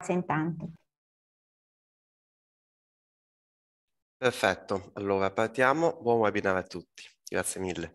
intanto. Perfetto, allora partiamo. Buon webinar a tutti. Grazie mille.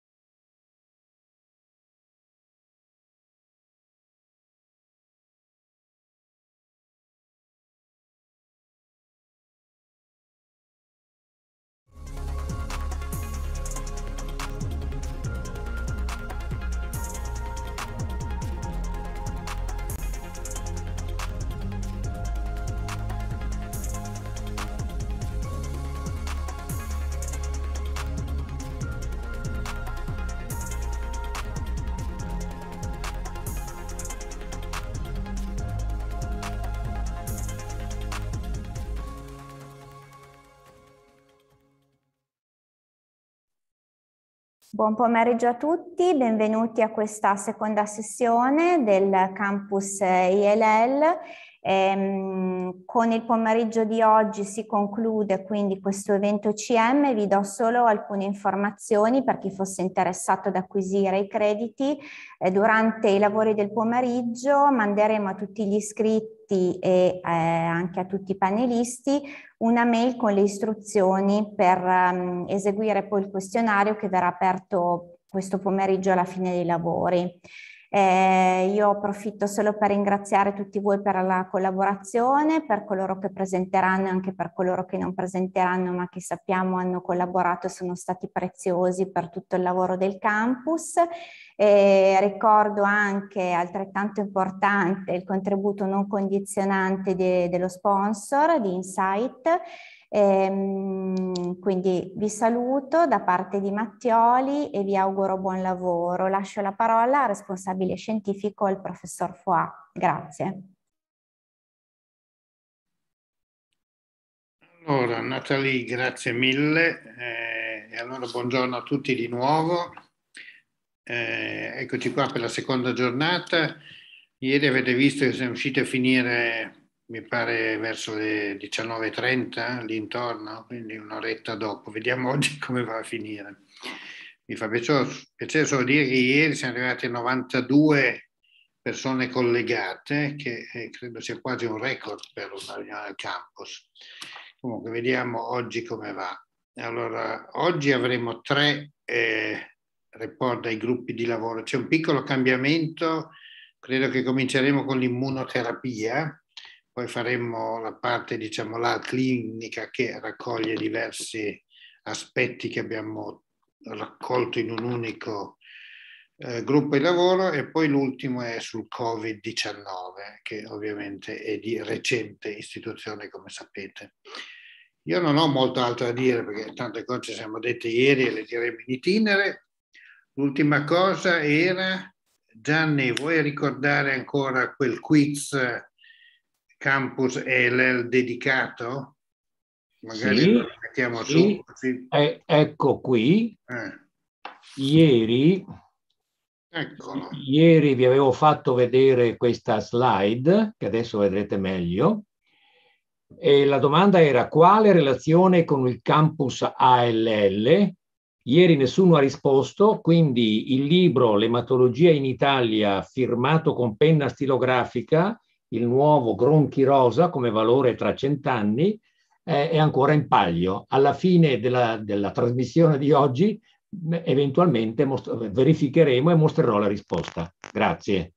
Buon pomeriggio a tutti, benvenuti a questa seconda sessione del campus ILL. Con il pomeriggio di oggi si conclude quindi questo evento CM. Vi do solo alcune informazioni per chi fosse interessato ad acquisire i crediti. Durante i lavori del pomeriggio manderemo a tutti gli iscritti e anche a tutti i panelisti una mail con le istruzioni per eseguire poi il questionario che verrà aperto questo pomeriggio alla fine dei lavori. Io approfitto solo per ringraziare tutti voi per la collaborazione, per coloro che presenteranno e anche per coloro che non presenteranno ma che sappiamo hanno collaborato e sono stati preziosi per tutto il lavoro del campus. Ricordo anche, altrettanto importante, il contributo non condizionante dello sponsor di Insight. Quindi vi saluto da parte di Mattioli e vi auguro buon lavoro. Lascio la parola al responsabile scientifico, il professor Foà. Grazie. Allora, Natalie, grazie mille. E allora buongiorno a tutti di nuovo. Eccoci qua per la seconda giornata. Ieri avete visto che siamo riusciti a finire, mi pare, verso le 19:30, l'intorno, quindi un'oretta dopo. Vediamo oggi come va a finire. Mi fa piacere solo dire che ieri siamo arrivati a 92 persone collegate, che credo sia quasi un record per una riunione del campus. Comunque, vediamo oggi come va. Allora, oggi avremo 3 report dai gruppi di lavoro. C'è un piccolo cambiamento, credo che cominceremo con l'immunoterapia, poi faremo la parte, diciamo, la clinica che raccoglie diversi aspetti che abbiamo raccolto in un unico gruppo di lavoro, e poi l'ultimo è sul Covid-19, che ovviamente è di recente istituzione, come sapete. Io non ho molto altro da dire perché tante cose ci siamo dette ieri e le diremo in itinere. L'ultima cosa era, Gianni, vuoi ricordare ancora quel quiz Campus ELL dedicato? Magari Sì, lo mettiamo sì. su. Così. Ecco qui. Ieri vi avevo fatto vedere questa slide, che adesso vedrete meglio. E la domanda era: quale relazione con il campus ALL? Ieri nessuno ha risposto, quindi il libro L'ematologia in Italia, firmato con penna stilografica, il nuovo Gronchi Rosa come valore tra 100 anni, è ancora in palio. Alla fine della trasmissione di oggi eventualmente verificheremo e mostrerò la risposta. Grazie.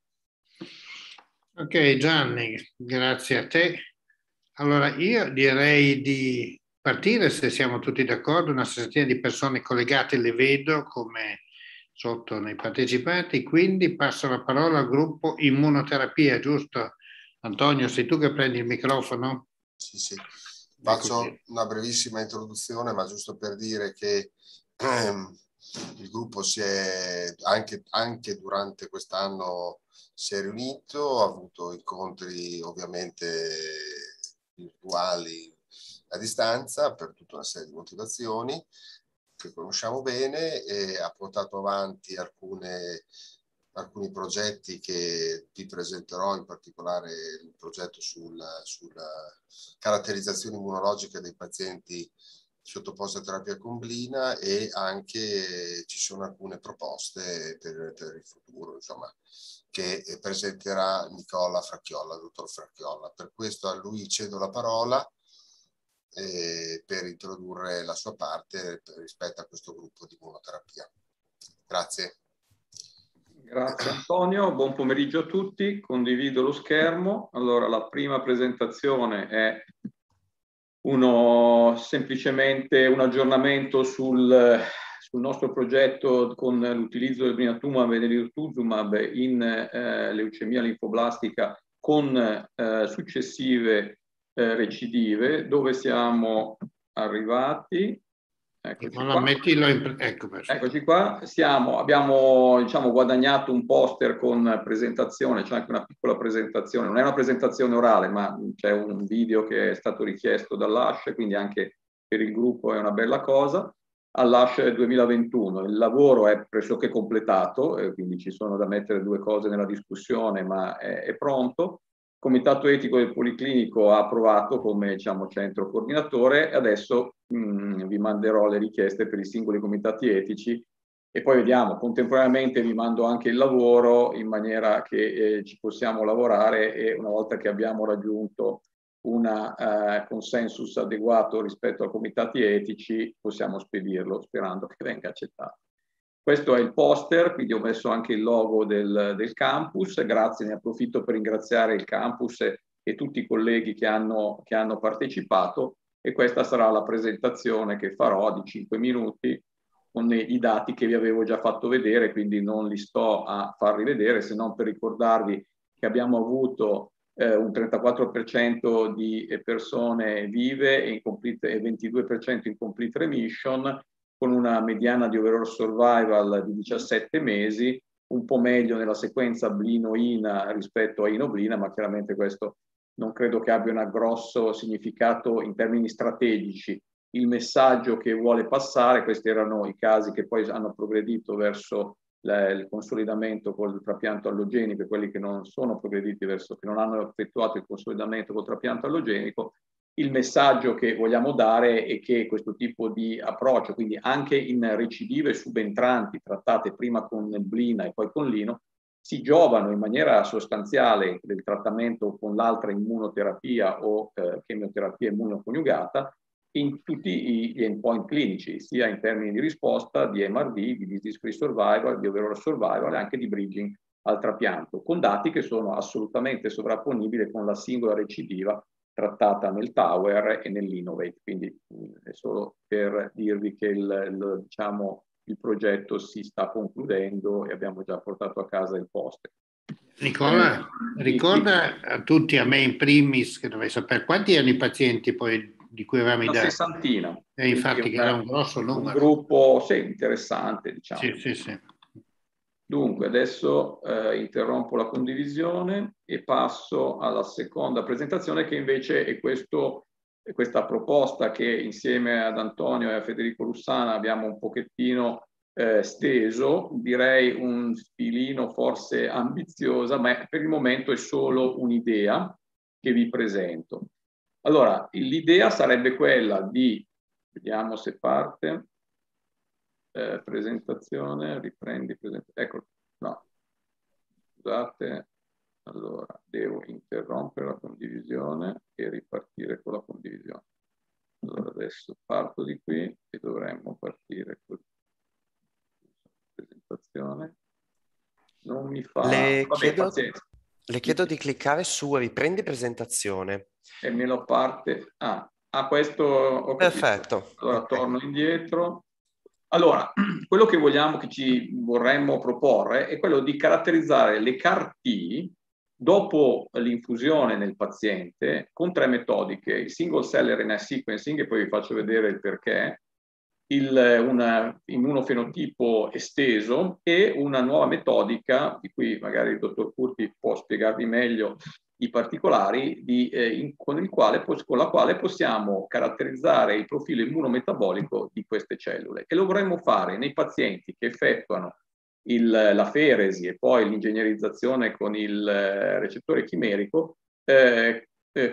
Ok Gianni, grazie a te. Allora io direi di partire, se siamo tutti d'accordo. Una sessantina di persone collegate le vedo come sotto nei partecipanti, quindi passo la parola al gruppo immunoterapia, giusto? Antonio, sei tu che prendi il microfono? Sì, sì. Faccio una brevissima introduzione, ma giusto per dire che il gruppo si è anche durante quest'anno si è riunito, ha avuto incontri ovviamente virtuali a distanza per tutta una serie di motivazioni che conosciamo bene, e ha portato avanti alcuni progetti che vi presenterò, in particolare il progetto sulla caratterizzazione immunologica dei pazienti sottoposti a terapia combina, e anche ci sono alcune proposte per il futuro. Insomma, che presenterà Nicola Fracchiolla, dottor Fracchiolla. Per questo a lui cedo la parola per introdurre la sua parte rispetto a questo gruppo di immunoterapia. Grazie. Grazie Antonio, buon pomeriggio a tutti, condivido lo schermo. Allora, la prima presentazione è semplicemente un aggiornamento sul nostro progetto con l'utilizzo del blinatumab e dell'irtuzumab in leucemia linfoblastica con successive recidive, dove siamo arrivati. Eccoci qua. Eccoci qua. Abbiamo diciamo, guadagnato un poster con presentazione, c'è anche una piccola presentazione, non è una presentazione orale, ma c'è un video che è stato richiesto dall'ASH, quindi anche per il gruppo è una bella cosa. All'ASH 2021 il lavoro è pressoché completato, quindi ci sono da mettere due cose nella discussione, ma è pronto. Il Comitato Etico del Policlinico ha approvato come diciamo, centro coordinatore e adesso vi manderò le richieste per i singoli comitati etici e poi vediamo, contemporaneamente vi mando anche il lavoro in maniera che ci possiamo lavorare e una volta che abbiamo raggiunto un consensus adeguato rispetto ai comitati etici possiamo spedirlo sperando che venga accettato. Questo è il poster, quindi ho messo anche il logo del campus, grazie, ne approfitto per ringraziare il campus e tutti i colleghi che hanno partecipato e questa sarà la presentazione che farò di 5 minuti con i dati che vi avevo già fatto vedere, quindi non li sto a far rivedere se non per ricordarvi che abbiamo avuto un 34% di persone vive e 22% in complete remission, con una mediana di overall survival di 17 mesi, un po' meglio nella sequenza blino-ina rispetto a inoblina, ma chiaramente questo non credo che abbia un grosso significato in termini strategici. Il messaggio che vuole passare, questi erano i casi che poi hanno progredito verso il consolidamento col trapianto allogenico e quelli che non sono progrediti verso, che non hanno effettuato il consolidamento col trapianto allogenico. Il messaggio che vogliamo dare è che questo tipo di approccio, quindi anche in recidive subentranti trattate prima con blina e poi con lino, si giovano in maniera sostanziale del trattamento con l'altra immunoterapia o chemioterapia immunoconiugata in tutti gli endpoint clinici, sia in termini di risposta, di MRD, di disease-free survival, di overall survival e anche di bridging al trapianto, con dati che sono assolutamente sovrapponibili con la singola recidiva trattata nel Tower e nell'Innovate. Quindi è solo per dirvi che diciamo, il progetto si sta concludendo e abbiamo già portato a casa il poster. Nicola, ricorda a tutti, a me in primis, che dovrei sapere quanti erano i pazienti poi di cui avevamo i dati? Una sessantina. Infatti che era un grosso numero. Un gruppo, sì, interessante, diciamo. Sì. Dunque, adesso interrompo la condivisione e passo alla seconda presentazione che invece è questa proposta che insieme ad Antonio e a Federico Lussana abbiamo un pochettino steso, direi un filino forse ambiziosa, ma per il momento è solo un'idea che vi presento. Allora, l'idea sarebbe quella di, vediamo se parte, presentazione, riprendi, ecco, no, scusate, allora devo interrompere la condivisione e ripartire con la condivisione. Allora adesso parto di qui e dovremmo partire con la presentazione. Non mi fa... Le chiedo di cliccare su riprendi presentazione. E me lo parte... questo... ho Perfetto. Allora torno indietro. Allora, quello che vogliamo, che ci vorremmo proporre è quello di caratterizzare le CAR-T dopo l'infusione nel paziente con 3 metodiche, il single cell RNA sequencing, e poi vi faccio vedere il perché, un immunofenotipo esteso e una nuova metodica, di cui magari il dottor Curti può spiegarvi meglio i particolari, con la quale possiamo caratterizzare il profilo immunometabolico di queste cellule. E lo vorremmo fare nei pazienti che effettuano la feresi e poi l'ingegnerizzazione con il recettore chimerico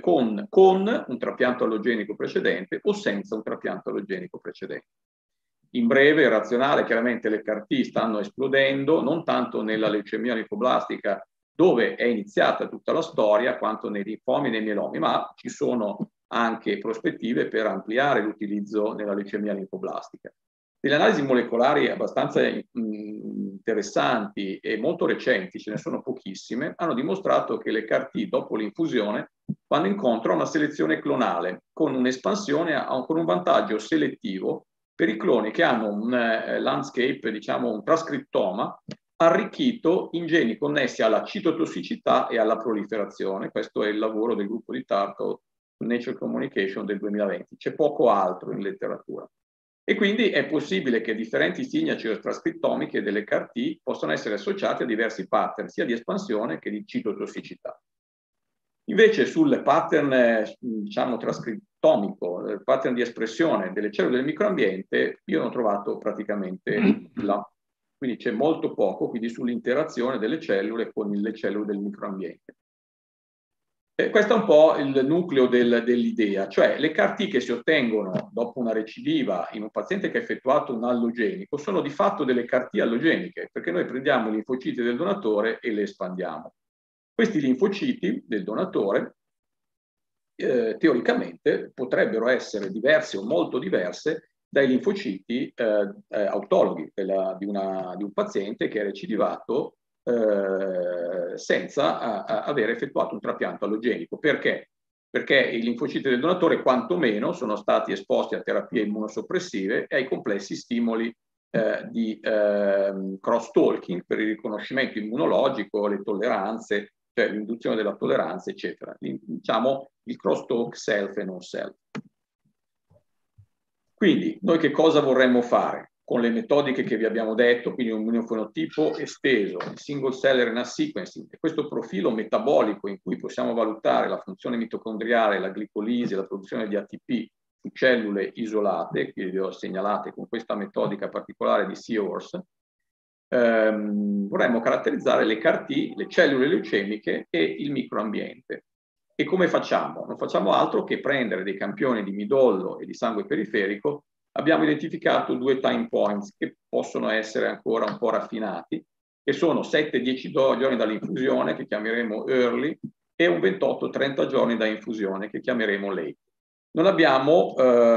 con un trapianto allogenico precedente o senza un trapianto allogenico precedente. In breve e razionale, chiaramente le CAR-T stanno esplodendo, non tanto nella leucemia linfoblastica, dove è iniziata tutta la storia, quanto nei linfomi e nei mielomi, ma ci sono anche prospettive per ampliare l'utilizzo nella leucemia linfoblastica. Delle analisi molecolari abbastanza interessanti e molto recenti, ce ne sono pochissime, hanno dimostrato che le CAR-T dopo l'infusione vanno incontro a una selezione clonale con un'espansione, con un vantaggio selettivo per i cloni che hanno un landscape, diciamo un trascrittoma arricchito in geni connessi alla citotossicità e alla proliferazione. Questo è il lavoro del gruppo di Tarkov su Nature Communication del 2020. C'è poco altro in letteratura. E quindi è possibile che differenti signature trascrittomiche delle CAR-T possano essere associate a diversi pattern, sia di espansione che di citotossicità. Invece sul pattern, diciamo, trascrittomico, il pattern di espressione delle cellule del microambiente, io non ho trovato praticamente nulla. Quindi c'è molto poco, quindi sull'interazione delle cellule con le cellule del microambiente. Questo è un po' il nucleo dell'idea, cioè le CAR-T che si ottengono dopo una recidiva in un paziente che ha effettuato un allogenico sono di fatto delle CAR-T allogeniche, perché noi prendiamo i linfociti del donatore e le espandiamo. Questi linfociti del donatore teoricamente potrebbero essere diverse o molto diverse dai linfociti autologhi di un paziente che è recidivato senza aver effettuato un trapianto allogenico. Perché? Perché i linfociti del donatore quantomeno sono stati esposti a terapie immunosoppressive e ai complessi stimoli di cross-talking per il riconoscimento immunologico, le tolleranze, cioè l'induzione della tolleranza, eccetera. Diciamo il cross-talk self e non self. Quindi noi che cosa vorremmo fare? Con le metodiche che vi abbiamo detto, quindi un immunofenotipo esteso, il single cell RNA sequencing e questo profilo metabolico in cui possiamo valutare la funzione mitocondriale, la glicolisi, la produzione di ATP su cellule isolate, che vi ho segnalate con questa metodica particolare di Seahorse, vorremmo caratterizzare le CAR-T, le cellule leucemiche e il microambiente. E come facciamo? Non facciamo altro che prendere dei campioni di midollo e di sangue periferico. Abbiamo identificato 2 time points che possono essere ancora un po' raffinati, che sono 7-10 giorni dall'infusione, che chiameremo early, e un 28-30 giorni da infusione, che chiameremo late. Non abbiamo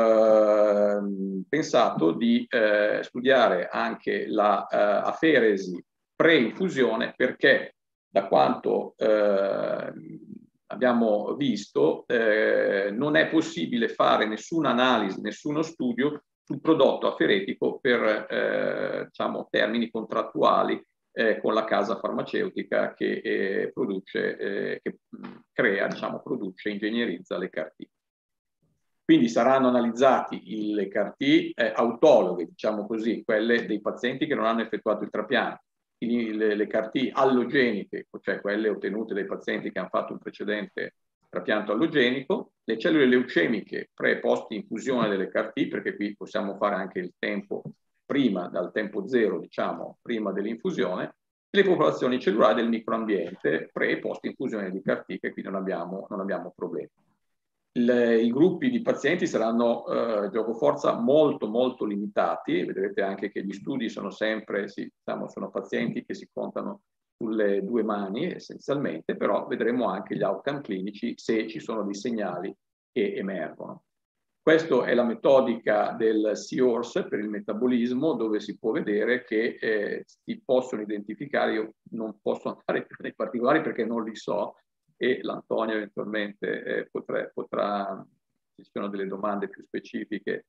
pensato di studiare anche la aferesi pre-infusione, perché da quanto abbiamo visto, non è possibile fare nessuna analisi, nessuno studio sul prodotto aferetico per diciamo, termini contrattuali con la casa farmaceutica che produce, che crea, diciamo, produce, ingegnerizza le CAR-T. Quindi saranno analizzati le CAR-T autologhe, diciamo così, quelle dei pazienti che non hanno effettuato il trapianto, le CAR-T allogeniche, cioè quelle ottenute dai pazienti che hanno fatto un precedente trapianto allogenico, le cellule leucemiche pre e post infusione delle CAR-T, perché qui possiamo fare anche il tempo prima, dal tempo zero, diciamo, prima dell'infusione, e le popolazioni cellulari del microambiente pre e post infusione di CAR-T, che qui non abbiamo problemi. I gruppi di pazienti saranno giocoforza molto limitati, vedrete anche che gli studi sono sempre, sono pazienti che si contano sulle 2 mani essenzialmente, però vedremo anche gli outcome clinici se ci sono dei segnali che emergono. Questa è la metodica del Seahorse per il metabolismo, dove si può vedere che si possono identificare, io non posso andare più nei particolari perché non li so, e l'Antonio eventualmente potrà, se ci sono delle domande più specifiche,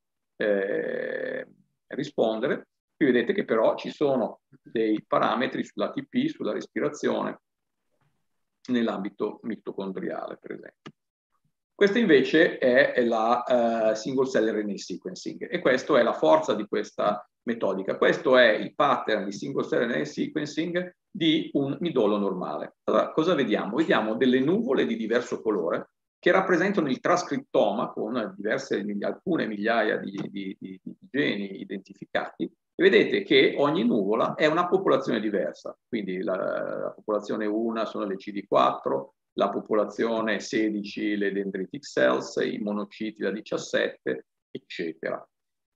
rispondere. Qui vedete che però ci sono dei parametri sull'ATP, sulla respirazione, nell'ambito mitocondriale, per esempio. Questa invece è la single cell RNA sequencing e questa è la forza di questa metodica. Questo è il pattern di single cell RNA sequencing di un midollo normale. Allora, cosa vediamo? Vediamo delle nuvole di diverso colore che rappresentano il trascrittoma con alcune migliaia di geni identificati. E vedete che ogni nuvola è una popolazione diversa. Quindi la popolazione 1 sono le CD4, la popolazione 16 le dendritic cells, i monociti la 17, eccetera.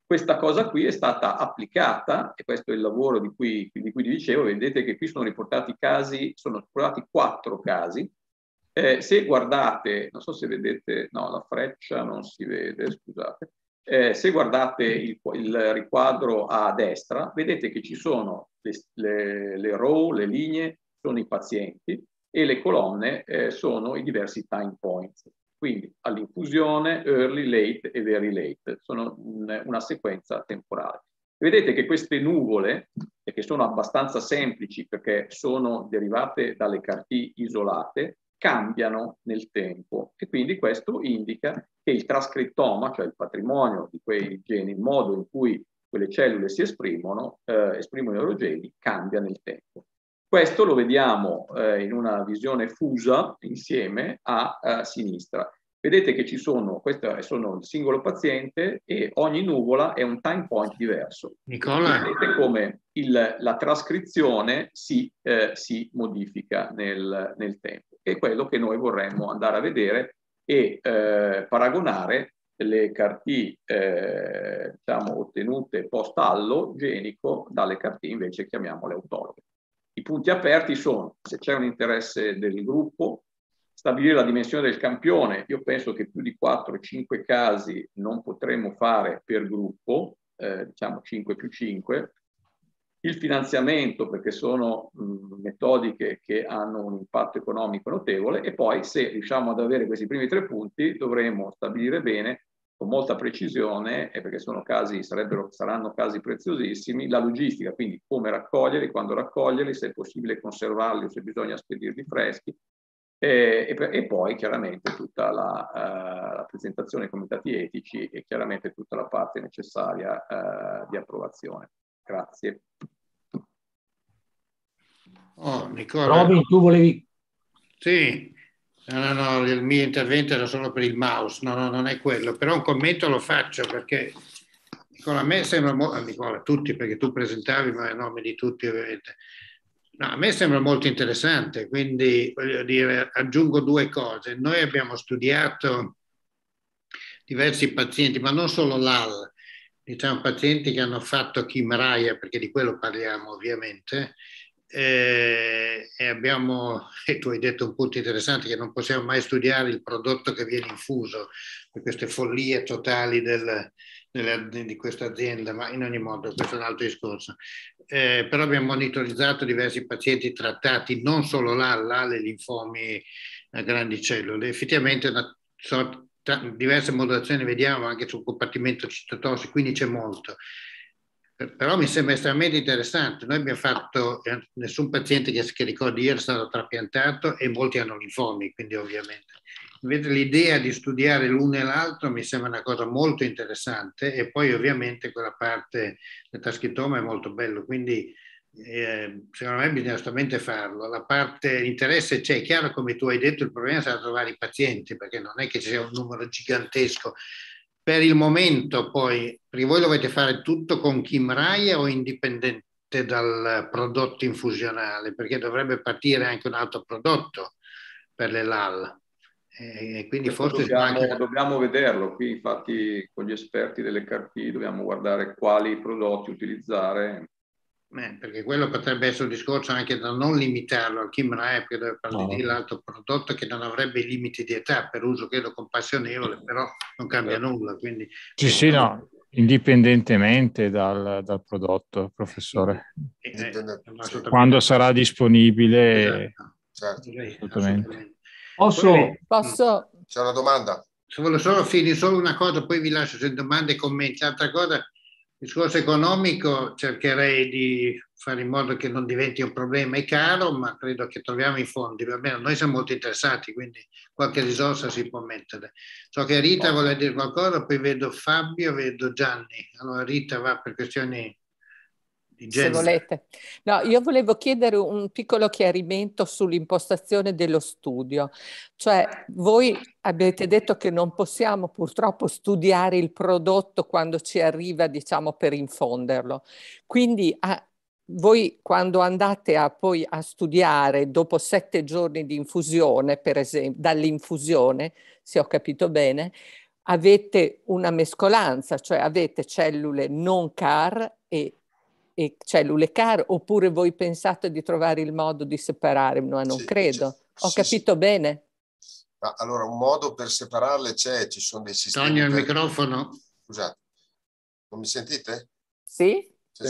Questa cosa qui è stata applicata, e questo è il lavoro di cui vi dicevo. Vedete che qui sono riportati casi, sono riportati 4 casi. Se guardate, non so se vedete, no, la freccia non si vede, scusate. Se guardate il riquadro a destra, vedete che ci sono le row, le linee, sono i pazienti, e le colonne sono i diversi time points. Quindi all'infusione, early, late e very late, sono una sequenza temporale. Vedete che queste nuvole, che sono abbastanza semplici perché sono derivate dalle CAR-T isolate, cambiano nel tempo, e quindi questo indica che il trascrittoma, cioè il patrimonio di quei geni, il modo in cui quelle cellule si esprimono i loro geni, cambia nel tempo. Questo lo vediamo in una visione fusa insieme a sinistra. Vedete che ci sono, questo sono il singolo paziente, e ogni nuvola è un time point diverso. Nicola? Vedete come la trascrizione si modifica nel tempo. È quello che noi vorremmo andare a vedere e paragonare le CAR-T diciamo, ottenute post-allogenico dalle CAR-T invece chiamiamole autologhe. I punti aperti sono, se c'è un interesse del gruppo, stabilire la dimensione del campione. Io penso che più di 4-5 casi non potremo fare per gruppo, diciamo 5 più 5. Il finanziamento, perché sono metodiche che hanno un impatto economico notevole, e poi se riusciamo ad avere questi primi 3 punti dovremo stabilire bene, con molta precisione, e perché sono casi, saranno casi preziosissimi, la logistica, quindi come raccoglierli, quando raccoglierli, se è possibile conservarli o se bisogna spedirli freschi, e poi chiaramente tutta la presentazione ai comitati etici e chiaramente tutta la parte necessaria di approvazione. Grazie. Oh, Nicola. Robin, tu volevi... Sì, no, il mio intervento era solo per il mouse, no, non è quello, però un commento lo faccio perché Nicola, a me sembra Nicola, tutti, perché tu presentavi, ma a nome di tutti ovviamente. No, a me sembra molto interessante, quindi voglio dire, aggiungo 2 cose. Noi abbiamo studiato diversi pazienti, ma non solo l'AL, diciamo pazienti che hanno fatto Kymriah, perché di quello parliamo ovviamente, e tu hai detto un punto interessante, che non possiamo mai studiare il prodotto che viene infuso, per queste follie totali di questa azienda, ma in ogni modo questo è un altro discorso. Però abbiamo monitorizzato diversi pazienti trattati, non solo l'AL e linfomi a grandi cellule. Effettivamente diverse modulazioni vediamo anche sul compartimento citotossico, quindi c'è molto. Però mi sembra estremamente interessante. Noi abbiamo fatto, nessun paziente che ricordi ieri è stato trapiantato, e molti hanno linfomi, quindi ovviamente. Invece l'idea di studiare l'uno e l'altro mi sembra una cosa molto interessante, e poi ovviamente quella parte del trascrittoma è molto bello, quindi secondo me bisogna assolutamente farlo. La parte interesse c'è, è chiaro, come tu hai detto, il problema sarà trovare i pazienti, perché non è che ci sia un numero gigantesco. Per il momento poi, perché voi dovete fare tutto con Kymriah o indipendente dal prodotto infusionale, perché dovrebbe partire anche un altro prodotto per le LAL. Quindi forse dobbiamo vederlo qui, infatti con gli esperti delle CAR-T dobbiamo guardare quali prodotti utilizzare. Perché quello potrebbe essere un discorso anche da non limitarlo al Kymriah, perché deve partire l'altro prodotto che non avrebbe i limiti di età, per uso credo compassionevole, però non cambia nulla. Quindi, sì, no, indipendentemente dal prodotto, professore. Quando sarà disponibile. Esatto. Assolutamente. Posso? C'è una domanda? Solo una cosa, poi vi lascio se domande e commenti. L'altra cosa, il discorso economico, cercherei di fare in modo che non diventi un problema, è caro, ma credo che troviamo i fondi. Va bene, noi siamo molto interessati, quindi qualche risorsa si può mettere. So che Rita vuole dire qualcosa, poi vedo Fabio, vedo Gianni. Allora Rita va per questioni di genere. Se volete. No, io volevo chiedere un piccolo chiarimento sull'impostazione dello studio. Cioè, voi avete detto che non possiamo purtroppo studiare il prodotto quando ci arriva, diciamo, per infonderlo. Quindi voi quando andate poi a studiare dopo 7 giorni di infusione, per esempio, dall'infusione, se ho capito bene, avete una mescolanza, cioè avete cellule non CAR e cellule CAR, oppure voi pensate di trovare il modo di separare? No, non credo. Ho capito bene? Ma allora, un modo per separarle c'è, ci sono dei sistemi... Togno il microfono. Scusate, non mi sentite? Sì.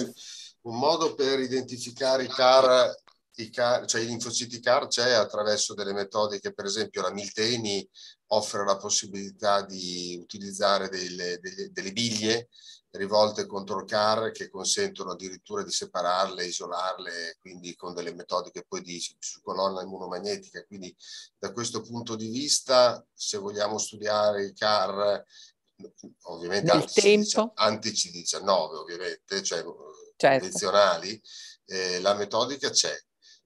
Un modo per identificare i CAR, cioè i linfociti CAR, c'è attraverso delle metodiche, per esempio la Milteni offre la possibilità di utilizzare delle biglie rivolte contro il CAR che consentono addirittura di separarle, isolarle, quindi con delle metodiche poi su colonna immunomagnetica. Quindi da questo punto di vista, se vogliamo studiare i CAR, ovviamente anti-CD19 ovviamente, cioè convenzionali, la metodica c'è.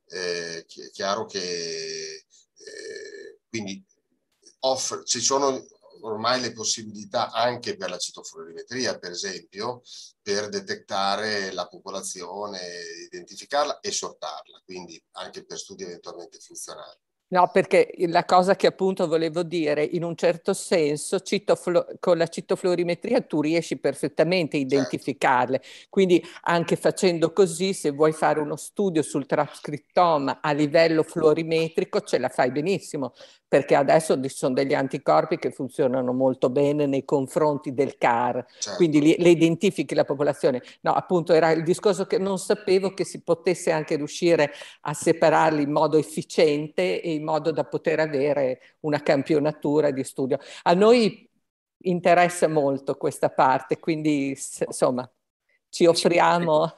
È chiaro che quindi ci sono ormai le possibilità anche per la citofluorimetria, per esempio, per detectare la popolazione, identificarla e sortarla, quindi anche per studi eventualmente funzionali. No, perché la cosa che appunto volevo dire, in un certo senso, con la citofluorimetria tu riesci perfettamente a identificarle, quindi anche facendo così, se vuoi fare uno studio sul trascrittoma a livello fluorimetrico, ce la fai benissimo, perché adesso ci sono degli anticorpi che funzionano molto bene nei confronti del CAR, quindi le identifichi la popolazione. No, appunto era il discorso che non sapevo che si potesse anche riuscire a separarli in modo efficiente e in modo da poter avere una campionatura di studio. A noi interessa molto questa parte, quindi insomma ci offriamo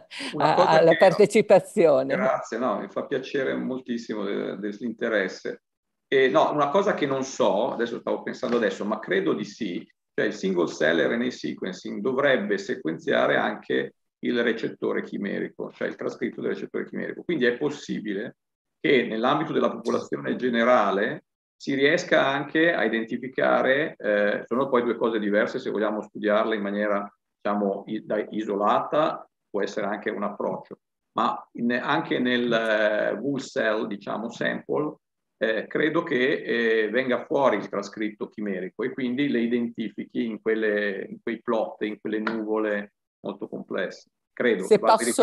alla partecipazione. Grazie, no, mi fa piacere moltissimo dell'interesse. E no, una cosa che non so, adesso stavo pensando adesso, ma credo di sì, cioè il single cell RNA sequencing dovrebbe sequenziare anche il recettore chimerico, cioè il trascritto del recettore chimerico. Quindi è possibile che nell'ambito della popolazione generale si riesca anche a identificare, sono poi due cose diverse, se vogliamo studiarle in maniera, diciamo, isolata, può essere anche un approccio, ma anche nel whole cell, diciamo, sample, credo che venga fuori il trascritto chimerico e quindi le identifichi in quei plot, in quelle nuvole molto complesse. Credo. Se posso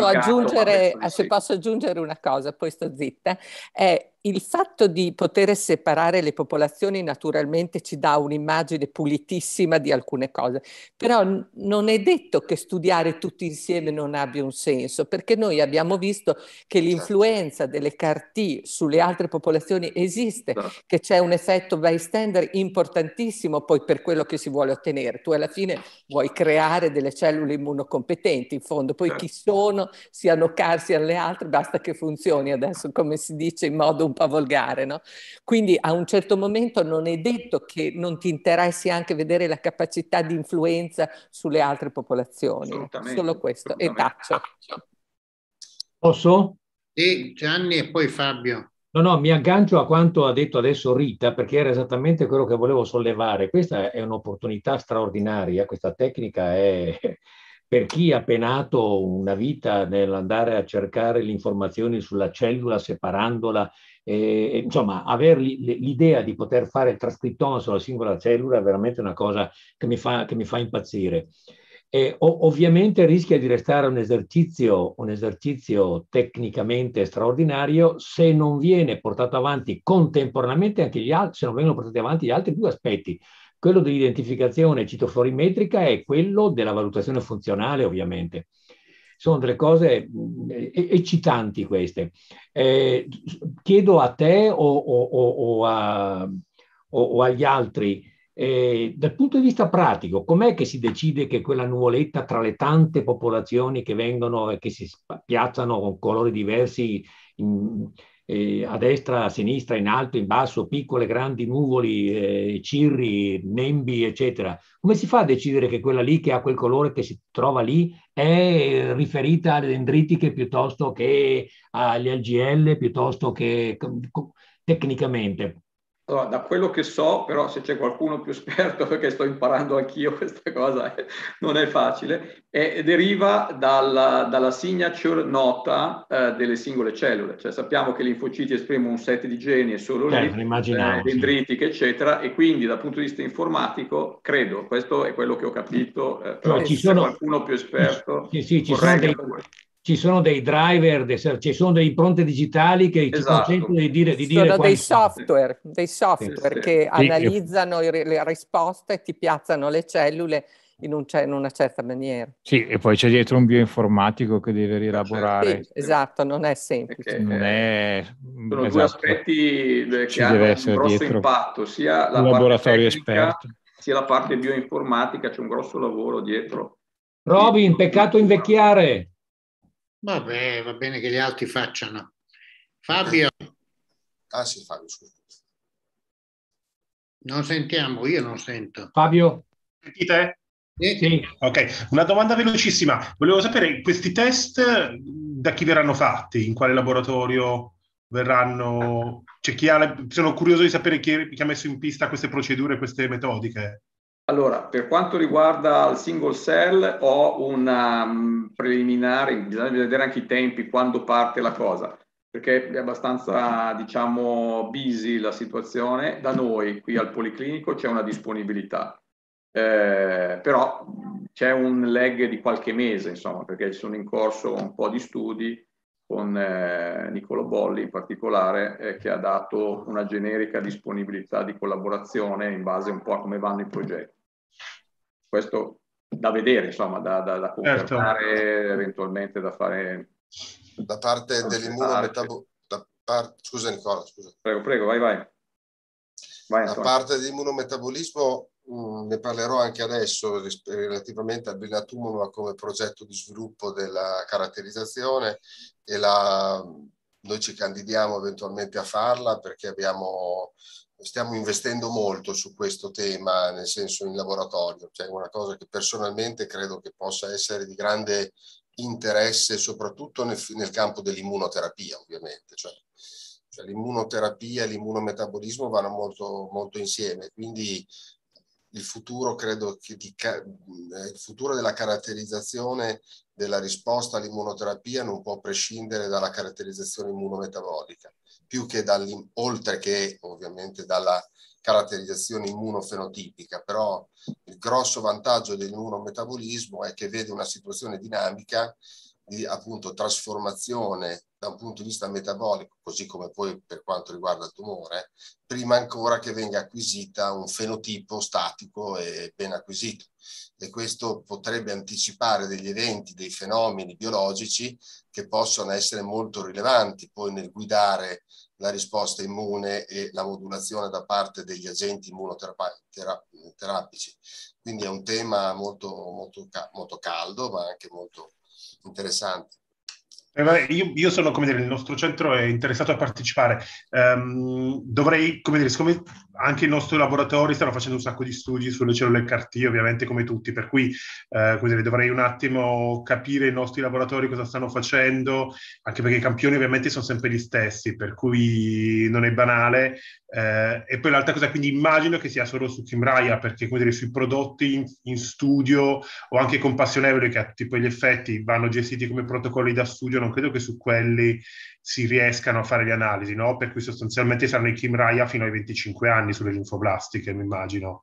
aggiungere una cosa, poi sto zitta, è il fatto di poter separare le popolazioni naturalmente ci dà un'immagine pulitissima di alcune cose, però non è detto che studiare tutti insieme non abbia un senso, perché noi abbiamo visto che l'influenza delle CAR-T sulle altre popolazioni esiste, che c'è un effetto bystander importantissimo poi per quello che si vuole ottenere. Tu alla fine vuoi creare delle cellule immunocompetenti, in fondo, poi chi sono, siano CAR, siano le altre, basta che funzioni adesso, come si dice in modo un po' volgare, no? Quindi a un certo momento non è detto che non ti interessi anche vedere la capacità di influenza sulle altre popolazioni. Solo questo. E taccio. Posso? Sì, Gianni e poi Fabio. No, mi aggancio a quanto ha detto adesso Rita, perché era esattamente quello che volevo sollevare. Questa è un'opportunità straordinaria, questa tecnica è per chi ha penato una vita nell'andare a cercare le informazioni sulla cellula, separandola, insomma, avere l'idea di poter fare il trascrittoma sulla singola cellula è veramente una cosa che mi fa impazzire. Ovviamente rischia di restare un esercizio tecnicamente straordinario se non viene portato avanti contemporaneamente anche se non vengono portati avanti gli altri due aspetti, quello dell'identificazione citofluorimetrica e quello della valutazione funzionale, ovviamente. Sono delle cose eccitanti queste. Chiedo a te o agli altri, dal punto di vista pratico, com'è che si decide che quella nuvoletta tra le tante popolazioni che vengono e che si piazzano con colori diversi a destra, a sinistra, in alto, in basso, piccole, grandi nuvoli, cirri, nembi, eccetera. Come si fa a decidere che quella lì che ha quel colore che si trova lì è riferita alle dendritiche piuttosto che agli LGL, piuttosto che tecnicamente? Allora, da quello che so, però se c'è qualcuno più esperto, perché sto imparando anch'io questa cosa, non è facile, deriva dalla signature nota delle singole cellule. Cioè sappiamo che i linfociti esprimono un set di geni e solo certo, lì, immaginavo, dendritiche, eccetera, e quindi dal punto di vista informatico, credo, questo è quello che ho capito, però ci se sono, qualcuno più esperto, ci sono dei driver, ci sono delle impronte digitali che ci consentono di dire sono dei software che analizzano le risposte e ti piazzano le cellule in una certa maniera. Sì, e poi c'è dietro un bioinformatico che deve rielaborare. Sì, esatto, non è semplice. Sono due aspetti che hanno un grosso impatto, sia la parte tecnica, sia la parte bioinformatica, c'è un grosso lavoro dietro. Robin, peccato invecchiare. Vabbè, va bene che gli altri facciano. Fabio. Sì, Fabio, scusa. Non sentiamo, io non sento. Fabio? Sentite? Sì. Ok, una domanda velocissima. Volevo sapere, questi test da chi verranno fatti? In quale laboratorio verranno? Sono curioso di sapere chi ha messo in pista queste procedure, queste metodiche. Allora, per quanto riguarda il single cell, ho una preliminare, bisogna vedere anche i tempi, quando parte la cosa, perché è abbastanza, diciamo, busy la situazione. Da noi, qui al Policlinico, c'è una disponibilità, però c'è un lag di qualche mese, insomma, perché ci sono in corso un po' di studi con Niccolò Bolli in particolare, che ha dato una generica disponibilità di collaborazione in base un po' a come vanno i progetti. Questo da vedere, insomma, da confermare, eventualmente da fare. Da parte dell'immunometabolismo, scusa Nicola, scusa. Prego, vai. Da parte dell'immunometabolismo ne parlerò anche adesso relativamente al blinatumomab come progetto di sviluppo della caratterizzazione, e noi ci candidiamo eventualmente a farla perché stiamo investendo molto su questo tema, nel senso in laboratorio, cioè una cosa che personalmente credo che possa essere di grande interesse soprattutto nel campo dell'immunoterapia, ovviamente, cioè l'immunoterapia e l'immunometabolismo vanno molto, molto insieme, quindi il futuro credo che il futuro della caratterizzazione della risposta all'immunoterapia non può prescindere dalla caratterizzazione immunometabolica, più che oltre che ovviamente dalla caratterizzazione immunofenotipica. Però il grosso vantaggio dell'immunometabolismo è che vede una situazione dinamica di appunto trasformazione da un punto di vista metabolico, così come poi per quanto riguarda il tumore, prima ancora che venga acquisita un fenotipo statico e ben acquisito. E questo potrebbe anticipare degli eventi, dei fenomeni biologici che possono essere molto rilevanti poi nel guidare la risposta immune e la modulazione da parte degli agenti immunoterapici. Quindi è un tema molto, molto, molto caldo, ma anche molto interessante. Io sono, come dire, il nostro centro è interessato a partecipare. Dovrei, come dire, siccome anche i nostri laboratori stanno facendo un sacco di studi sulle cellule CAR-T, ovviamente come tutti, per cui come dire, dovrei un attimo capire i nostri laboratori cosa stanno facendo, anche perché i campioni ovviamente sono sempre gli stessi, per cui non è banale. E poi l'altra cosa, quindi immagino che sia solo su Kymriah, perché come dire, sui prodotti in studio o anche compassionevoli, che a tutti quegli effetti vanno gestiti come protocolli da studio, non credo che su quelli si riescano a fare le analisi, no? Per cui sostanzialmente saranno i Kymriah fino ai 25 anni sulle linfoblastiche, mi immagino.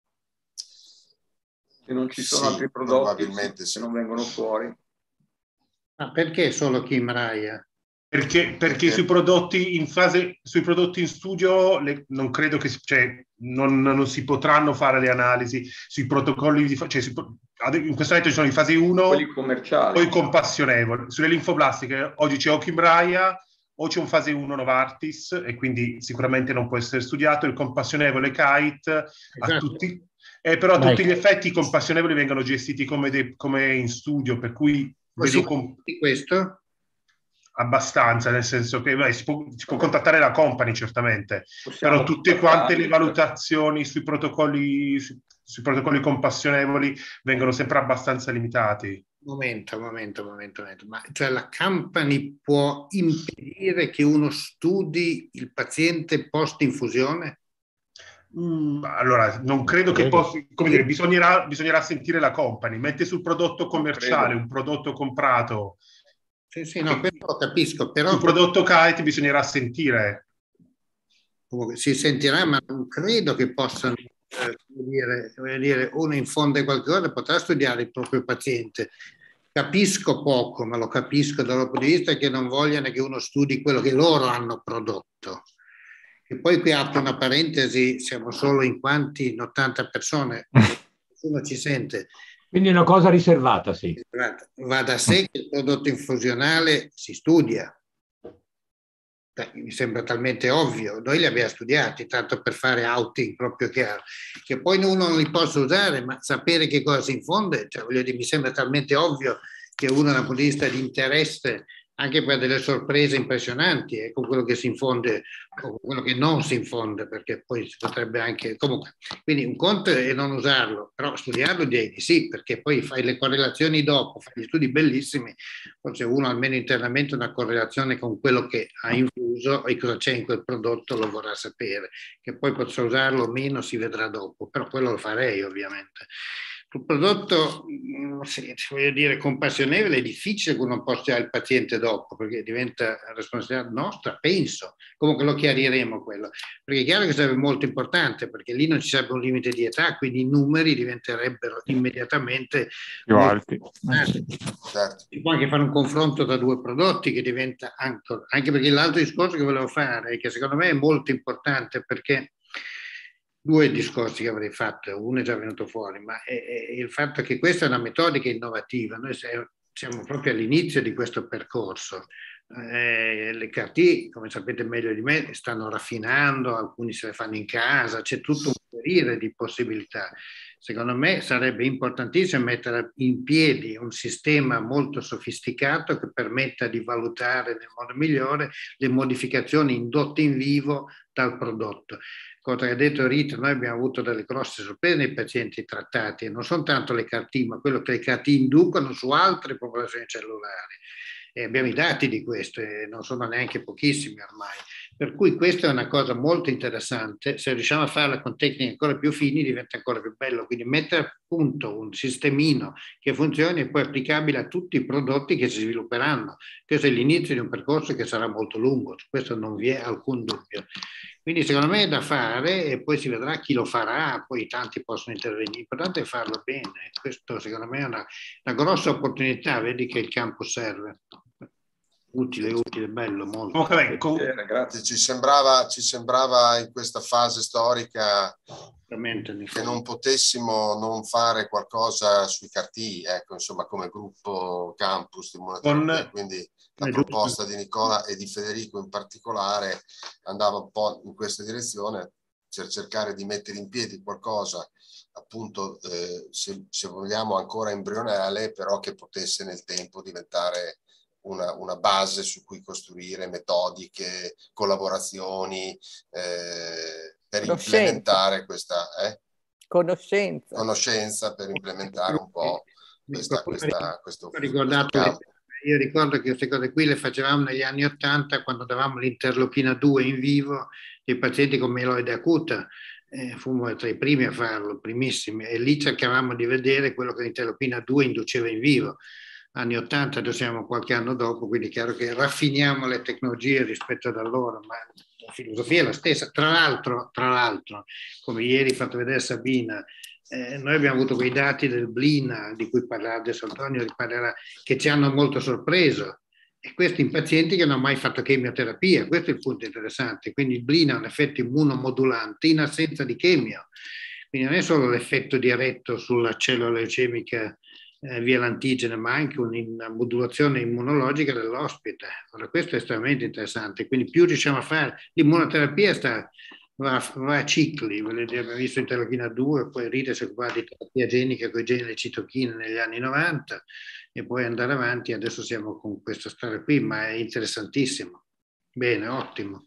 Se non ci sono altri prodotti che non vengono fuori. Ma perché solo Kymriah? Perché sui prodotti in studio non credo che non si potranno fare le analisi sui protocolli in questo momento ci sono i fase 1, quelli commerciali, poi compassionevoli. Sulle linfoblastiche oggi c'è o Kymriah o c'è un fase 1 Novartis, e quindi sicuramente non può essere studiato. Il compassionevole Kite, esatto. Però a tutti gli effetti i compassionevoli vengono gestiti come in studio, per cui di questo? Abbastanza, nel senso che si può contattare la company certamente, però tutte quante le valutazioni sui protocolli compassionevoli vengono sempre abbastanza limitati. Momento. Ma cioè la company può impedire che uno studi il paziente post infusione? Allora, non credo che possa, come dire, bisognerà sentire la company, mette sul prodotto commerciale un prodotto comprato. Sì, no, questo lo capisco, però sul prodotto kite bisognerà sentire. Si sentirà, ma non credo che possano dire, uno infonde qualcosa, potrà studiare il proprio paziente. Capisco poco, ma lo capisco dal punto di vista che non vogliano che uno studi quello che loro hanno prodotto. E poi qui apro una parentesi, siamo solo in quanti? In 80 persone, nessuno ci sente. Quindi è una cosa riservata, sì. Va da sé che il prodotto infusionale si studia. Mi sembra talmente ovvio, noi li abbiamo studiati tanto per fare outing proprio chiaro, che poi uno non li possa usare, ma sapere che cosa si infonde, cioè, voglio dire, mi sembra talmente ovvio che uno dal punto di vista di interesse anche per delle sorprese impressionanti con quello che si infonde o con quello che non si infonde, perché poi si potrebbe anche comunque, quindi un conto è non usarlo, però studiarlo direi di sì, perché poi fai le correlazioni dopo, fai gli studi bellissimi, forse uno almeno internamente una correlazione con quello che ha infuso e cosa c'è in quel prodotto lo vorrà sapere, che poi possa usarlo o meno si vedrà dopo, però quello lo farei ovviamente. Il prodotto, voglio dire, compassionevole è difficile che uno possa al paziente dopo, perché diventa responsabilità nostra, penso. Comunque lo chiariremo quello. Perché è chiaro che sarebbe molto importante, perché lì non ci sarebbe un limite di età, quindi i numeri diventerebbero immediatamente più alti. Certo. Si può anche fare un confronto tra due prodotti che diventa anche perché l'altro discorso che volevo fare, che secondo me è molto importante, perché due discorsi che avrei fatto, uno è già venuto fuori, ma è il fatto che questa è una metodica innovativa, noi siamo proprio all'inizio di questo percorso, le CAR-T, come sapete meglio di me, stanno raffinando, alcuni se le fanno in casa, c'è tutto un fiorire di possibilità. Secondo me sarebbe importantissimo mettere in piedi un sistema molto sofisticato che permetta di valutare nel modo migliore le modificazioni indotte in vivo dal prodotto. Cosa che ha detto Rita, noi abbiamo avuto delle grosse sorprese nei pazienti trattati, e non sono tanto le CAR-T, ma quello che le CAR-T inducono su altre popolazioni cellulari. E abbiamo i dati di questo, e non sono neanche pochissimi ormai. Per cui questa è una cosa molto interessante, se riusciamo a farla con tecniche ancora più fini diventa ancora più bello, quindi mettere a punto un sistemino che funzioni e poi applicabile a tutti i prodotti che si svilupperanno. Questo è l'inizio di un percorso che sarà molto lungo, su questo non vi è alcun dubbio. Quindi secondo me è da fare e poi si vedrà chi lo farà, poi tanti possono intervenire, l'importante è farlo bene, questo secondo me è una grossa opportunità, vedi che il campo serve. Utile, bello, molto. Okay, grazie. Ci sembrava in questa fase storica che non potessimo non fare qualcosa sui CAR-T, ecco, insomma, come gruppo campus di immunoterapia, quindi la proposta di Nicola e di Federico in particolare andava un po' in questa direzione, per cercare di mettere in piedi qualcosa appunto se vogliamo ancora embrionale, però che potesse nel tempo diventare una base su cui costruire metodiche, collaborazioni per implementare questa conoscenza per implementare un po' questo campo. Io ricordo che queste cose qui le facevamo negli anni '80 quando davamo l'interleukina 2 in vivo dei pazienti con mieloide acuta. Fummo tra i primi a farlo, primissimi, e lì cercavamo di vedere quello che l'interleukina 2 induceva in vivo. Anni '80, adesso siamo qualche anno dopo, quindi è chiaro che raffiniamo le tecnologie rispetto ad allora, ma la filosofia è la stessa. Tra l'altro, come ieri ha fatto vedere Sabina, noi abbiamo avuto quei dati del Blina, di cui parlerà adesso Antonio, che ci hanno molto sorpreso, e questo in pazienti che non hanno mai fatto chemioterapia, questo è il punto interessante. Quindi il Blina ha un effetto immunomodulante in assenza di chemio, quindi non è solo l'effetto diretto sulla cellula leucemica via l'antigene, ma anche una modulazione immunologica dell'ospite. Allora questo è estremamente interessante, quindi più riusciamo a fare, l'immunoterapia va a cicli, abbiamo visto interleukina 2, poi Rita si occupa di terapia genica con i geni e le citochine negli anni 90 e poi andare avanti, adesso siamo con questa storia qui, ma è interessantissimo. Bene, ottimo.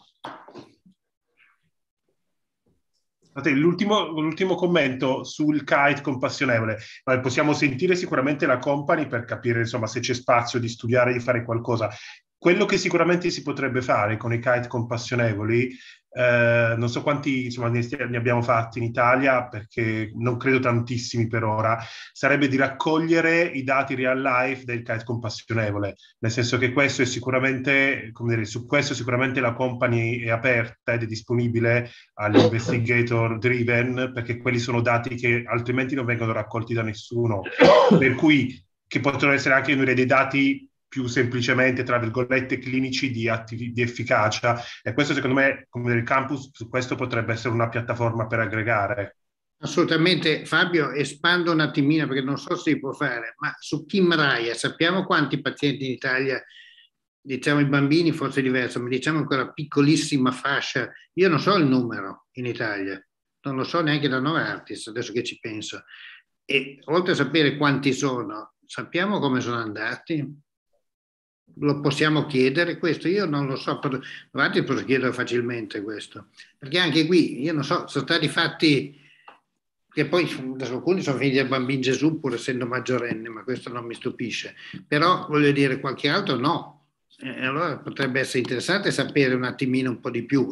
L'ultimo commento sul kite compassionevole. Possiamo sentire sicuramente la company per capire insomma se c'è spazio di studiare, di fare qualcosa. quello che sicuramente si potrebbe fare con i kite compassionevoli, non so quanti insomma, ne abbiamo fatti in Italia, perché non credo tantissimi per ora, sarebbe di raccogliere i dati real life del kite compassionevole, nel senso che questo è sicuramente, come dire, su questo sicuramente la company è aperta ed è disponibile all'investigator driven, perché quelli sono dati che altrimenti non vengono raccolti da nessuno, per cui che possono essere anche dei dati più semplicemente, tra virgolette, clinici di efficacia, e questo secondo me, come il campus, su questo potrebbe essere una piattaforma per aggregare. Assolutamente. Fabio, espando un attimino perché non so se si può fare, ma su Kymriah sappiamo quanti pazienti in Italia, diciamo i bambini forse è diverso, ma diciamo ancora piccolissima fascia, io non so il numero in Italia, non lo so neanche da Novartis, adesso che ci penso, e oltre a sapere quanti sono, sappiamo come sono andati? Lo possiamo chiedere questo? Io non lo so, Novartis posso chiedere facilmente questo, perché anche qui, io non so, sono stati fatti, che poi alcuni sono figli del bambino Gesù pur essendo maggiorenne, ma questo non mi stupisce, però voglio dire qualche altro no. Allora potrebbe essere interessante sapere un attimino un po' di più.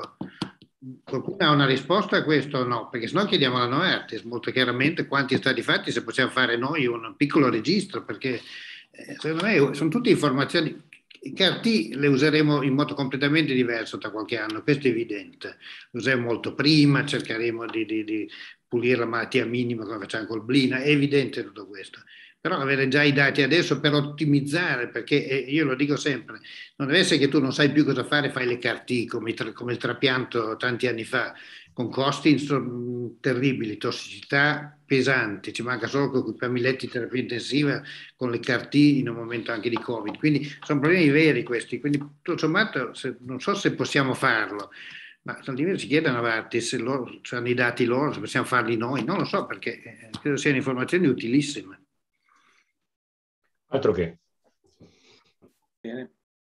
Qualcuno ha una risposta a questo o no? Perché sennò chiediamo alla Novartis molto chiaramente quanti stati fatti, se possiamo fare noi un piccolo registro, perché secondo me sono tutte informazioni. I CAR-T le useremo in modo completamente diverso tra qualche anno, questo è evidente. Lo useremo molto prima, cercheremo di pulire la malattia minima come facciamo col Blina, è evidente tutto questo. Però avere già i dati adesso per ottimizzare, perché io lo dico sempre, non deve essere che tu non sai più cosa fare, fai le CAR-T come il trapianto tanti anni fa, con costi terribili, tossicità pesanti, ci manca solo con i letti di terapia intensiva, con le CAR-T in un momento anche di Covid, quindi sono problemi veri questi, quindi tutto sommato non so se possiamo farlo, ma Saldini ci chiede a Novartis se loro hanno i dati loro, se possiamo farli noi, non lo so perché credo siano informazioni utilissime. Altro che. Bene.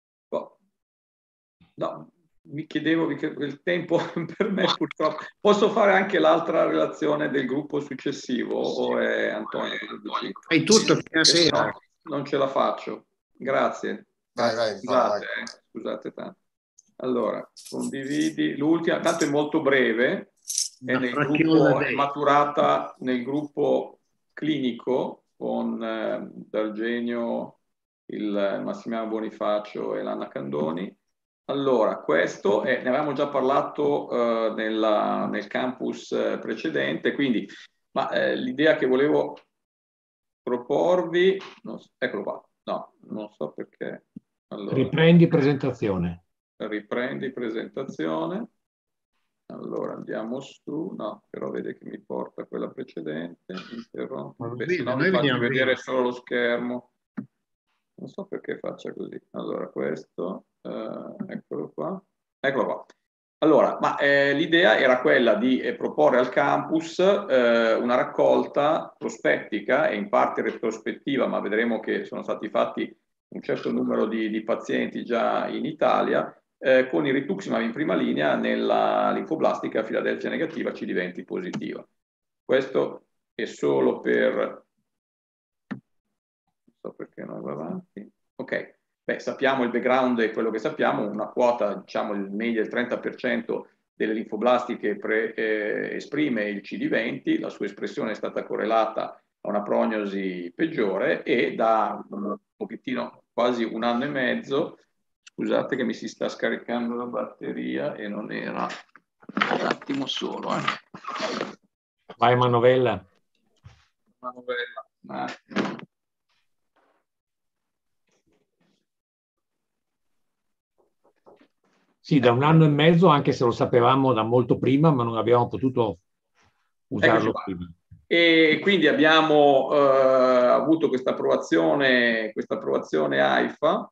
No, mi chiedevo il tempo per me purtroppo. Posso fare anche l'altra relazione del gruppo successivo o è Antonio? Fai tutto No, non ce la faccio. Grazie. Vai, Scusate tanto. Allora, condividi. L'ultima, tanto è molto breve, è nel gruppo, è maturata nel gruppo clinico con D'Argenio, il Massimiliano Bonifacio e l'Anna Candoni. Allora, questo ne avevamo già parlato nel campus precedente, quindi l'idea che volevo proporvi, eccolo qua, no, non so perché. Allora, riprendi presentazione. Riprendi presentazione. Allora andiamo su, no, però vede che mi porta quella precedente, interrompe, se no vi faccio vedere solo lo schermo. Non so perché faccia così. Allora questo, eccolo qua. Eccolo qua. Allora, l'idea era quella di proporre al campus una raccolta prospettica e in parte retrospettiva, ma vedremo che sono stati fatti un certo numero di pazienti già in Italia, con il rituximab in prima linea nella linfoblastica Filadelfia negativa CD20 positiva. Questo è solo per... non so perché non va avanti. Ok, sappiamo il background è quello che sappiamo, una quota, diciamo, il meglio del 30% delle linfoblastiche esprime il CD20, la sua espressione è stata correlata a una prognosi peggiore e da un pochettino, quasi un anno e mezzo, scusate che mi si sta scaricando la batteria e non era, un attimo solo. Vai Manovella. Manovella, un attimo. Sì, da un anno e mezzo, anche se lo sapevamo da molto prima, ma non abbiamo potuto usarlo prima. E quindi abbiamo avuto questa approvazione AIFA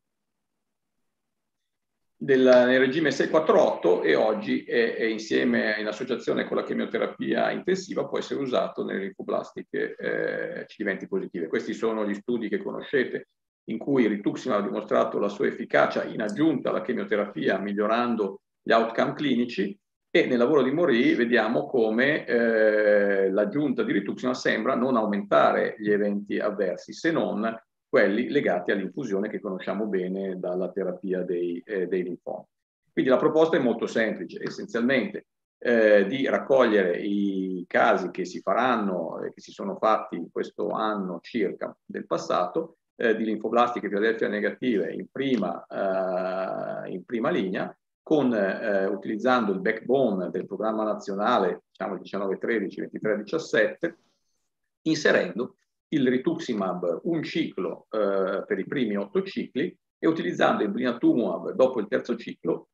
nel regime 648 e oggi è insieme in associazione con la chemioterapia intensiva può essere usato nelle linfoblastiche CD20 positive. Questi sono gli studi che conoscete in cui il rituximab ha dimostrato la sua efficacia in aggiunta alla chemioterapia migliorando gli outcome clinici, e nel lavoro di Mori vediamo come l'aggiunta di rituximab sembra non aumentare gli eventi avversi, se non quelli legati all'infusione che conosciamo bene dalla terapia dei linfomi. Quindi la proposta è molto semplice, essenzialmente di raccogliere i casi che si faranno e che si sono fatti in questo anno circa del passato di linfoblastiche Philadelphia negative in prima linea, utilizzando il backbone del programma nazionale, diciamo il 19-13, 23-17, inserendo il rituximab un ciclo per i primi 8 cicli e utilizzando il blinatumomab dopo il terzo ciclo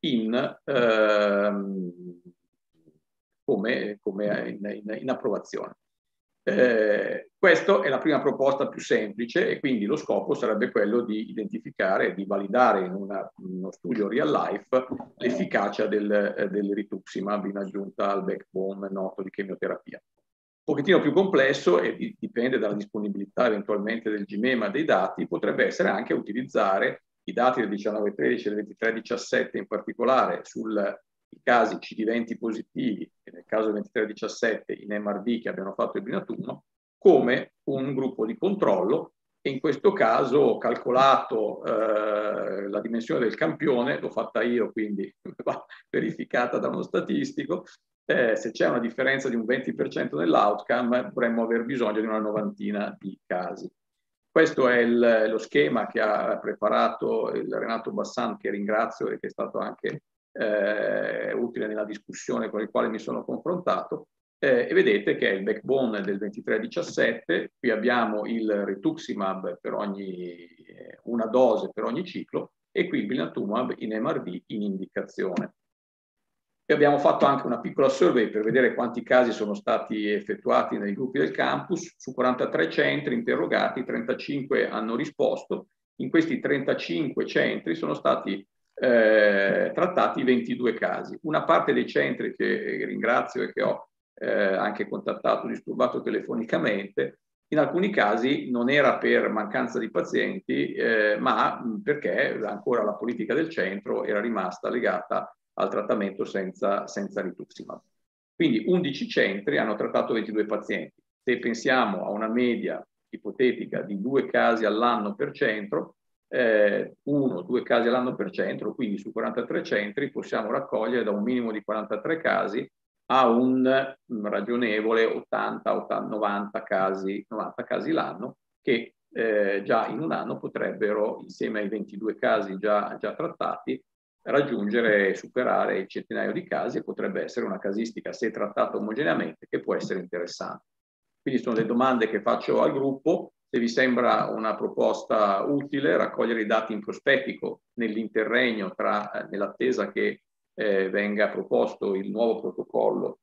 come in approvazione. Questa è la prima proposta più semplice e quindi lo scopo sarebbe quello di identificare e di validare in uno studio real life l'efficacia del rituximab in aggiunta al backbone noto di chemioterapia. Un pochettino più complesso e dipende dalla disponibilità eventualmente del GMEMA dei dati, potrebbe essere anche utilizzare i dati del 19-13 e del 23-17 in particolare sui casi CD20 positivi e nel caso del 23-17 in MRD che abbiano fatto il blinatumomab come un gruppo di controllo e in questo caso ho calcolato la dimensione del campione, l'ho fatta io quindi va verificata da uno statistico, se c'è una differenza di un 20% nell'outcome dovremmo aver bisogno di una 90ina di casi. Questo è lo schema che ha preparato il Renato Bassan, che ringrazio e che è stato anche utile nella discussione con il quale mi sono confrontato, e vedete che è il backbone del 23-17, qui abbiamo il rituximab per una dose per ogni ciclo e qui il blinatumomab in MRD in indicazione. E abbiamo fatto anche una piccola survey per vedere quanti casi sono stati effettuati nei gruppi del campus. Su 43 centri interrogati, 35 hanno risposto. In questi 35 centri sono stati trattati 22 casi. Una parte dei centri che ringrazio e che ho anche contattato, disturbato telefonicamente, in alcuni casi non era per mancanza di pazienti, ma perché ancora la politica del centro era rimasta legata al trattamento senza rituximab. Quindi 11 centri hanno trattato 22 pazienti. Se pensiamo a una media ipotetica di 2 casi all'anno per centro, 1-2 casi all'anno per centro, quindi su 43 centri possiamo raccogliere da un minimo di 43 casi a un ragionevole 80-90 casi l'anno che già in un anno potrebbero, insieme ai 22 casi già trattati, raggiungere e superare il centinaio di casi e potrebbe essere una casistica, se trattata omogeneamente, che può essere interessante. Quindi sono le domande che faccio al gruppo. Se vi sembra una proposta utile, raccogliere i dati in prospettico nell'interregno nell'attesa che venga proposto il nuovo protocollo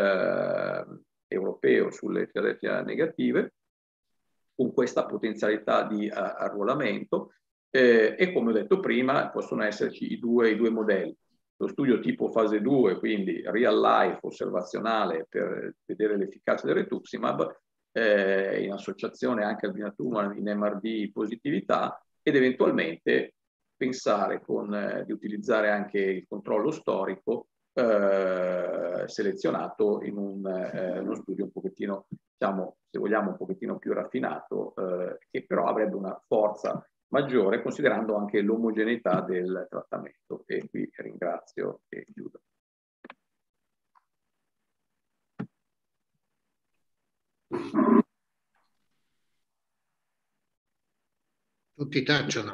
europeo sulle Philadelphia negative, con questa potenzialità di arruolamento, e come ho detto prima possono esserci i due modelli. Lo studio tipo fase 2, quindi real life osservazionale per vedere l'efficacia del rituximab, in associazione anche al blinatumomab in MRD positività, ed eventualmente pensare di utilizzare anche il controllo storico selezionato in uno studio un pochettino, diciamo, se vogliamo, un pochettino più raffinato, che però avrebbe una forza maggiore considerando anche l'omogeneità del trattamento. E qui ringrazio e chiudo. Tutti tacciono.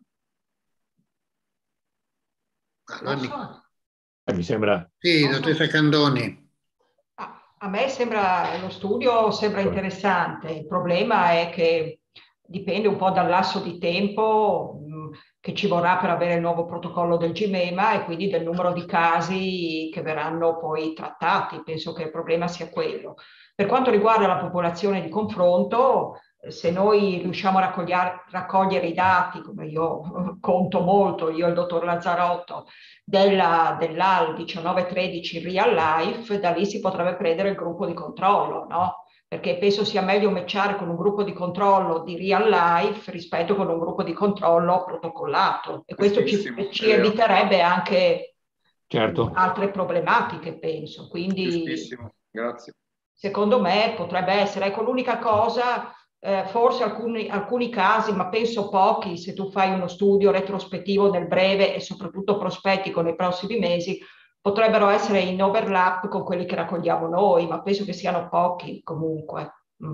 Allora, mi sembra. Sì, dottoressa Candoni. A me lo studio sembra interessante. Il problema è che dipende un po' dal lasso di tempo che ci vorrà per avere il nuovo protocollo del GMEMA e quindi del numero di casi che verranno poi trattati. Penso che il problema sia quello. Per quanto riguarda la popolazione di confronto, se noi riusciamo a raccogliere i dati, come io conto molto, io e il dottor Lazzarotto, dell'AL 19-13 real life, da lì si potrebbe prendere il gruppo di controllo, no? Perché penso sia meglio matchare con un gruppo di controllo di real life rispetto con un gruppo di controllo protocollato. E questo ci eviterebbe anche altre problematiche, penso. Quindi, Giustissimo, grazie. Secondo me potrebbe essere, ecco, l'unica cosa forse alcuni casi, ma penso pochi, se tu fai uno studio retrospettivo nel breve e soprattutto prospettico nei prossimi mesi, potrebbero essere in overlap con quelli che raccogliamo noi, ma penso che siano pochi comunque.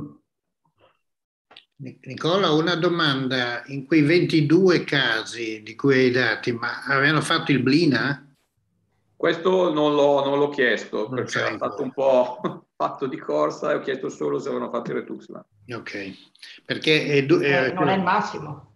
Nicola, una domanda: in quei 22 casi di cui hai dati, ma avevano fatto il Blina? Questo non l'ho chiesto, perché era stato un po' fatto di corsa e ho chiesto solo se avevano fatto il Rituximab. Ok, perché non è il massimo.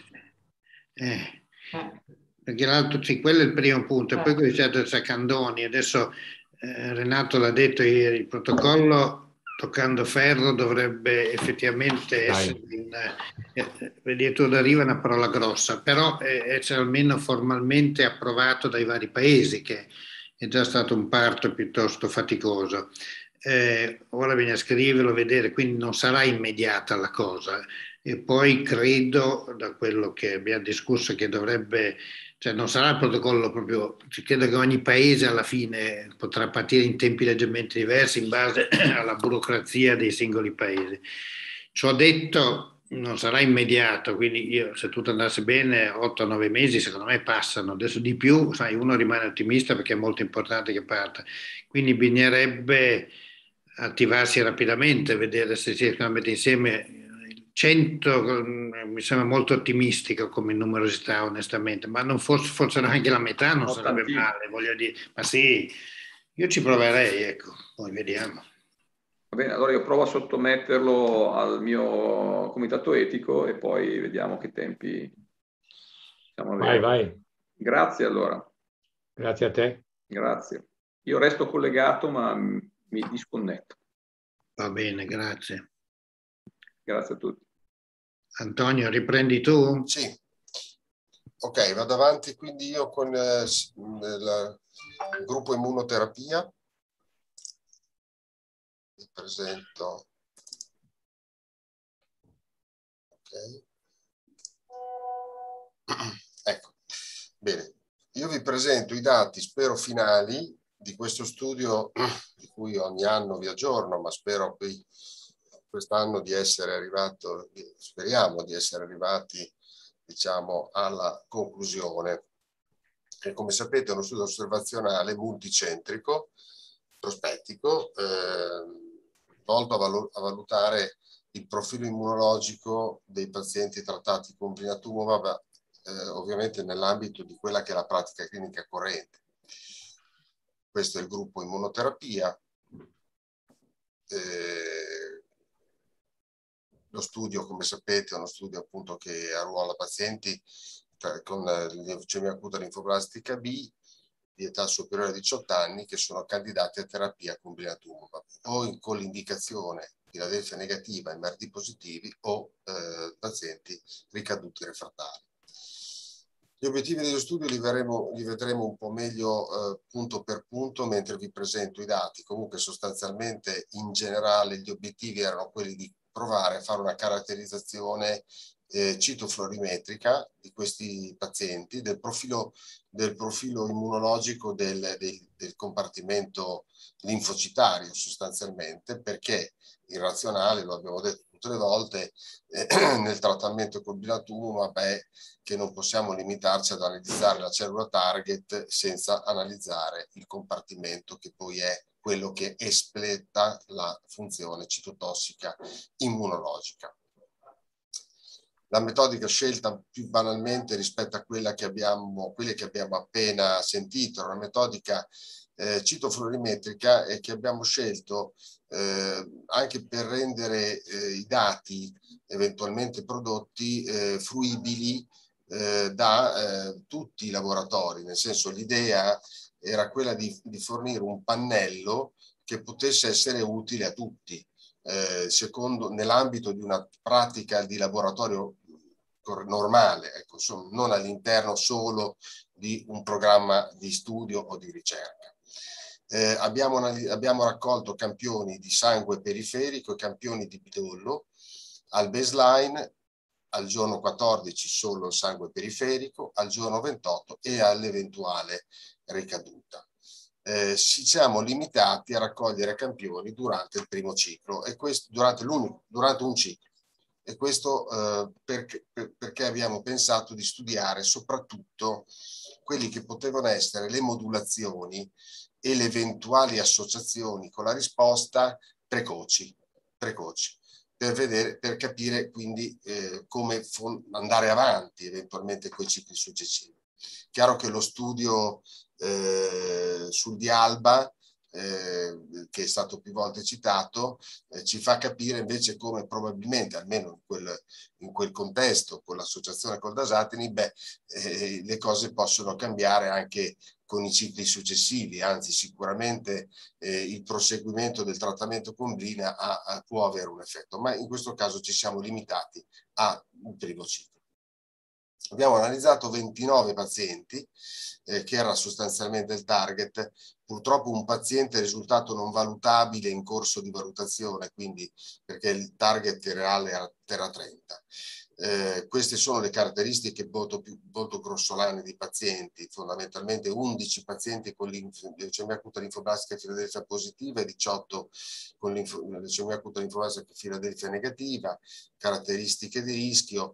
Perché l'altro, sì, quello è il primo punto. E poi come dicevo, Sacandoni, adesso Renato l'ha detto ieri, il protocollo toccando ferro dovrebbe effettivamente essere addirittura arriva una parola grossa, però essere almeno formalmente approvato dai vari paesi, che è già stato un parto piuttosto faticoso. Ora bisogna scriverlo, vedere, quindi non sarà immediata la cosa. E poi credo, da quello che abbiamo discusso, che dovrebbe, cioè non sarà il protocollo proprio, credo che ogni paese alla fine potrà partire in tempi leggermente diversi in base alla burocrazia dei singoli paesi. Ciò detto, non sarà immediato, quindi io, se tutto andasse bene, 8-9 mesi secondo me passano, adesso di più, sai, uno rimane ottimista perché è molto importante che parta, quindi bisognerebbe attivarsi rapidamente, vedere se si riescono a mettere insieme 100, mi sembra molto ottimistico come numerosità onestamente, ma non fosse anche la metà non sarebbe male, voglio dire, ma sì, io ci proverei, ecco, poi vediamo. Va bene, allora io provo a sottometterlo al mio comitato etico e poi vediamo che tempi siamo avere. Vai. Grazie allora. Grazie a te. Grazie. Io resto collegato ma mi disconnetto. Va bene, grazie. Grazie a tutti. Antonio, riprendi tu? Sì. Ok, vado avanti quindi io con il gruppo immunoterapia. Vi presento. Ok. Ecco, bene. Io vi presento i dati, spero finali, di questo studio di cui ogni anno vi aggiorno, ma spero qui quest'anno di essere arrivato, speriamo di essere arrivati, diciamo, alla conclusione. E come sapete è uno studio osservazionale multicentrico, prospettico, volto a valutare il profilo immunologico dei pazienti trattati con blinatumomab, ovviamente nell'ambito di quella che è la pratica clinica corrente. Questo è il gruppo immunoterapia. Lo studio, come sapete, è uno studio appunto che arruola pazienti con leucemia acuta linfoblastica B di età superiore a 18 anni che sono candidati a terapia con blinatumomab o con l'indicazione di Philadelphia negativa, MRD positivi o pazienti ricaduti refrattari. Gli obiettivi dello studio li vedremo un po' meglio punto per punto mentre vi presento i dati. Comunque sostanzialmente in generale gli obiettivi erano quelli di provare a fare una caratterizzazione citoflorimetrica di questi pazienti, del profilo immunologico del compartimento linfocitario sostanzialmente, perché il razionale, lo abbiamo detto tutte le volte, nel trattamento con blinatumomab è che non possiamo limitarci ad analizzare la cellula target senza analizzare il compartimento che poi è quello che espleta la funzione citotossica immunologica. La metodica scelta più banalmente rispetto a quelle che abbiamo appena sentito, era una metodica citoflorimetrica che abbiamo scelto anche per rendere i dati eventualmente prodotti fruibili da tutti i laboratori, nel senso l'idea era quella di fornire un pannello che potesse essere utile a tutti, nell'ambito di una pratica di laboratorio normale, ecco, insomma, non all'interno solo di un programma di studio o di ricerca. Abbiamo raccolto campioni di sangue periferico e campioni di midollo. Al baseline, al giorno 14 solo il sangue periferico, al giorno 28 e all'eventuale ricaduta. Ci siamo limitati a raccogliere campioni durante il primo ciclo e questo durante un ciclo. E questo perché abbiamo pensato di studiare soprattutto quelli che potevano essere le modulazioni e le eventuali associazioni con la risposta precoci, per capire quindi come andare avanti eventualmente con i cicli successivi. Chiaro che lo studio sul Dialba, che è stato più volte citato, ci fa capire invece come probabilmente, almeno in quel contesto, con l'associazione col dasatinib, le cose possono cambiare anche con i cicli successivi, anzi sicuramente il proseguimento del trattamento con blina può avere un effetto, ma in questo caso ci siamo limitati al primo ciclo. Abbiamo analizzato 29 pazienti, che era sostanzialmente il target. Purtroppo un paziente è risultato non valutabile in corso di valutazione, quindi perché il target reale era 30. Queste sono le caratteristiche molto grossolane di pazienti, fondamentalmente 11 pazienti con leucemia acuta linfoblastica Filadelfia positiva e 18 con leucemia acuta linfoblastica Filadelfia negativa, caratteristiche di rischio.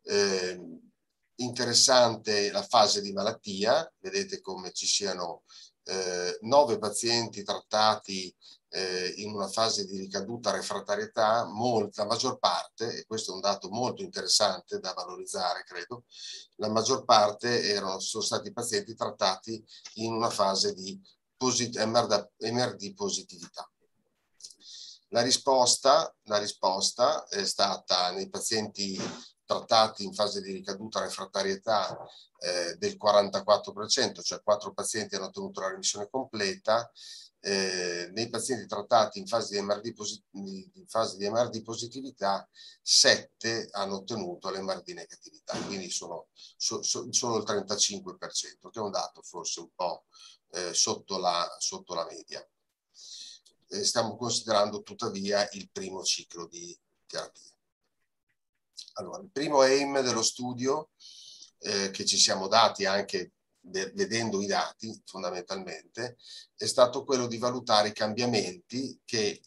Interessante la fase di malattia, vedete come ci siano 9 pazienti trattati in una fase di ricaduta refrattarietà, la maggior parte, e questo è un dato molto interessante da valorizzare, credo, la maggior parte sono stati pazienti trattati in una fase di MRD positività. La risposta è stata nei pazienti trattati in fase di ricaduta refrattarietà del 44%, cioè 4 pazienti hanno ottenuto la remissione completa. Nei pazienti trattati in fase di MRD positività, 7 hanno ottenuto l'MRD negatività, quindi sono il 35%, che è un dato forse un po' sotto la media. Stiamo considerando tuttavia il primo ciclo di terapia. Allora, il primo aim dello studio che ci siamo dati anche vedendo i dati fondamentalmente è stato quello di valutare i cambiamenti che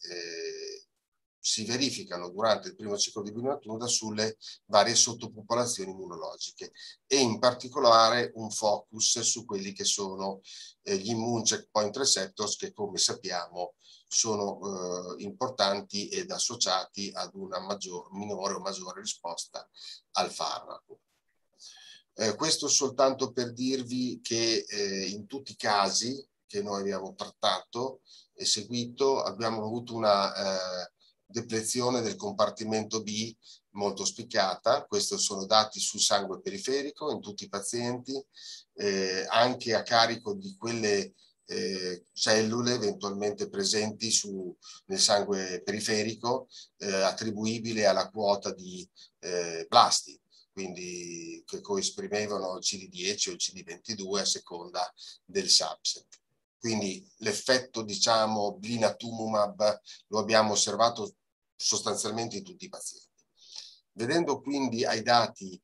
si verificano durante il primo ciclo di blinatumomab sulle varie sottopopolazioni immunologiche e in particolare un focus su quelli che sono gli immune checkpoint receptors, che come sappiamo sono importanti ed associati ad una minore o maggiore risposta al farmaco. Questo soltanto per dirvi che in tutti i casi che noi abbiamo trattato e seguito abbiamo avuto una deplezione del compartimento B molto spiccata. Questi sono dati sul sangue periferico in tutti i pazienti, anche a carico di quelle cellule eventualmente presenti nel sangue periferico, attribuibile alla quota di blasti, quindi che coesprimevano il CD10 o il CD22 a seconda del subset. Quindi l'effetto, diciamo, blinatumomab lo abbiamo osservato sostanzialmente in tutti i pazienti. Vedendo quindi ai dati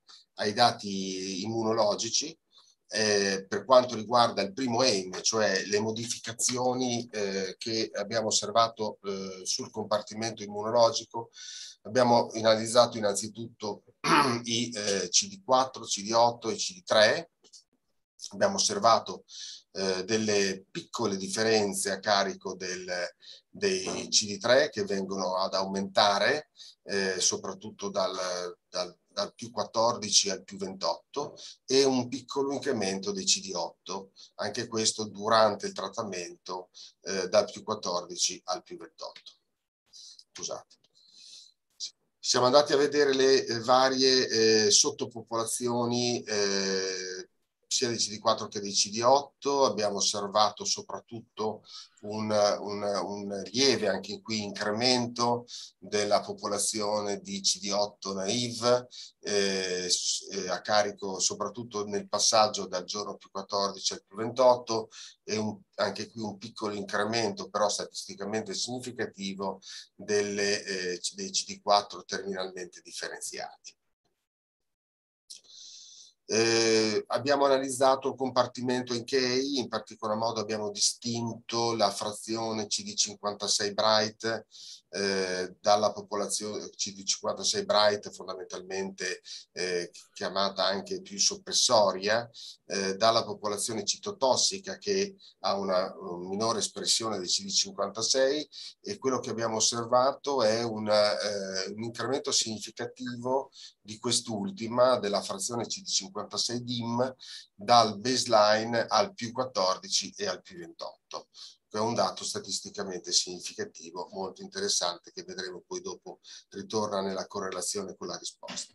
immunologici, per quanto riguarda il primo aim, cioè le modificazioni che abbiamo osservato sul compartimento immunologico, abbiamo analizzato innanzitutto i CD4, CD8 e CD3. Abbiamo osservato delle piccole differenze a carico dei CD3 che vengono ad aumentare soprattutto dal più 14 al più 28 e un piccolo incremento dei CD8, anche questo durante il trattamento dal più 14 al più 28. Scusate. Siamo andati a vedere le varie sottopopolazioni sia dei CD4 che dei CD8, abbiamo osservato soprattutto un lieve, anche qui, incremento della popolazione di CD8 naive, a carico soprattutto nel passaggio dal giorno più 14 al più 28, e anche qui un piccolo incremento, però statisticamente significativo, dei CD4 terminalmente differenziati. Abbiamo analizzato il compartimento in Key, in particolar modo abbiamo distinto la frazione CD56 bright dalla popolazione CD56 Bright, fondamentalmente chiamata anche più soppressoria, dalla popolazione citotossica che ha una minore espressione del CD56, e quello che abbiamo osservato è un incremento significativo di quest'ultima, della frazione CD56 DIM, dal baseline al più 14 e al più 28. È un dato statisticamente significativo, molto interessante, che vedremo poi dopo ritorna nella correlazione con la risposta.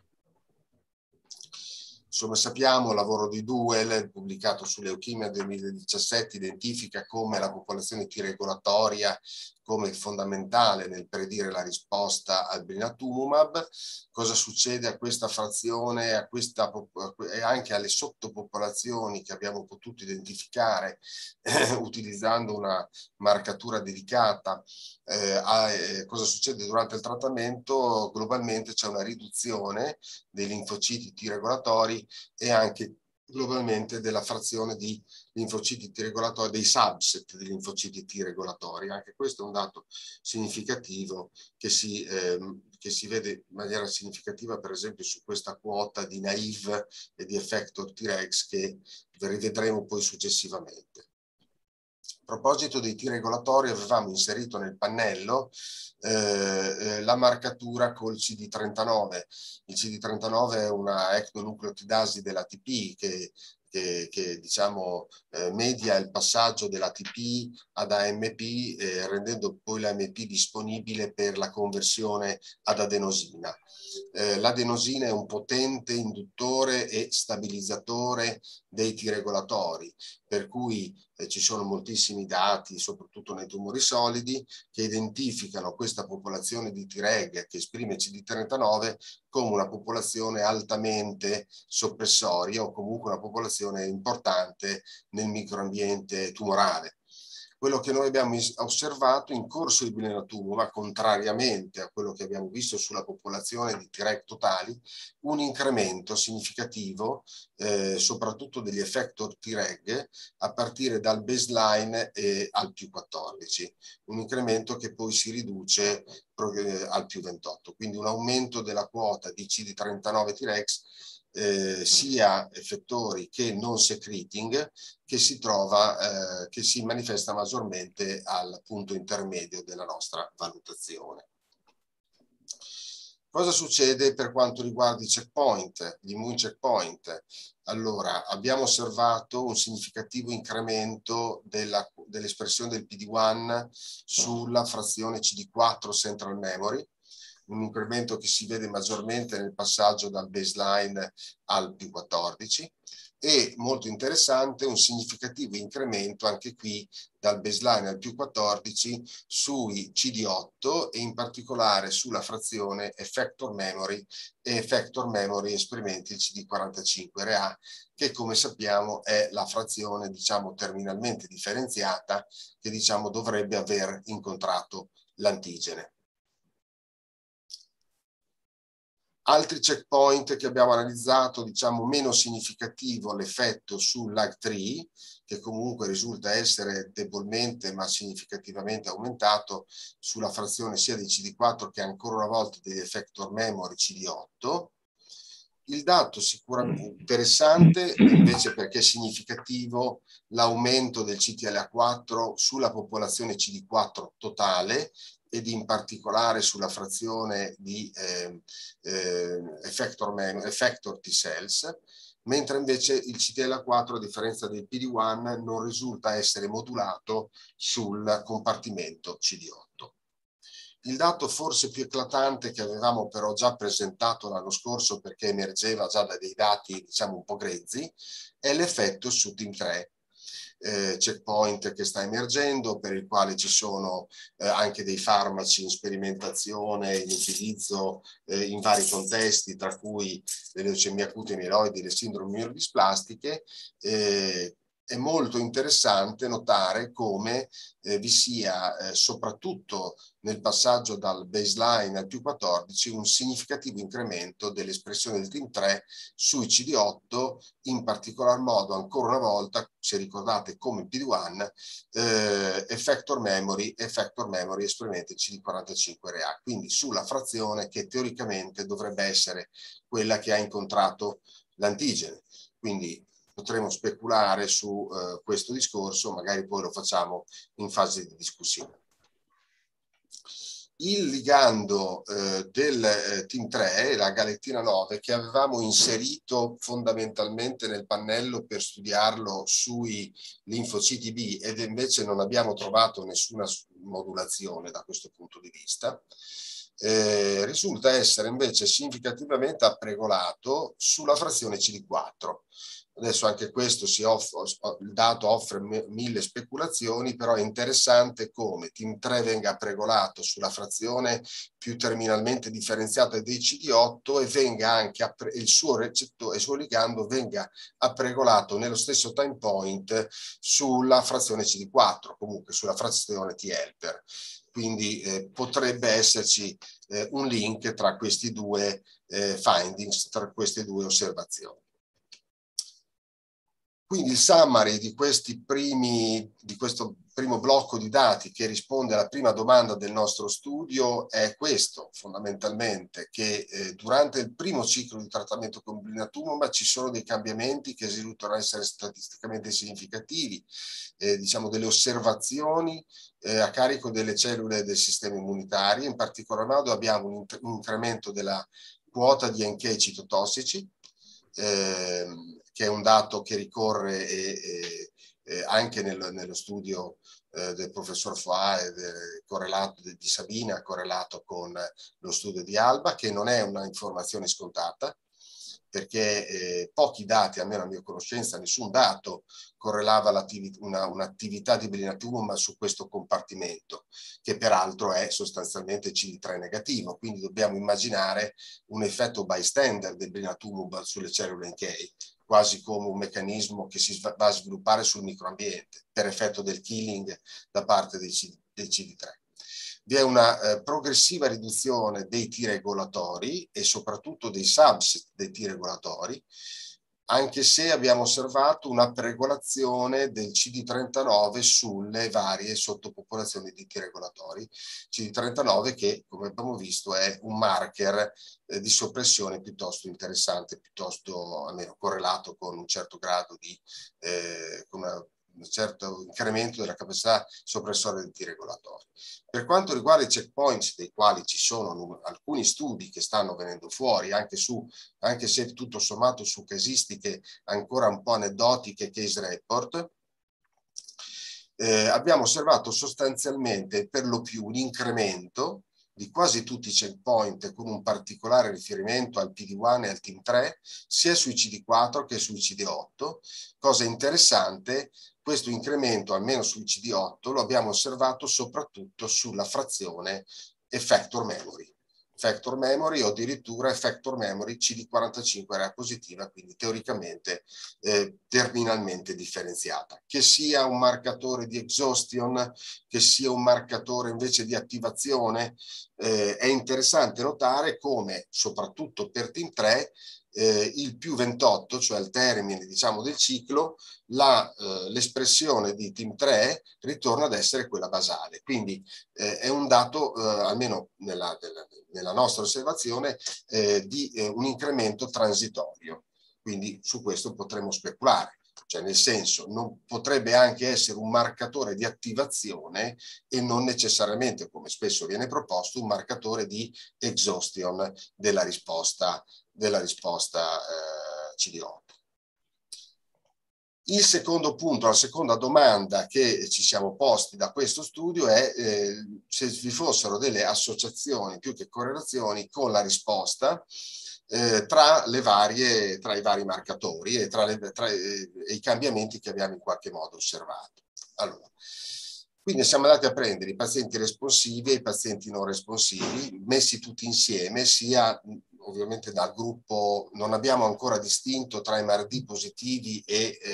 Insomma, sappiamo, il lavoro di Duell, pubblicato su Leuchemia 2017, identifica come la popolazione T regolatoria come fondamentale nel predire la risposta al blinatumomab. Cosa succede a questa frazione e anche alle sottopopolazioni che abbiamo potuto identificare utilizzando una marcatura dedicata cosa succede durante il trattamento? Globalmente c'è una riduzione dei linfociti T regolatori e anche globalmente della frazione di linfociti T regolatori, dei subset di linfociti T regolatori. Anche questo è un dato significativo che si vede in maniera significativa, per esempio, su questa quota di naive e di effector Tregs che rivedremo poi successivamente. A proposito dei T regolatori, avevamo inserito nel pannello la marcatura col CD39. Il CD39 è una ectonucleotidasi dell'ATP che diciamo media il passaggio dell'ATP ad AMP, rendendo poi l'AMP disponibile per la conversione ad adenosina. L'adenosina è un potente induttore e stabilizzatore dei T regolatori, per cui ci sono moltissimi dati, soprattutto nei tumori solidi, che identificano questa popolazione di Treg che esprime CD39 come una popolazione altamente soppressoria o comunque una popolazione importante nel microambiente tumorale. Quello che noi abbiamo osservato in corso di blinatumomab, contrariamente a quello che abbiamo visto sulla popolazione di Treg totali, un incremento significativo, soprattutto degli effector Treg, a partire dal baseline al più 14. Un incremento che poi si riduce al più 28. Quindi un aumento della quota di CD39 Tregs, sia effettori che non secreting, che si manifesta maggiormente al punto intermedio della nostra valutazione. Cosa succede per quanto riguarda i checkpoint, gli immune checkpoint? Allora, abbiamo osservato un significativo incremento dell'espressione del PD-1 sulla frazione CD4 central memory, un incremento che si vede maggiormente nel passaggio dal baseline al più 14, e molto interessante un significativo incremento anche qui dal baseline al più 14 sui CD8 e in particolare sulla frazione effector memory e effector memory esprimenti il CD45RA, che come sappiamo è la frazione diciamo terminalmente differenziata che diciamo dovrebbe aver incontrato l'antigene. Altri checkpoint che abbiamo analizzato, diciamo meno significativo l'effetto sull'AG3, che comunque risulta essere debolmente ma significativamente aumentato sulla frazione sia dei CD4 che ancora una volta degli effector memory CD8. Il dato sicuramente interessante invece perché è significativo l'aumento del CTLA4 sulla popolazione CD4 totale, ed in particolare sulla frazione di effector T-cells, mentre invece il CTLA4, a differenza del PD-1, non risulta essere modulato sul compartimento CD8. Il dato forse più eclatante, che avevamo però già presentato l'anno scorso perché emergeva già da dei dati diciamo un po' grezzi, è l'effetto su TIM3. Checkpoint che sta emergendo, per il quale ci sono anche dei farmaci in sperimentazione, in utilizzo in vari contesti, tra cui le leucemie acute mieloidi, le sindromi mielodisplastiche, è molto interessante notare come vi sia, soprattutto nel passaggio dal baseline al più 14, un significativo incremento dell'espressione del TIM3 sui CD8, in particolar modo, ancora una volta, se ricordate come PD1, effector memory esprimente CD45RA, quindi sulla frazione che teoricamente dovrebbe essere quella che ha incontrato l'antigene. Quindi potremo speculare su questo discorso, magari poi lo facciamo in fase di discussione. Il ligando del TIM3, la galettina 9, che avevamo inserito fondamentalmente nel pannello per studiarlo sui linfociti B ed invece non abbiamo trovato nessuna modulazione da questo punto di vista, risulta essere invece significativamente appregolato sulla frazione CD4. Adesso anche questo il dato offre mille speculazioni, però è interessante come TIM3 venga appregolato sulla frazione più terminalmente differenziata dei CD8 e venga anche il suo recettore, il suo ligando venga appregolato nello stesso time point sulla frazione CD4, comunque sulla frazione T-helper. Quindi potrebbe esserci un link tra questi due findings, tra queste due osservazioni. Quindi il summary di questo primo blocco di dati che risponde alla prima domanda del nostro studio è questo, fondamentalmente, che durante il primo ciclo di trattamento con blinatumomab ci sono dei cambiamenti che risultano essere statisticamente significativi, diciamo delle osservazioni a carico delle cellule del sistema immunitario. In particolar modo abbiamo un incremento della quota di NK citotossici, che è un dato che ricorre anche nello studio del professor Foà e di Sabina, correlato con lo studio di Alba, che non è una informazione scontata, perché pochi dati, almeno a mia conoscenza, nessun dato correlava un'attività di blinatumomab su questo compartimento, che peraltro è sostanzialmente CD3 negativo, quindi dobbiamo immaginare un effetto bystander del blinatumomab sulle cellule NK, quasi come un meccanismo che si va a sviluppare sul microambiente per effetto del killing da parte del CD3. Vi è una progressiva riduzione dei T regolatori e soprattutto dei subset dei T regolatori, anche se abbiamo osservato una preregolazione del CD39 sulle varie sottopopolazioni di T regolatori. CD39 che, come abbiamo visto, è un marker di soppressione piuttosto interessante, piuttosto almeno correlato con un certo grado di un certo incremento della capacità soppressoria dei T regolatori. Per quanto riguarda i checkpoints, dei quali ci sono alcuni studi che stanno venendo fuori, anche se tutto sommato su casistiche ancora un po' aneddotiche, case report, abbiamo osservato sostanzialmente per lo più un incremento di quasi tutti i checkpoint con un particolare riferimento al PD1 e al TIM3, sia sui CD4 che sui CD8. Cosa interessante, questo incremento, almeno sui CD8, lo abbiamo osservato soprattutto sulla frazione effector memory o addirittura effector memory CD45 era positiva, quindi teoricamente terminalmente differenziata. Che sia un marcatore di exhaustion, che sia un marcatore invece di attivazione, è interessante notare come soprattutto per TIM3 il più 28, cioè il termine diciamo del ciclo, l'espressione di TIM3 ritorna ad essere quella basale. Quindi è un dato, almeno nella nostra osservazione, di un incremento transitorio. Quindi su questo potremmo speculare. Cioè nel senso, potrebbe anche essere un marcatore di attivazione e non necessariamente, come spesso viene proposto, un marcatore di exhaustion della risposta CD8. Il secondo punto, la seconda domanda che ci siamo posti da questo studio è se vi fossero delle associazioni più che correlazioni con la risposta tra i vari marcatori e tra i cambiamenti che abbiamo in qualche modo osservato. Allora, quindi siamo andati a prendere i pazienti responsivi e i pazienti non responsivi, messi tutti insieme, sia ovviamente dal gruppo, non abbiamo ancora distinto tra MRD positivi e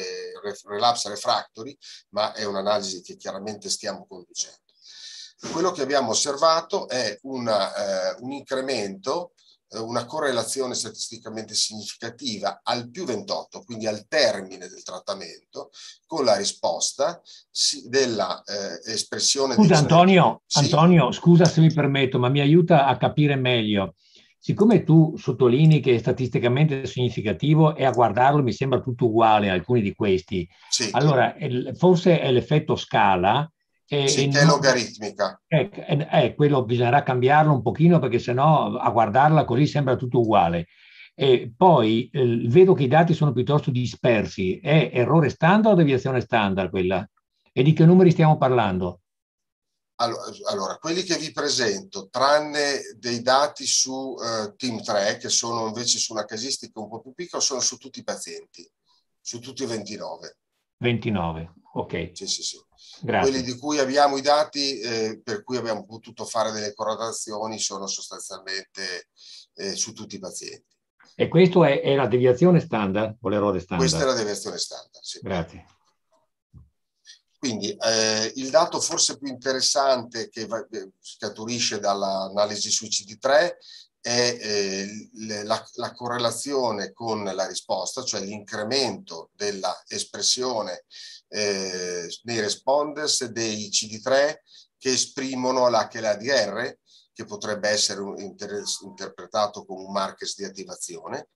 relapse refractory, ma è un'analisi che chiaramente stiamo conducendo. Quello che abbiamo osservato è un incremento, una correlazione statisticamente significativa al più 28, quindi al termine del trattamento, con la risposta della espressione Scusa dei Antonio, sì? Antonio, scusa se mi permetto, ma mi aiuta a capire meglio. Siccome tu sottolinei che è statisticamente significativo e a guardarlo mi sembra tutto uguale alcuni di questi, Sì. allora forse è l'effetto scala. Sì, che è logaritmica. Quello bisognerà cambiarlo un pochino perché sennò a guardarla così sembra tutto uguale. E poi vedo che i dati sono piuttosto dispersi. È errore standard o deviazione standard quella? E di che numeri stiamo parlando? Allora, quelli che vi presento, tranne dei dati su Team 3, che sono invece su una casistica un po' più piccola, sono su tutti i pazienti, su tutti i 29. 29, ok. Sì, sì, sì. Grazie. Quelli di cui abbiamo i dati, per cui abbiamo potuto fare delle correlazioni, sono sostanzialmente su tutti i pazienti. E questo è la deviazione standard o l'errore standard? Questa è la deviazione standard, sì. Grazie. Quindi il dato forse più interessante che scaturisce dall'analisi sui CD3 è la correlazione con la risposta, cioè l'incremento della espressione nei responders dei CD3 che esprimono l'HLA-DR, che potrebbe essere interpretato come un marker di attivazione,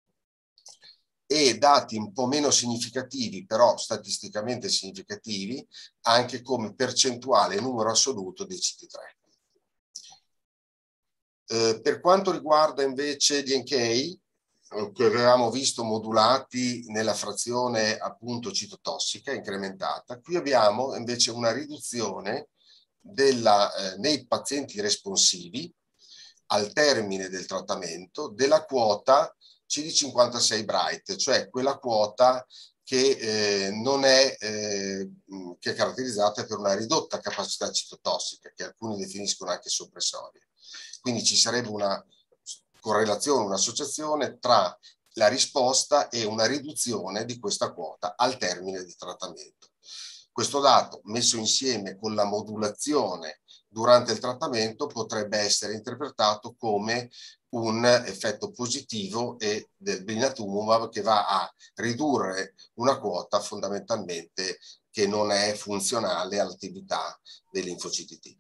e dati un po' meno significativi, però statisticamente significativi, anche come percentuale numero assoluto dei CD3. Per quanto riguarda invece gli NK, che avevamo visto modulati nella frazione appunto citotossica incrementata, qui abbiamo invece una riduzione nei pazienti responsivi al termine del trattamento della quota CD56 Bright, cioè quella quota che non è, che è caratterizzata per una ridotta capacità citotossica, che alcuni definiscono anche soppressoria. Quindi ci sarebbe una correlazione, un'associazione tra la risposta e una riduzione di questa quota al termine del trattamento. Questo dato, messo insieme con la modulazione durante il trattamento, potrebbe essere interpretato come un effetto positivo del blinatumomab che va a ridurre una quota fondamentalmente che non è funzionale all'attività dei linfociti T.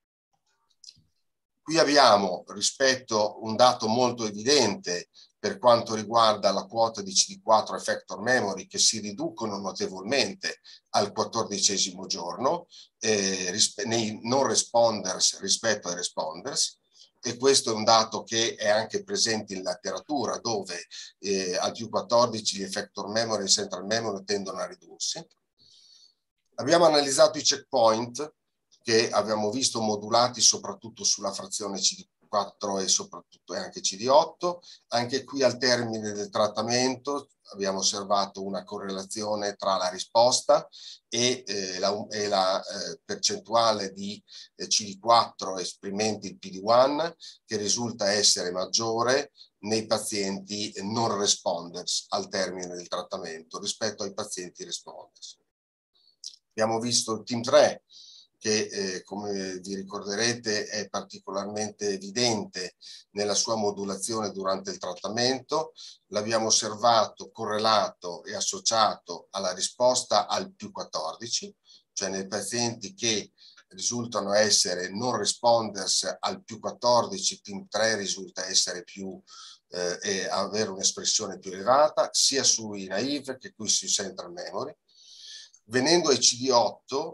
Qui abbiamo rispetto un dato molto evidente per quanto riguarda la quota di CD4 effector memory, che si riducono notevolmente al 14° giorno nei non responders rispetto ai responders, e questo è un dato che è anche presente in letteratura, dove al più 14 gli effector memory e central memory tendono a ridursi. Abbiamo analizzato i checkpoint che abbiamo visto modulati soprattutto sulla frazione CD4 e soprattutto anche CD8. Anche qui al termine del trattamento abbiamo osservato una correlazione tra la risposta e la percentuale di CD4 esprimenti il PD-1, che risulta essere maggiore nei pazienti non responders al termine del trattamento rispetto ai pazienti responders. Abbiamo visto il Team 3, che come vi ricorderete è particolarmente evidente nella sua modulazione durante il trattamento. L'abbiamo osservato correlato e associato alla risposta al più 14, cioè nei pazienti che risultano essere non responders al più 14, Team 3 risulta essere più e avere un'espressione più elevata sia sui naive che qui sui central memory. Venendo ai CD8,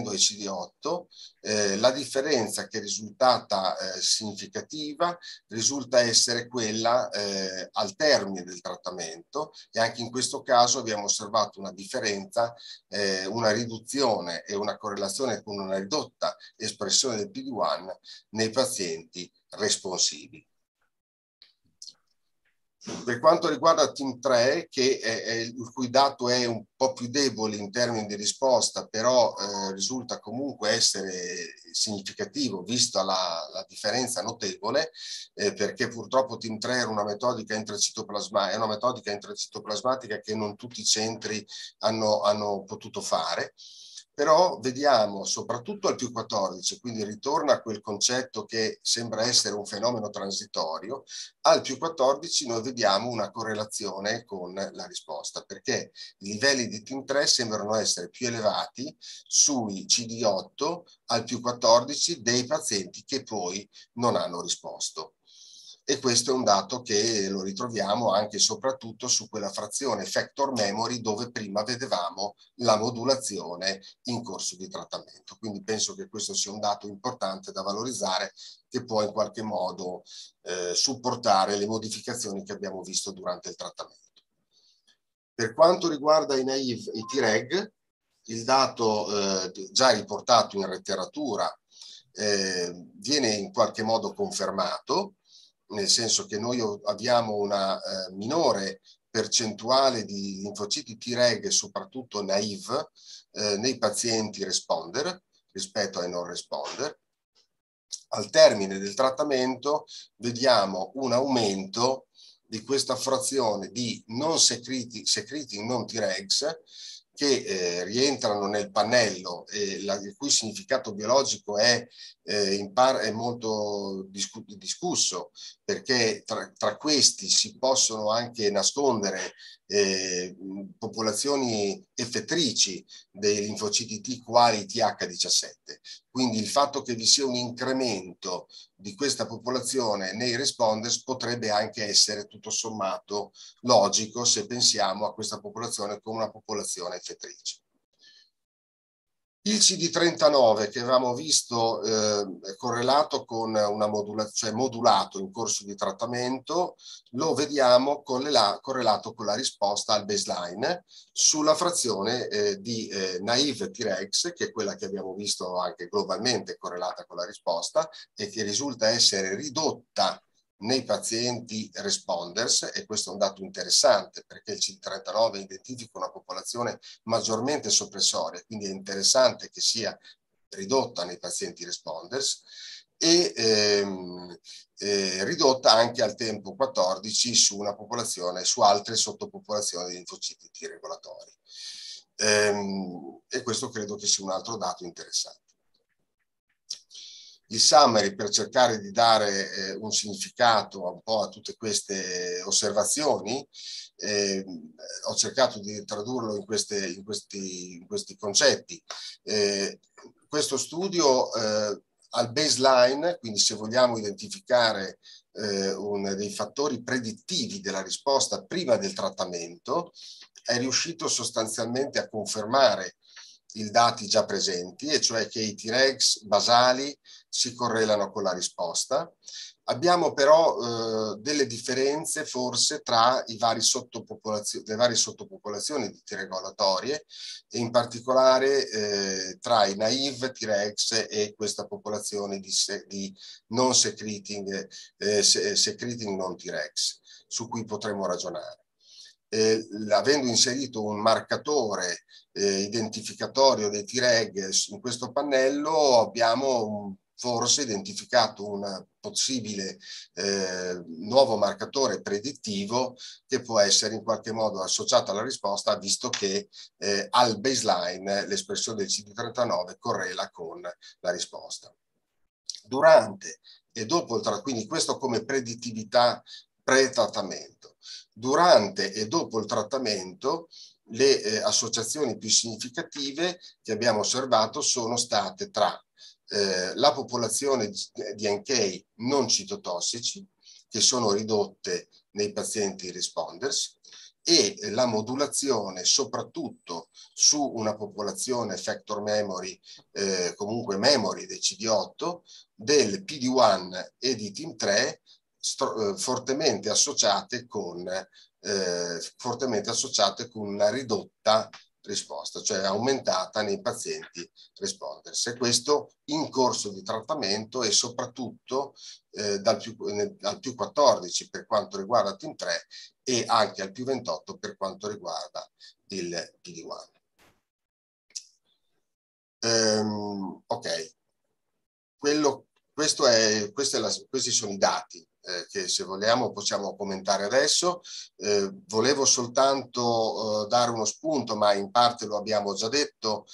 la differenza che è risultata significativa risulta essere quella al termine del trattamento, e anche in questo caso abbiamo osservato una differenza, una riduzione e una correlazione con una ridotta espressione del PD-1 nei pazienti responsivi. Per quanto riguarda TIM3, il cui dato è un po' più debole in termini di risposta, però risulta comunque essere significativo vista la differenza notevole, perché purtroppo TIM3 era una metodica intracitoplasmatica, è una metodica intracitoplasmatica che non tutti i centri hanno potuto fare. Però vediamo soprattutto al più 14, quindi ritorna a quel concetto che sembra essere un fenomeno transitorio. Al più 14 noi vediamo una correlazione con la risposta, perché i livelli di TIM3 sembrano essere più elevati sui CD8 al più 14 dei pazienti che poi non hanno risposto. E questo è un dato che lo ritroviamo anche e soprattutto su quella frazione factor memory dove prima vedevamo la modulazione in corso di trattamento. Quindi penso che questo sia un dato importante da valorizzare, che può in qualche modo supportare le modificazioni che abbiamo visto durante il trattamento. Per quanto riguarda i naive e i Treg, il dato già riportato in letteratura viene in qualche modo confermato, nel senso che noi abbiamo una minore percentuale di linfociti Treg, soprattutto naive, nei pazienti responder rispetto ai non responder. Al termine del trattamento vediamo un aumento di questa frazione di non secreting non Tregs che rientrano nel pannello e il cui significato biologico è molto discusso, perché tra questi si possono anche nascondere popolazioni effettrici dei linfociti T quali TH17. Quindi il fatto che vi sia un incremento di questa popolazione nei responders potrebbe anche essere tutto sommato logico se pensiamo a questa popolazione come una popolazione effettrice. Il CD39 che avevamo visto correlato con una modulazione, cioè modulato in corso di trattamento, lo vediamo correlato con la risposta al baseline sulla frazione di naive Tregs, che è quella che abbiamo visto anche globalmente correlata con la risposta e che risulta essere ridotta nei pazienti responders, e questo è un dato interessante perché il CD39 identifica una popolazione maggiormente soppressoria, quindi è interessante che sia ridotta nei pazienti responders e ridotta anche al tempo 14 su una popolazione, su altre sottopopolazioni di linfociti T regolatori. E questo credo che sia un altro dato interessante. Il summary, per cercare di dare un significato un po' a tutte queste osservazioni, ho cercato di tradurlo in questi concetti. Questo studio al baseline, quindi se vogliamo identificare dei fattori predittivi della risposta prima del trattamento, è riuscito sostanzialmente a confermare i dati già presenti, e cioè che i Tregs basali si correlano con la risposta. Abbiamo però delle differenze forse tra le varie sottopopolazioni di T regolatorie, e in particolare tra i naive Tregs e questa popolazione di non secreting non Tregs, su cui potremo ragionare. Avendo inserito un marcatore identificatorio dei Treg in questo pannello, abbiamo forse identificato un possibile nuovo marcatore predittivo che può essere in qualche modo associato alla risposta, visto che al baseline l'espressione del CD39 correla con la risposta. Durante e dopo quindi questo come predittività pre-trattamento. Durante e dopo il trattamento le associazioni più significative che abbiamo osservato sono state tra la popolazione di NK non citotossici, che sono ridotte nei pazienti responders, e la modulazione soprattutto su una popolazione factor memory, comunque memory del CD8, del PD1 e di TIM3, fortemente associate con una ridotta risposta, cioè aumentata nei pazienti responders, e questo in corso di trattamento e soprattutto al più 14 per quanto riguarda TIM3 e anche al più 28 per quanto riguarda il PD-1. Ok, questi sono i dati che, se vogliamo, possiamo commentare adesso. Volevo soltanto dare uno spunto, ma in parte lo abbiamo già detto.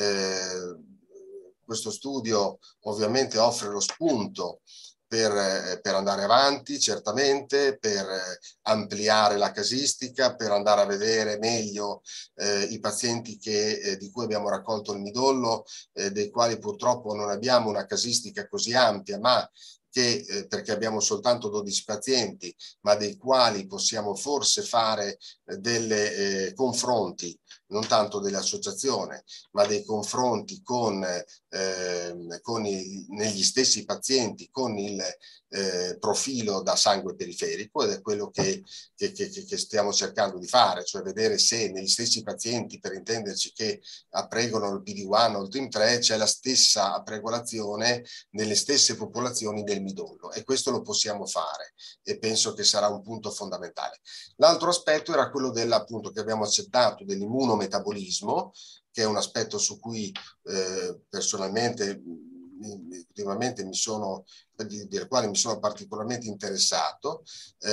Questo studio ovviamente offre lo spunto per andare avanti, certamente, per ampliare la casistica, per andare a vedere meglio i pazienti di cui abbiamo raccolto il midollo, dei quali purtroppo non abbiamo una casistica così ampia, ma che perché abbiamo soltanto 12 pazienti, ma dei quali possiamo forse fare delle confronti, non tanto dell'associazione, ma dei confronti negli stessi pazienti con il profilo da sangue periferico, ed è quello che stiamo cercando di fare, cioè vedere se negli stessi pazienti, per intenderci, che appregolano il PD-1 o il TIM3, c'è la stessa appregolazione nelle stesse popolazioni del midollo, e questo lo possiamo fare, e penso che sarà un punto fondamentale. L'altro aspetto era quello appunto, che abbiamo accettato, dell'immunometabolismo, che è un aspetto su cui personalmente ultimamente del quale mi sono particolarmente interessato.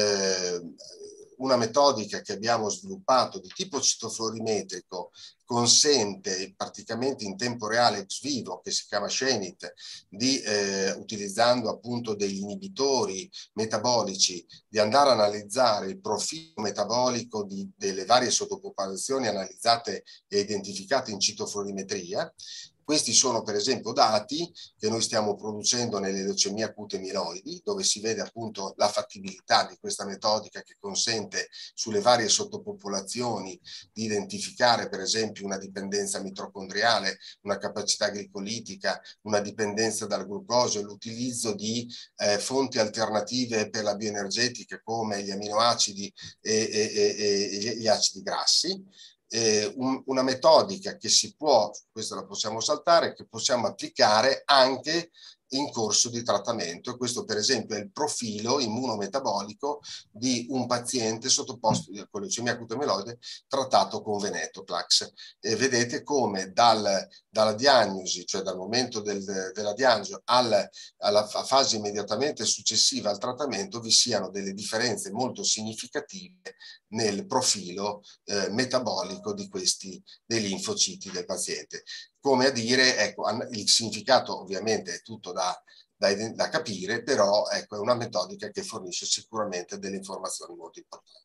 Una metodica che abbiamo sviluppato di tipo citofluorimetrico consente praticamente in tempo reale ex vivo, che si chiama Shenit, utilizzando appunto degli inibitori metabolici, di andare a analizzare il profilo metabolico delle varie sottopopolazioni analizzate e identificate in citofluorimetria. Questi sono per esempio dati che noi stiamo producendo nelle leucemie acute mieloidi, dove si vede appunto la fattibilità di questa metodica, che consente sulle varie sottopopolazioni di identificare per esempio una dipendenza mitocondriale, una capacità glicolitica, una dipendenza dal glucosio, l'utilizzo di fonti alternative per la bioenergetica come gli aminoacidi e gli acidi grassi. Una metodica che questa la possiamo saltare, che possiamo applicare anche in corso di trattamento. Questo per esempio è il profilo immunometabolico di un paziente sottoposto con leucemia acuta mieloide trattato con venetoclax. E vedete come dalla diagnosi, cioè dal momento della diagnosi alla fase immediatamente successiva al trattamento, vi siano delle differenze molto significative nel profilo metabolico dei linfociti del paziente. Come a dire, ecco, il significato ovviamente è tutto da capire, però ecco, è una metodica che fornisce sicuramente delle informazioni molto importanti.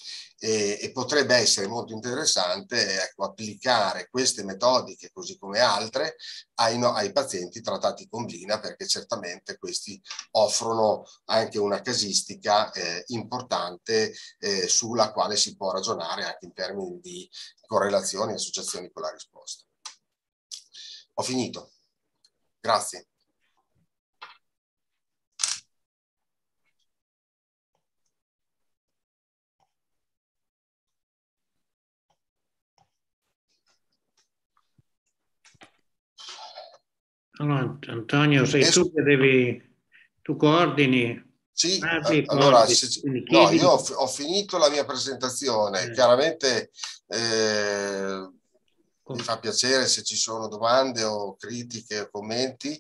E potrebbe essere molto interessante, ecco, applicare queste metodiche, così come altre, ai pazienti trattati con Blina, perché certamente questi offrono anche una casistica importante sulla quale si può ragionare anche in termini di correlazioni e associazioni con la risposta. Ho finito. Grazie. Allora, Antonio, sei tu che tu coordini? Sì, allora, no, io ho finito la mia presentazione. Chiaramente mi fa piacere se ci sono domande o critiche o commenti.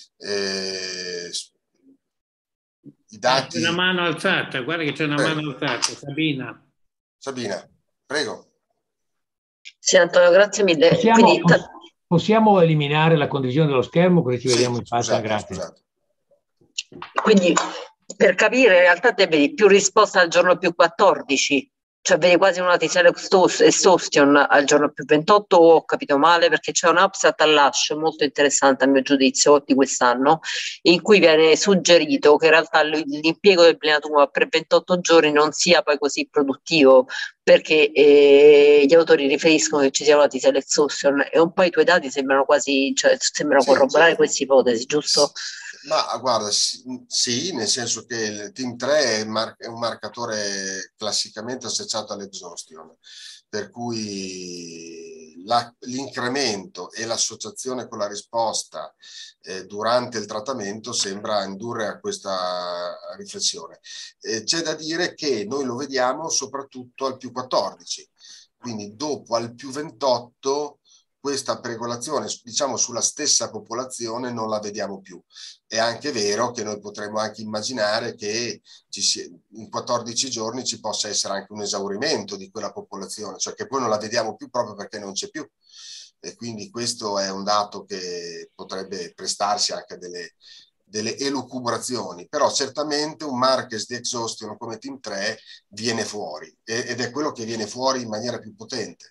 I dati... C'è una mano alzata, guarda che c'è una mano alzata, Sabina. Sabina, prego. Sì, Antonio, grazie mille. Possiamo eliminare la condivisione dello schermo, così ci vediamo in faccia, grazie. Scusate. Quindi, per capire, in realtà te vedi più risposta al giorno più 14, cioè vedi quasi una tisana exhaustion al giorno più 28, o ho capito male? Perché c'è un abstract all'ASH molto interessante a mio giudizio di quest'anno, in cui viene suggerito che in realtà l'impiego del blinatumomab per 28 giorni non sia poi così produttivo, perché gli autori riferiscono che ci sia una T-cell exhaustion, e un po' i tuoi dati sembrano quasi, cioè sembrano corroborare questa ipotesi, giusto? Ma guarda, sì, nel senso che il TIM3 è un marcatore classicamente associato all'exhaustion, per cui l'incremento e l'associazione con la risposta durante il trattamento sembra indurre a questa riflessione. C'è da dire che noi lo vediamo soprattutto al più 14, quindi dopo al più 28 questa pregolazione, diciamo, sulla stessa popolazione non la vediamo più. È anche vero che noi potremmo anche immaginare che in 14 giorni ci possa essere anche un esaurimento di quella popolazione, cioè che poi non la vediamo più proprio perché non c'è più. E quindi questo è un dato che potrebbe prestarsi anche a delle elucubrazioni, però certamente un Marquez di Exhaustion come Team 3 viene fuori ed è quello che viene fuori in maniera più potente.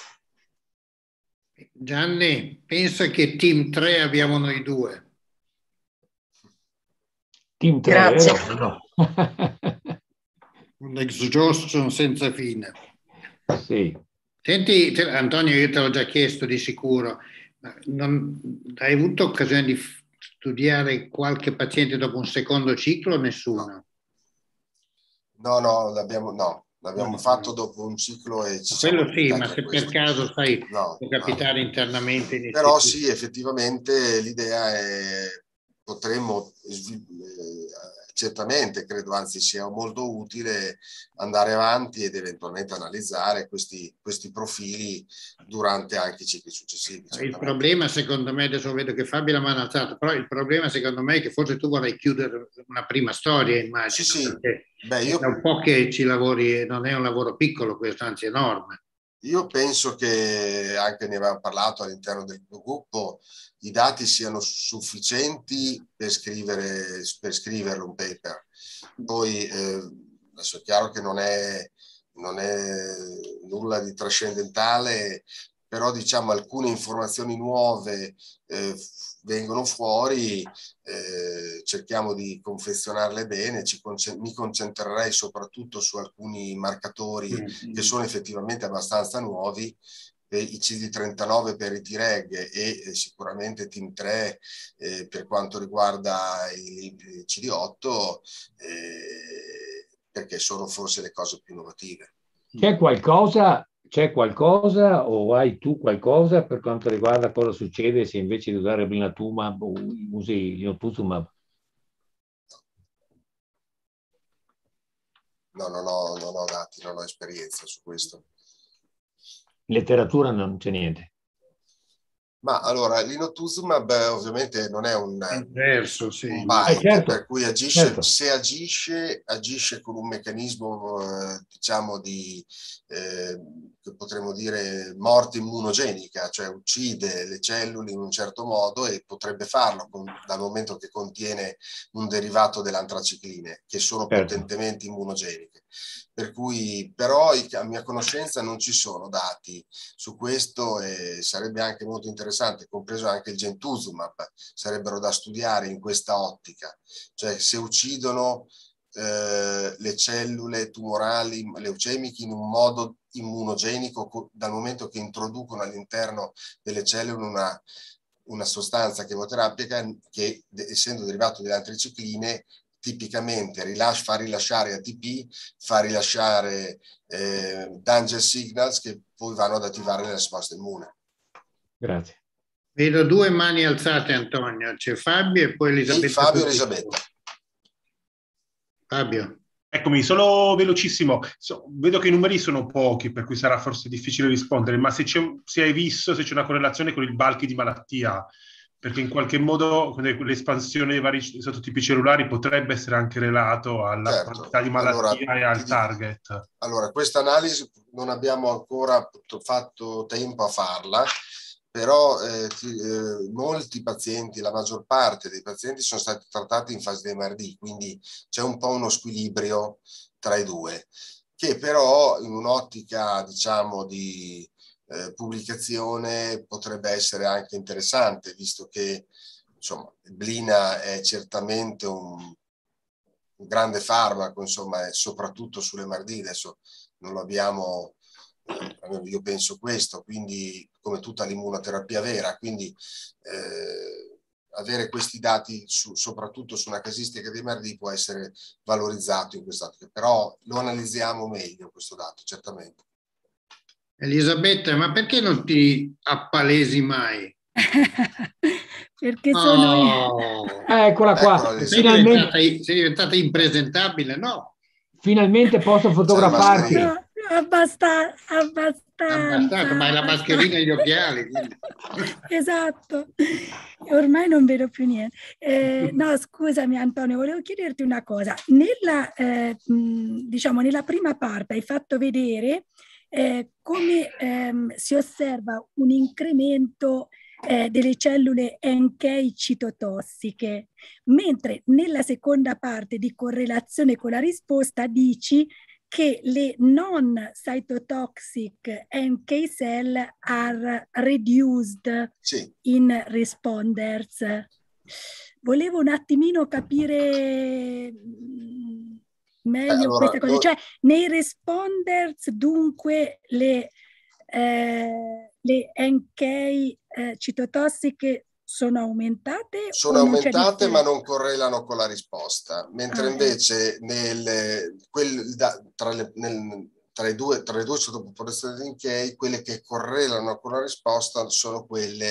Gianni, pensa che Team 3 abbiamo noi due. Team 3, Grazie. no. Un Exhaustion senza fine. Sì. Senti, Antonio, io te l'ho già chiesto di sicuro, hai avuto occasione di studiare qualche paziente dopo un secondo ciclo o nessuno? No, l'abbiamo fatto dopo un ciclo e ci siamo quello sì, ma limitati se a questo. per caso, sai, No, può capitare internamente in però istituto. sì, effettivamente l'idea è potremmo certamente, credo anzi sia molto utile andare avanti ed eventualmente analizzare questi profili durante anche i cicli successivi. Il problema secondo me, adesso vedo che Fabio l'ha mano alzata, però il problema secondo me è che forse tu vorrai chiudere una prima storia, immagino, sì. perché io da un po' che ci lavori, non è un lavoro piccolo questo, anzi enorme. Io penso che, anche ne avevamo parlato all'interno del gruppo, i dati siano sufficienti per scriverlo un paper. Poi adesso è chiaro che non è nulla di trascendentale, però diciamo alcune informazioni nuove vengono fuori, cerchiamo di confezionarle bene, mi concentrerei soprattutto su alcuni marcatori che sono effettivamente abbastanza nuovi, i CD39 per i T-Reg e sicuramente Team 3 per quanto riguarda il CD8, perché sono forse le cose più innovative. C'è qualcosa o hai tu qualcosa per quanto riguarda cosa succede se invece di usare blinatumab usi l'inotuzumab? No, non ho dati, non ho esperienza su questo. In letteratura non c'è niente. Ma allora, l'inotuzumab ovviamente non è un verso, sì. un BiTE, certo, per cui agisce, certo. se agisce con un meccanismo diciamo che potremmo dire morte immunogenica, cioè uccide le cellule in un certo modo e potrebbe farlo dal momento che contiene un derivato dell'antracicline, che sono potentemente immunogeniche. Per cui però a mia conoscenza non ci sono dati su questo e sarebbe anche molto interessante, compreso anche il Gentuzumab, sarebbero da studiare in questa ottica, cioè se uccidono le cellule tumorali leucemiche in un modo immunogenico dal momento che introducono all'interno delle cellule una sostanza chemoterapica che, essendo derivato dalle antracicline, tipicamente fa rilasciare ATP, fa rilasciare danger signals che poi vanno ad attivare la risposta immune. Grazie. Vedo due mani alzate, Antonio. C'è Fabio e poi Elisabetta. Sì, Fabio e Elisabetta. Fabio. Eccomi, solo velocissimo. Vedo che i numeri sono pochi, per cui sarà forse difficile rispondere, ma se hai visto se c'è una correlazione con il bulk di malattia, perché in qualche modo l'espansione dei vari sottotipi cellulari potrebbe essere anche relato alla quantità di malattia e al target. Allora, questa analisi non abbiamo ancora fatto tempo a farla, però molti pazienti, la maggior parte dei pazienti sono stati trattati in fase di MRD, quindi c'è un po' uno squilibrio tra i due, che però in un'ottica, diciamo, di pubblicazione potrebbe essere anche interessante, visto che insomma il Blina è certamente un grande farmaco, insomma, soprattutto sull'MRD, adesso non lo abbiamo, io penso questo, quindi come tutta l'immunoterapia vera, quindi avere questi dati soprattutto su una casistica di MRD può essere valorizzato in quest'ottica, però lo analizziamo meglio questo dato, certamente. Elisabetta, ma perché non ti appalesi mai? Perché sono io. Eccola qua, Sei diventata impresentabile, no? Finalmente posso fotografarti. No, abbastanza. Ma hai la mascherina e gli occhiali. Quindi. Esatto, ormai non vedo più niente. No, scusami Antonio, volevo chiederti una cosa. Diciamo, nella prima parte hai fatto vedere come si osserva un incremento delle cellule NK citotossiche, mentre nella seconda parte di correlazione con la risposta dici che le non-cytotoxic NK cell are reduced in responders. Volevo un attimino capire meglio questa cosa. Cioè, nei responders, dunque, le NK citotossiche sono aumentate? Sono aumentate ma non correlano con la risposta, mentre invece tra le due sottopopolazioni di NK, quelle che correlano con la risposta sono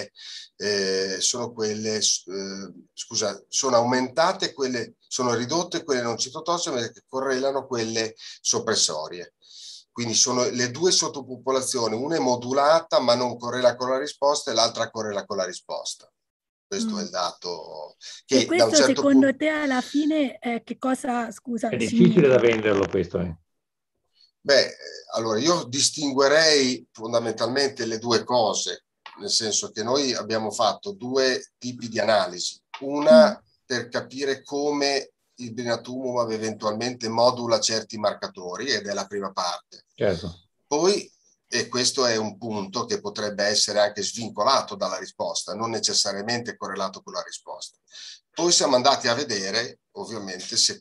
sono aumentate, sono ridotte quelle non citotossiche che correlano quelle soppressorie. Quindi sono le due sottopopolazioni, una è modulata ma non correla con la risposta e l'altra correla con la risposta. Questo è il dato. Che e questo da un certo secondo punto... te alla fine che cosa, scusa? È difficile da venderlo questo. Beh, allora io distinguerei fondamentalmente le due cose, nel senso che noi abbiamo fatto due tipi di analisi. Una per capire come il blinatumomab eventualmente modula certi marcatori, ed è la prima parte. Certo. Poi, e questo è un punto che potrebbe essere anche svincolato dalla risposta, non necessariamente correlato con la risposta. Poi siamo andati a vedere, ovviamente, se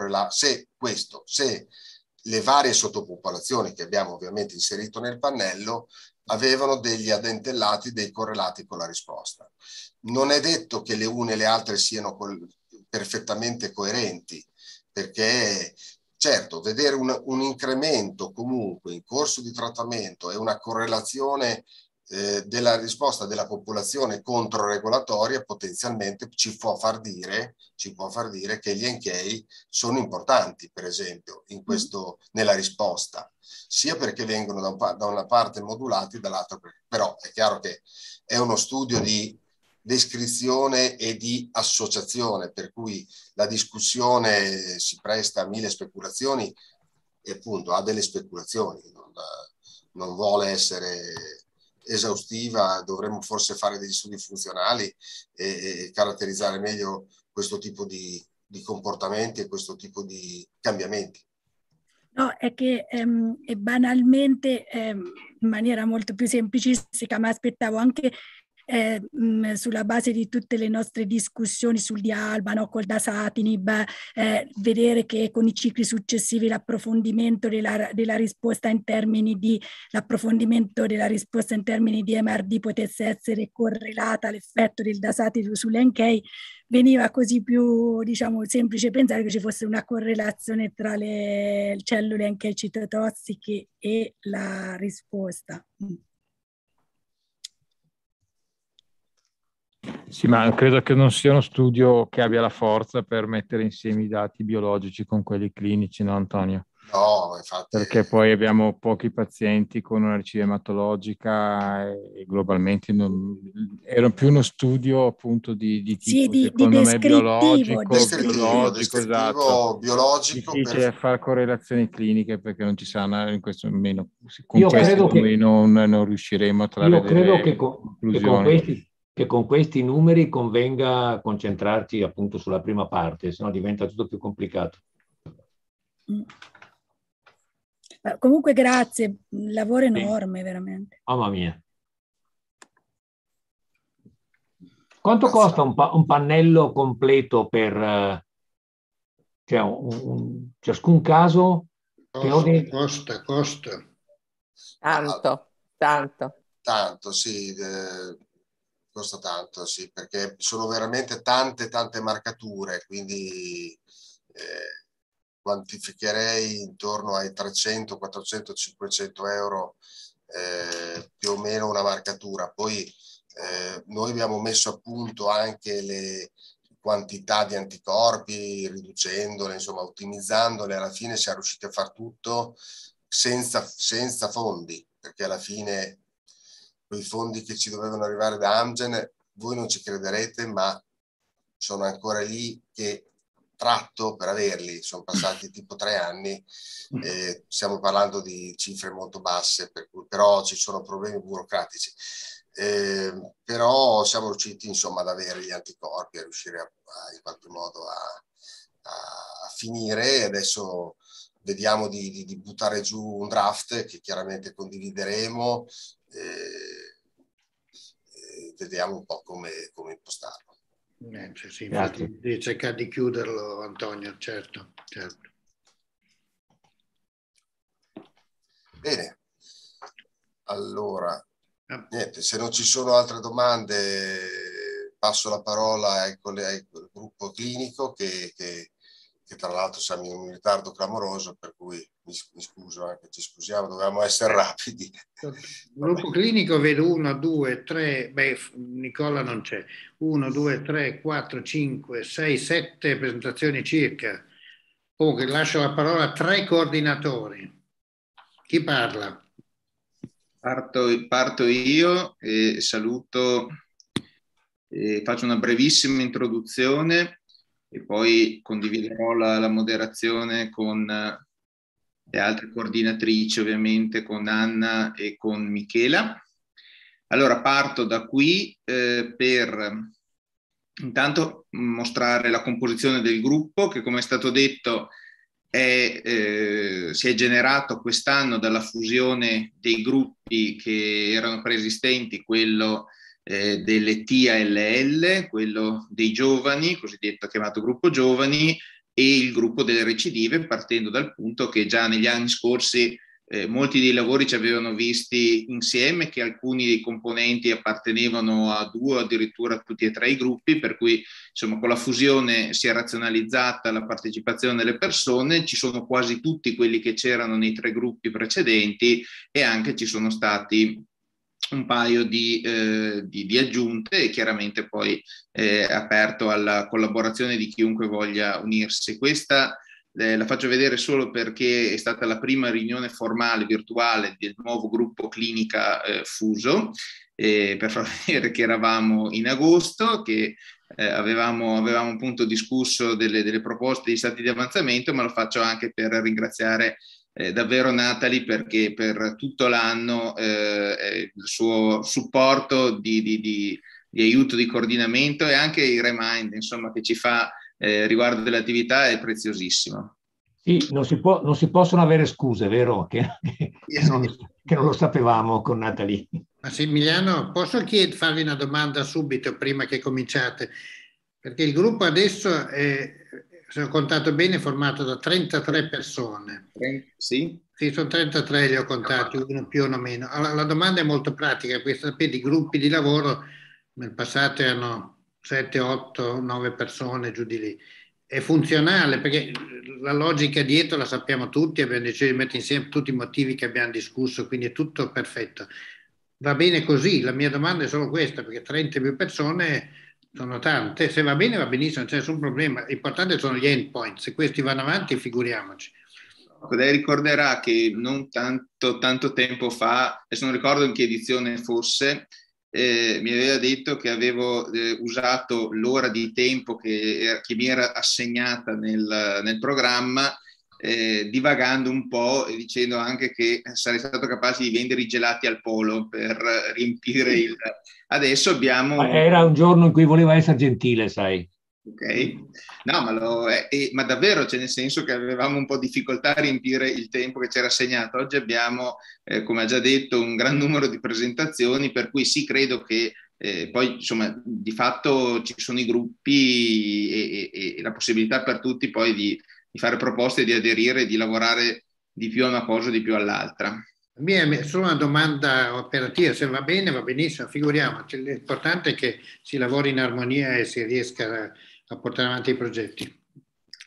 le varie sottopopolazioni che abbiamo ovviamente inserito nel pannello avevano degli addentellati, dei correlati con la risposta. Non è detto che le une e le altre siano perfettamente coerenti, perché certo, vedere un incremento comunque in corso di trattamento e una correlazione della risposta della popolazione controregolatoria potenzialmente ci può far dire che gli NK sono importanti, per esempio, nella risposta, sia perché vengono da una parte modulati, dall'altra, però è chiaro che è uno studio di descrizione e di associazione, per cui la discussione si presta a mille speculazioni e appunto ha delle speculazioni, non vuole essere esaustiva, dovremmo forse fare degli studi funzionali e caratterizzare meglio questo tipo di comportamenti e questo tipo di cambiamenti. No, è che banalmente, in maniera molto più semplicistica, mi aspettavo anche sulla base di tutte le nostre discussioni sul Dialba, no, col Dasatinib, vedere che con i cicli successivi l'approfondimento della risposta in termini di MRD potesse essere correlata all'effetto del Dasatinib sull'NK. Veniva così più, diciamo, semplice pensare che ci fosse una correlazione tra le cellule NK citotossiche e la risposta. Sì, ma credo che non sia uno studio che abbia la forza per mettere insieme i dati biologici con quelli clinici, no Antonio? No, infatti... Perché poi abbiamo pochi pazienti con una recidiva ematologica e globalmente era più uno studio appunto di tipo, secondo me, biologico, esatto. Biologico difficile fare correlazioni cliniche perché non ci saranno in questo meno. Io credo che non riusciremo a trarre io credo delle conclusioni. Che con questi numeri convenga concentrarci appunto sulla prima parte, sennò diventa tutto più complicato. Comunque grazie, un lavoro enorme veramente. Mamma mia. Quanto costa un pannello completo per ciascun caso? Costa. Tanto, sì. Costa tanto, sì, perché sono veramente tante marcature, quindi quantificherei intorno ai 300, 400, 500 euro più o meno una marcatura. Poi noi abbiamo messo a punto anche le quantità di anticorpi, riducendole, insomma ottimizzandole. Alla fine siamo riusciti a far tutto senza fondi, perché alla fine quei fondi che ci dovevano arrivare da Amgen, voi non ci crederete, ma sono ancora lì che tratto per averli. Sono passati tipo 3 anni, stiamo parlando di cifre molto basse, però ci sono problemi burocratici. Però siamo riusciti insomma ad avere gli anticorpi, a riuscire in qualche modo a finire, e adesso vediamo di buttare giù un draft che chiaramente condivideremo, vediamo un po' come impostarlo. Sì, infatti devi cercare di chiuderlo, Antonio, certo. Bene, allora niente, se non ci sono altre domande passo la parola al gruppo clinico che tra l'altro siamo in un ritardo clamoroso, per cui mi scuso, anche ci scusiamo, dovevamo essere rapidi. Gruppo clinico vedo 1, 2, 3, Nicola non c'è, 1, 2, 3, 4, 5, 6, 7 presentazioni circa. Comunque lascio la parola a 3 coordinatori. Chi parla? Parto io e saluto, faccio una brevissima introduzione e poi condividerò la moderazione con le altre coordinatrici, ovviamente con Anna e con Michela. Allora parto da qui per intanto mostrare la composizione del gruppo, che come è stato detto si è generato quest'anno dalla fusione dei gruppi che erano preesistenti, quello delle TALL, quello dei giovani, cosiddetto chiamato gruppo giovani, e il gruppo delle recidive, partendo dal punto che già negli anni scorsi molti dei lavori ci avevano visti insieme, che alcuni dei componenti appartenevano a 2 o addirittura a tutti e 3 i gruppi, per cui insomma con la fusione si è razionalizzata la partecipazione delle persone, ci sono quasi tutti quelli che c'erano nei 3 gruppi precedenti e anche ci sono stati un paio di aggiunte, e chiaramente poi aperto alla collaborazione di chiunque voglia unirsi. Questa la faccio vedere solo perché è stata la prima riunione formale virtuale del nuovo gruppo clinica fuso, per far vedere che eravamo in agosto, che avevamo appunto discusso delle proposte di stati di avanzamento, ma lo faccio anche per ringraziare davvero Natalie, perché per tutto l'anno il suo supporto di aiuto, di coordinamento, e anche i remind insomma che ci fa riguardo dell'attività è preziosissimo. Sì, non si possono avere scuse, vero? Che non lo sapevamo con Natalie. Massimiliano, posso farvi una domanda subito prima che cominciate? Perché il gruppo adesso è, se ho contato bene, è formato da 33 persone. Sì? Sì, sono 33, li ho contati, uno più o uno meno. Allora, la domanda è molto pratica, perché sapete, i gruppi di lavoro nel passato erano 7, 8, 9 persone, giù di lì. È funzionale, perché la logica dietro la sappiamo tutti, abbiamo deciso di mettere insieme tutti i motivi che abbiamo discusso, quindi è tutto perfetto. Va bene così, la mia domanda è solo questa, perché 30 più persone sono tante, se va bene va benissimo, non c'è nessun problema, l'importante sono gli endpoint, se questi vanno avanti figuriamoci. Lei ricorderà che non tanto tempo fa, adesso non ricordo in che edizione fosse, mi aveva detto che avevo usato l'ora di tempo che mi era assegnata nel programma, divagando un po' e dicendo anche che sarei stato capace di vendere i gelati al Polo per riempire il... Adesso abbiamo... Era un giorno in cui voleva essere gentile, sai. Ok, no, ma davvero, cioè nel senso che avevamo un po' di difficoltà a riempire il tempo che c'era assegnato. Oggi abbiamo, come ha già detto, un gran numero di presentazioni, per cui sì, credo che poi insomma di fatto ci sono i gruppi e la possibilità per tutti poi di fare proposte, di aderire, di lavorare di più a una cosa, di più all'altra. È solo una domanda operativa, se va bene va benissimo, figuriamoci, l'importante è che si lavori in armonia e si riesca a portare avanti i progetti.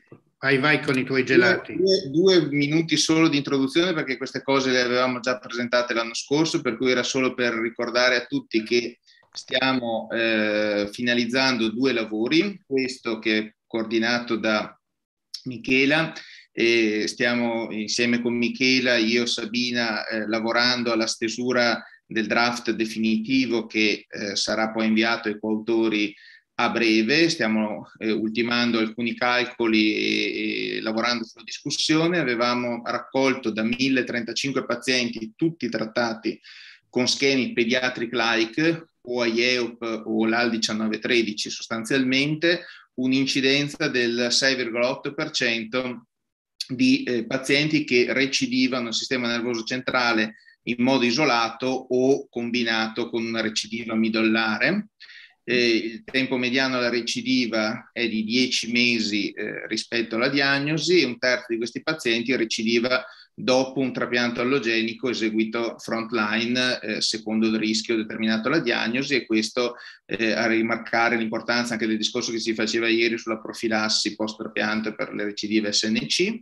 Vai con i tuoi gelati. Due minuti solo di introduzione, perché queste cose le avevamo già presentate l'anno scorso, per cui era solo per ricordare a tutti che stiamo finalizzando 2 lavori, questo che è coordinato da Michela, e stiamo insieme con Michela, io e Sabina, lavorando alla stesura del draft definitivo che sarà poi inviato ai coautori a breve. Stiamo ultimando alcuni calcoli e lavorando sulla discussione. Avevamo raccolto da 1035 pazienti, tutti trattati con schemi pediatric-like, o IEOP o l'AL1913 sostanzialmente, un'incidenza del 6,8% di pazienti che recidivano il sistema nervoso centrale in modo isolato o combinato con una recidiva midollare. Il tempo mediano alla recidiva è di 10 mesi rispetto alla diagnosi, e un terzo di questi pazienti recidiva dopo un trapianto allogenico eseguito frontline secondo il rischio determinato alla diagnosi, e questo a rimarcare l'importanza anche del discorso che si faceva ieri sulla profilassi post trapianto per le recidive SNC.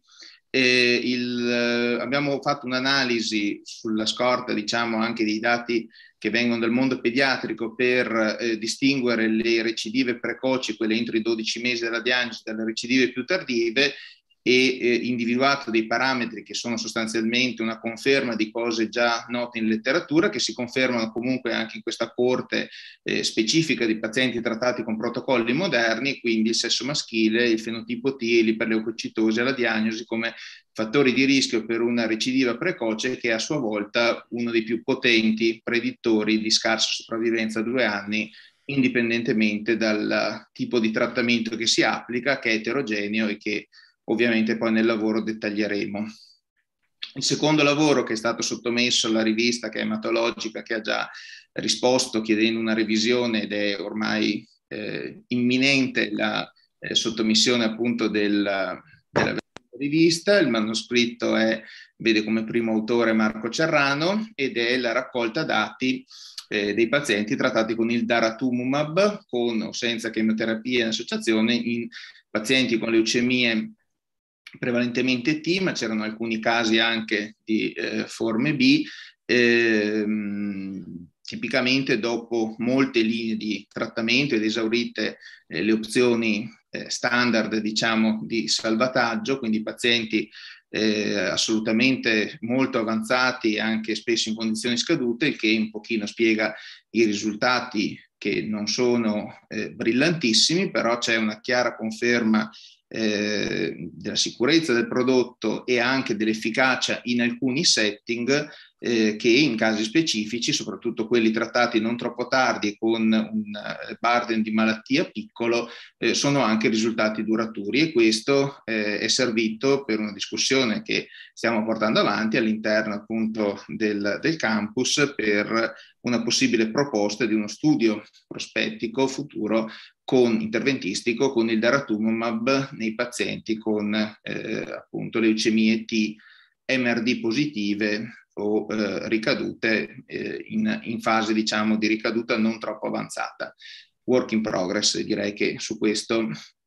Abbiamo fatto un'analisi sulla scorta, diciamo, anche dei dati che vengono dal mondo pediatrico per distinguere le recidive precoci, quelle entro i 12 mesi dalla diagnosi, dalle recidive più tardive, e individuato dei parametri che sono sostanzialmente una conferma di cose già note in letteratura, che si confermano comunque anche in questa corte specifica di pazienti trattati con protocolli moderni, quindi il sesso maschile, il fenotipo T e l'iperleucocitosi alla diagnosi come fattori di rischio per una recidiva precoce, che è a sua volta uno dei più potenti predittori di scarsa sopravvivenza a 2 anni, indipendentemente dal tipo di trattamento che si applica, che è eterogeneo e che ovviamente poi nel lavoro dettaglieremo. Il secondo lavoro, che è stato sottomesso alla rivista, che è Ematologica, che ha già risposto chiedendo una revisione, ed è ormai imminente la sottomissione appunto della rivista. Il manoscritto vede come primo autore Marco Cerrano, ed è la raccolta dati dei pazienti trattati con il daratumumab, con o senza chemioterapia in associazione, in pazienti con leucemie prevalentemente T, ma c'erano alcuni casi anche di forme B, tipicamente dopo molte linee di trattamento ed esaurite le opzioni standard, diciamo, di salvataggio, quindi pazienti assolutamente molto avanzati, anche spesso in condizioni scadute, il che un pochino spiega i risultati che non sono brillantissimi, però c'è una chiara conferma della sicurezza del prodotto e anche dell'efficacia in alcuni setting che in casi specifici, soprattutto quelli trattati non troppo tardi con un burden di malattia piccolo, sono anche risultati duraturi, e questo è servito per una discussione che stiamo portando avanti all'interno appunto del campus per una possibile proposta di uno studio prospettico futuro interventistico con il daratumumab nei pazienti con appunto leucemie T MRD positive o ricadute in fase, diciamo, di ricaduta non troppo avanzata. Work in progress, direi che su questo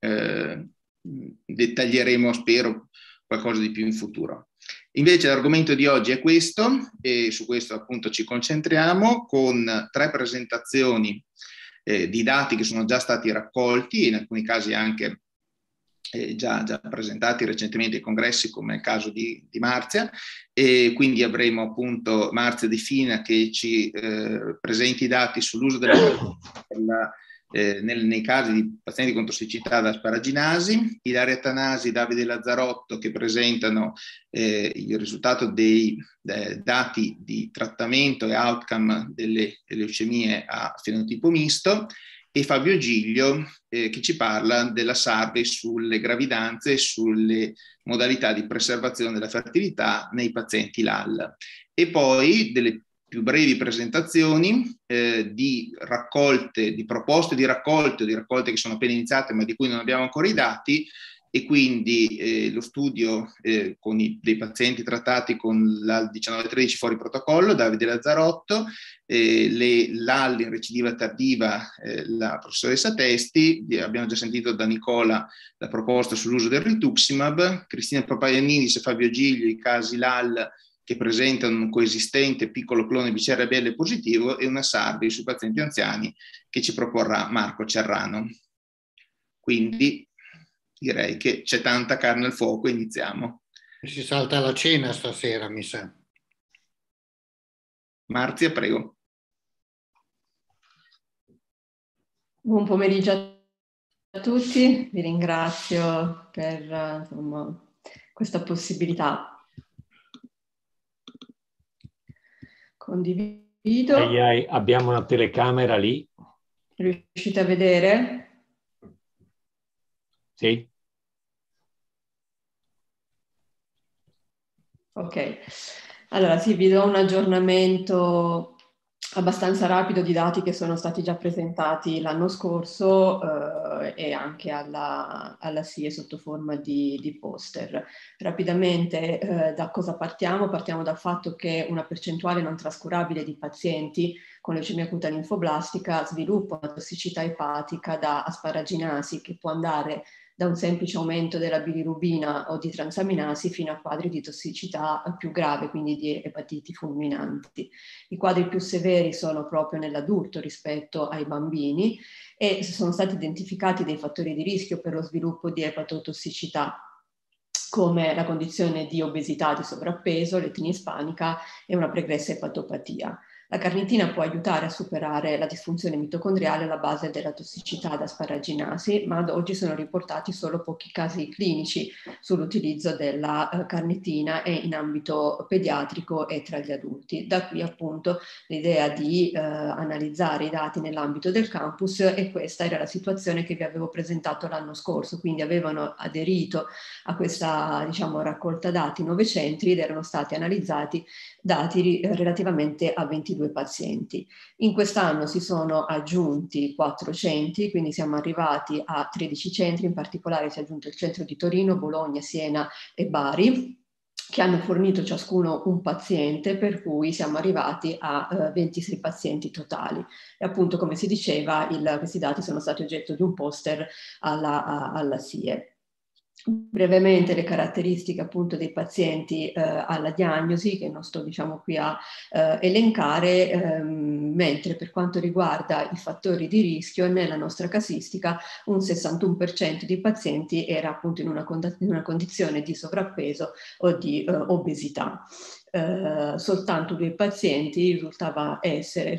dettaglieremo, spero, qualcosa di più in futuro. Invece l'argomento di oggi è questo, e su questo appunto ci concentriamo con 3 presentazioni di dati che sono già stati raccolti, in alcuni casi anche già presentati recentemente ai congressi, come il caso di Marzia, e quindi avremo appunto Marzia Di Fina che ci presenti i dati sull'uso della nei casi di pazienti con tossicità da asparaginasi, Ilaria Tanasi, Davide Lazzarotto, che presentano il risultato dei dati di trattamento e outcome delle leucemie a fenotipo misto, e Fabio Giglio che ci parla della survey sulle gravidanze e sulle modalità di preservazione della fertilità nei pazienti LAL. E poi delle più brevi presentazioni di raccolte, di proposte di raccolte che sono appena iniziate ma di cui non abbiamo ancora i dati, e quindi lo studio con dei pazienti trattati con la 1913 fuori protocollo, Davide Lazzarotto, l'AL in recidiva tardiva, la professoressa Testi, abbiamo già sentito da Nicola la proposta sull'uso del rituximab, Cristina Papaianidis e Fabio Giglio i casi LAL che presentano un coesistente piccolo clone BCR-ABL positivo, e una SARBI sui pazienti anziani che ci proporrà Marco Cerrano. Quindi direi che c'è tanta carne al fuoco, iniziamo. Si salta la cena stasera, mi sa. Marzia, prego. Buon pomeriggio a tutti, vi ringrazio per questa possibilità. Condivido. Abbiamo una telecamera lì. Riuscite a vedere? Sì. Ok, allora sì, vi do un aggiornamento abbastanza rapido di dati che sono stati già presentati l'anno scorso e anche alla SIE sotto forma di poster. Rapidamente da cosa partiamo? Partiamo dal fatto che una percentuale non trascurabile di pazienti con leucemia acuta linfoblastica sviluppa una tossicità epatica da asparaginasi che può andare da un semplice aumento della bilirubina o di transaminasi fino a quadri di tossicità più grave, quindi di epatiti fulminanti. I quadri più severi sono proprio nell'adulto rispetto ai bambini e sono stati identificati dei fattori di rischio per lo sviluppo di epatotossicità, come la condizione di obesità, di sovrappeso, l'etnia ispanica e una pregressa epatopatia. La carnitina può aiutare a superare la disfunzione mitocondriale alla base della tossicità da asparaginasi, ma ad oggi sono riportati solo pochi casi clinici sull'utilizzo della carnitina e in ambito pediatrico e tra gli adulti. Da qui appunto l'idea di analizzare i dati nell'ambito del campus, e questa era la situazione che vi avevo presentato l'anno scorso, quindi avevano aderito a questa raccolta dati 9 centri ed erano stati analizzati dati relativamente a 22 pazienti. In quest'anno si sono aggiunti 4 centri, quindi siamo arrivati a 13 centri, in particolare si è aggiunto il centro di Torino, Bologna, Siena e Bari, che hanno fornito ciascuno un paziente, per cui siamo arrivati a 26 pazienti totali. E appunto, come si diceva, questi dati sono stati oggetto di un poster alla SIE. Brevemente le caratteristiche appunto dei pazienti alla diagnosi, che non sto qui a elencare, mentre per quanto riguarda i fattori di rischio, nella nostra casistica un 61% dei pazienti era appunto in una condizione di sovrappeso o di obesità. Soltanto 2 pazienti risultavano essere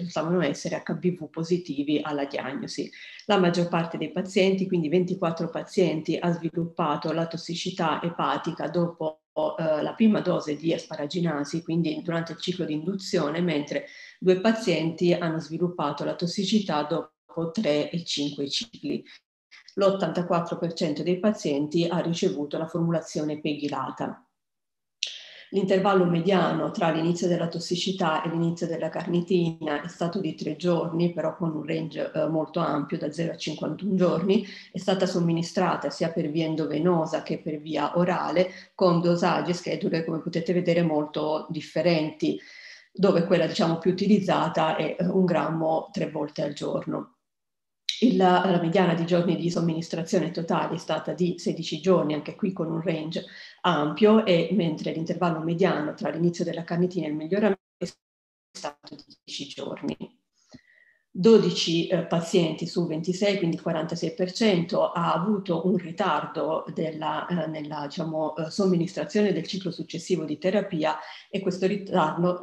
HBV positivi alla diagnosi. La maggior parte dei pazienti, quindi 24 pazienti, ha sviluppato la tossicità epatica dopo la prima dose di asparaginasi, quindi durante il ciclo di induzione, mentre 2 pazienti hanno sviluppato la tossicità dopo 3 e 5 cicli. L'84% dei pazienti ha ricevuto la formulazione pegilata. L'intervallo mediano tra l'inizio della tossicità e l'inizio della carnitina è stato di 3 giorni, però con un range molto ampio, da 0 a 51 giorni. È stata somministrata sia per via endovenosa che per via orale, con dosaggi e schedule, come potete vedere, molto differenti, dove quella più utilizzata è 1 grammo 3 volte al giorno. La mediana di giorni di somministrazione totale è stata di 16 giorni, anche qui con un range ampio, e mentre l'intervallo mediano tra l'inizio della carnitina e il miglioramento è stato di 10 giorni. 12 pazienti su 26, quindi il 46%, ha avuto un ritardo nella somministrazione del ciclo successivo di terapia, e questo ritardo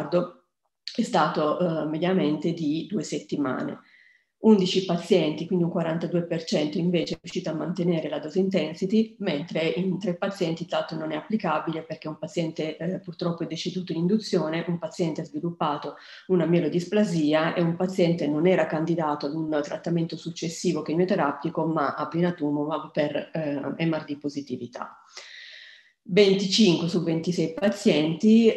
è stato mediamente di 2 settimane. 11 pazienti, quindi un 42%, invece è riuscito a mantenere la dose intensity, mentre in 3 pazienti il dato non è applicabile perché un paziente purtroppo è deceduto in induzione, un paziente ha sviluppato una mielodisplasia e un paziente non era candidato ad un trattamento successivo chemioterapico ma a blinatumomab per MRD positività. 25 su 26 pazienti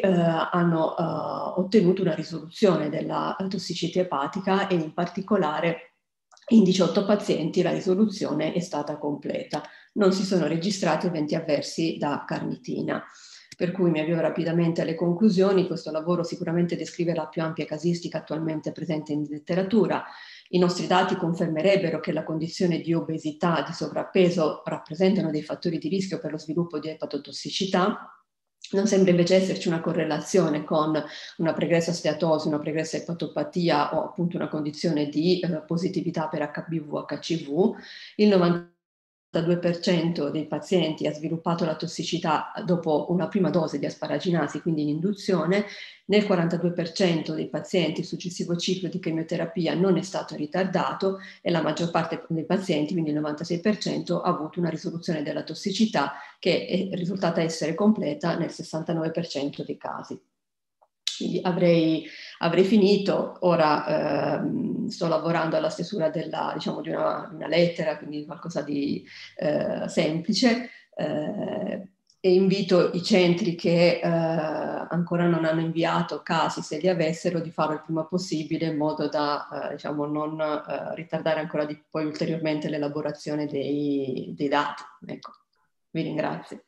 hanno ottenuto una risoluzione della tossicità epatica, e in particolare In 18 pazienti la risoluzione è stata completa. Non si sono registrati eventi avversi da carnitina. Per cui mi avvio rapidamente alle conclusioni. Questo lavoro sicuramente descrive la più ampia casistica attualmente presente in letteratura. I nostri dati confermerebbero che la condizione di obesità, di sovrappeso rappresentano dei fattori di rischio per lo sviluppo di epatotossicità. Non sembra invece esserci una correlazione con una pregressa steatosi, una pregressa epatopatia o appunto una condizione di positività per HBV-HCV. Il 92% dei pazienti ha sviluppato la tossicità dopo una prima dose di asparaginasi, quindi in induzione. Nel 42% dei pazienti il successivo ciclo di chemioterapia non è stato ritardato e la maggior parte dei pazienti, quindi il 96%, ha avuto una risoluzione della tossicità che è risultata essere completa nel 69% dei casi. Quindi avrei finito. Ora sto lavorando alla stesura di una lettera, quindi qualcosa di semplice, e invito i centri che ancora non hanno inviato casi, se li avessero, di farlo il prima possibile in modo da non ritardare ancora poi ulteriormente l'elaborazione dei dati. Ecco, vi ringrazio.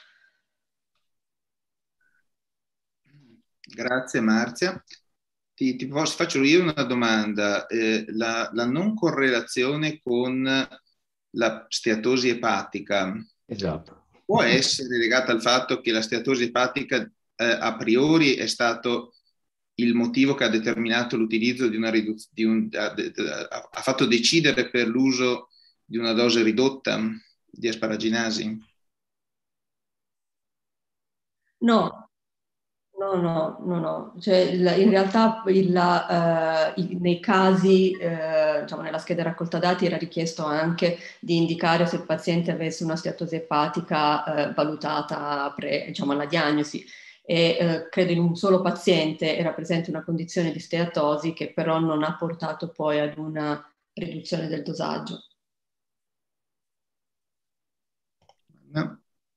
Grazie Marzia. Faccio io una domanda. La non correlazione con la steatosi epatica, esatto, può essere legata al fatto che la steatosi epatica a priori è stato il motivo che ha determinato l'utilizzo di una ha fatto decidere per l'uso di una dose ridotta di asparaginasi? No. Cioè, in realtà nei casi, nella scheda raccolta dati era richiesto anche di indicare se il paziente avesse una steatosi epatica valutata alla diagnosi, e credo in un solo paziente era presente una condizione di steatosi che però non ha portato poi ad una riduzione del dosaggio. No.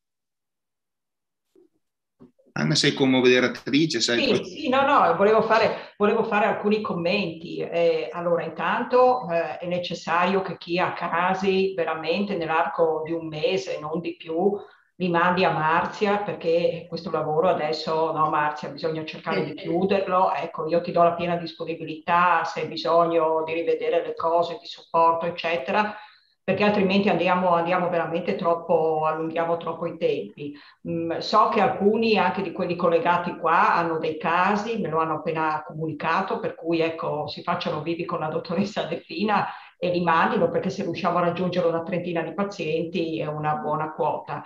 Anna, sei commoderatrice, sai? Sì, no, volevo fare alcuni commenti. Allora, intanto è necessario che chi ha casi veramente nell'arco di un mese, non di più, li mandi a Marzia, perché questo lavoro adesso, no Marzia, bisogna cercare di chiuderlo. Ecco, io ti do la piena disponibilità se hai bisogno di rivedere le cose, di supporto, eccetera, perché altrimenti andiamo veramente allunghiamo troppo i tempi. So che alcuni, anche di quelli collegati qua, hanno dei casi, me lo hanno appena comunicato, per cui ecco, si facciano vivi con la dottoressa Delfina e li mandino, perché se riusciamo a raggiungere una trentina di pazienti è una buona quota.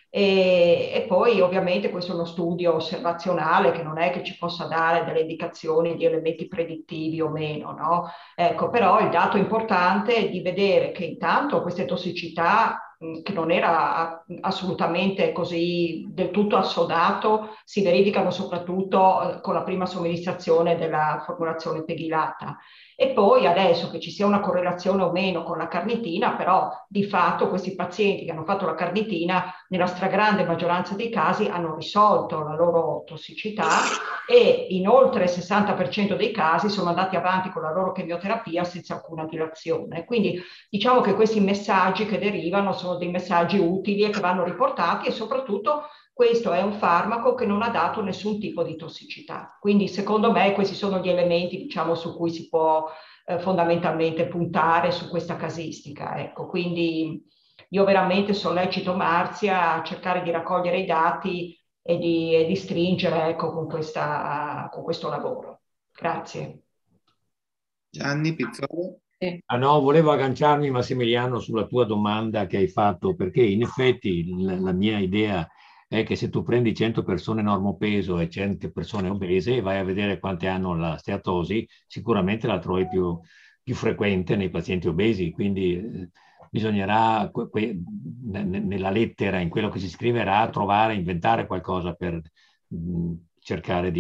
E poi ovviamente questo è uno studio osservazionale che non è che ci possa dare delle indicazioni di elementi predittivi o meno, no? Ecco, però il dato importante è di vedere che intanto queste tossicità, che non era assolutamente così del tutto assodato, si verificano soprattutto con la prima somministrazione della formulazione pegilata. E poi adesso che ci sia una correlazione o meno con la carnitina, però di fatto questi pazienti che hanno fatto la carnitina nella stragrande maggioranza dei casi hanno risolto la loro tossicità e in oltre il 60% dei casi sono andati avanti con la loro chemioterapia senza alcuna dilazione. Quindi diciamo che questi messaggi che derivano sono dei messaggi utili e che vanno riportati, e soprattutto questo è un farmaco che non ha dato nessun tipo di tossicità. Quindi secondo me questi sono gli elementi, diciamo, su cui si può fondamentalmente puntare su questa casistica. Ecco, quindi io veramente sollecito Marzia a cercare di raccogliere i dati e di stringere, ecco, con questo lavoro. Grazie. Gianni Pizzolo? Ah no, volevo agganciarmi, Massimiliano, sulla tua domanda che hai fatto, perché in effetti la mia idea è che se tu prendi 100 persone normopeso e 100 persone obese e vai a vedere quante hanno la steatosi, sicuramente la trovi più frequente nei pazienti obesi, quindi bisognerà nella lettera, in quello che si scriverà, inventare qualcosa per cercare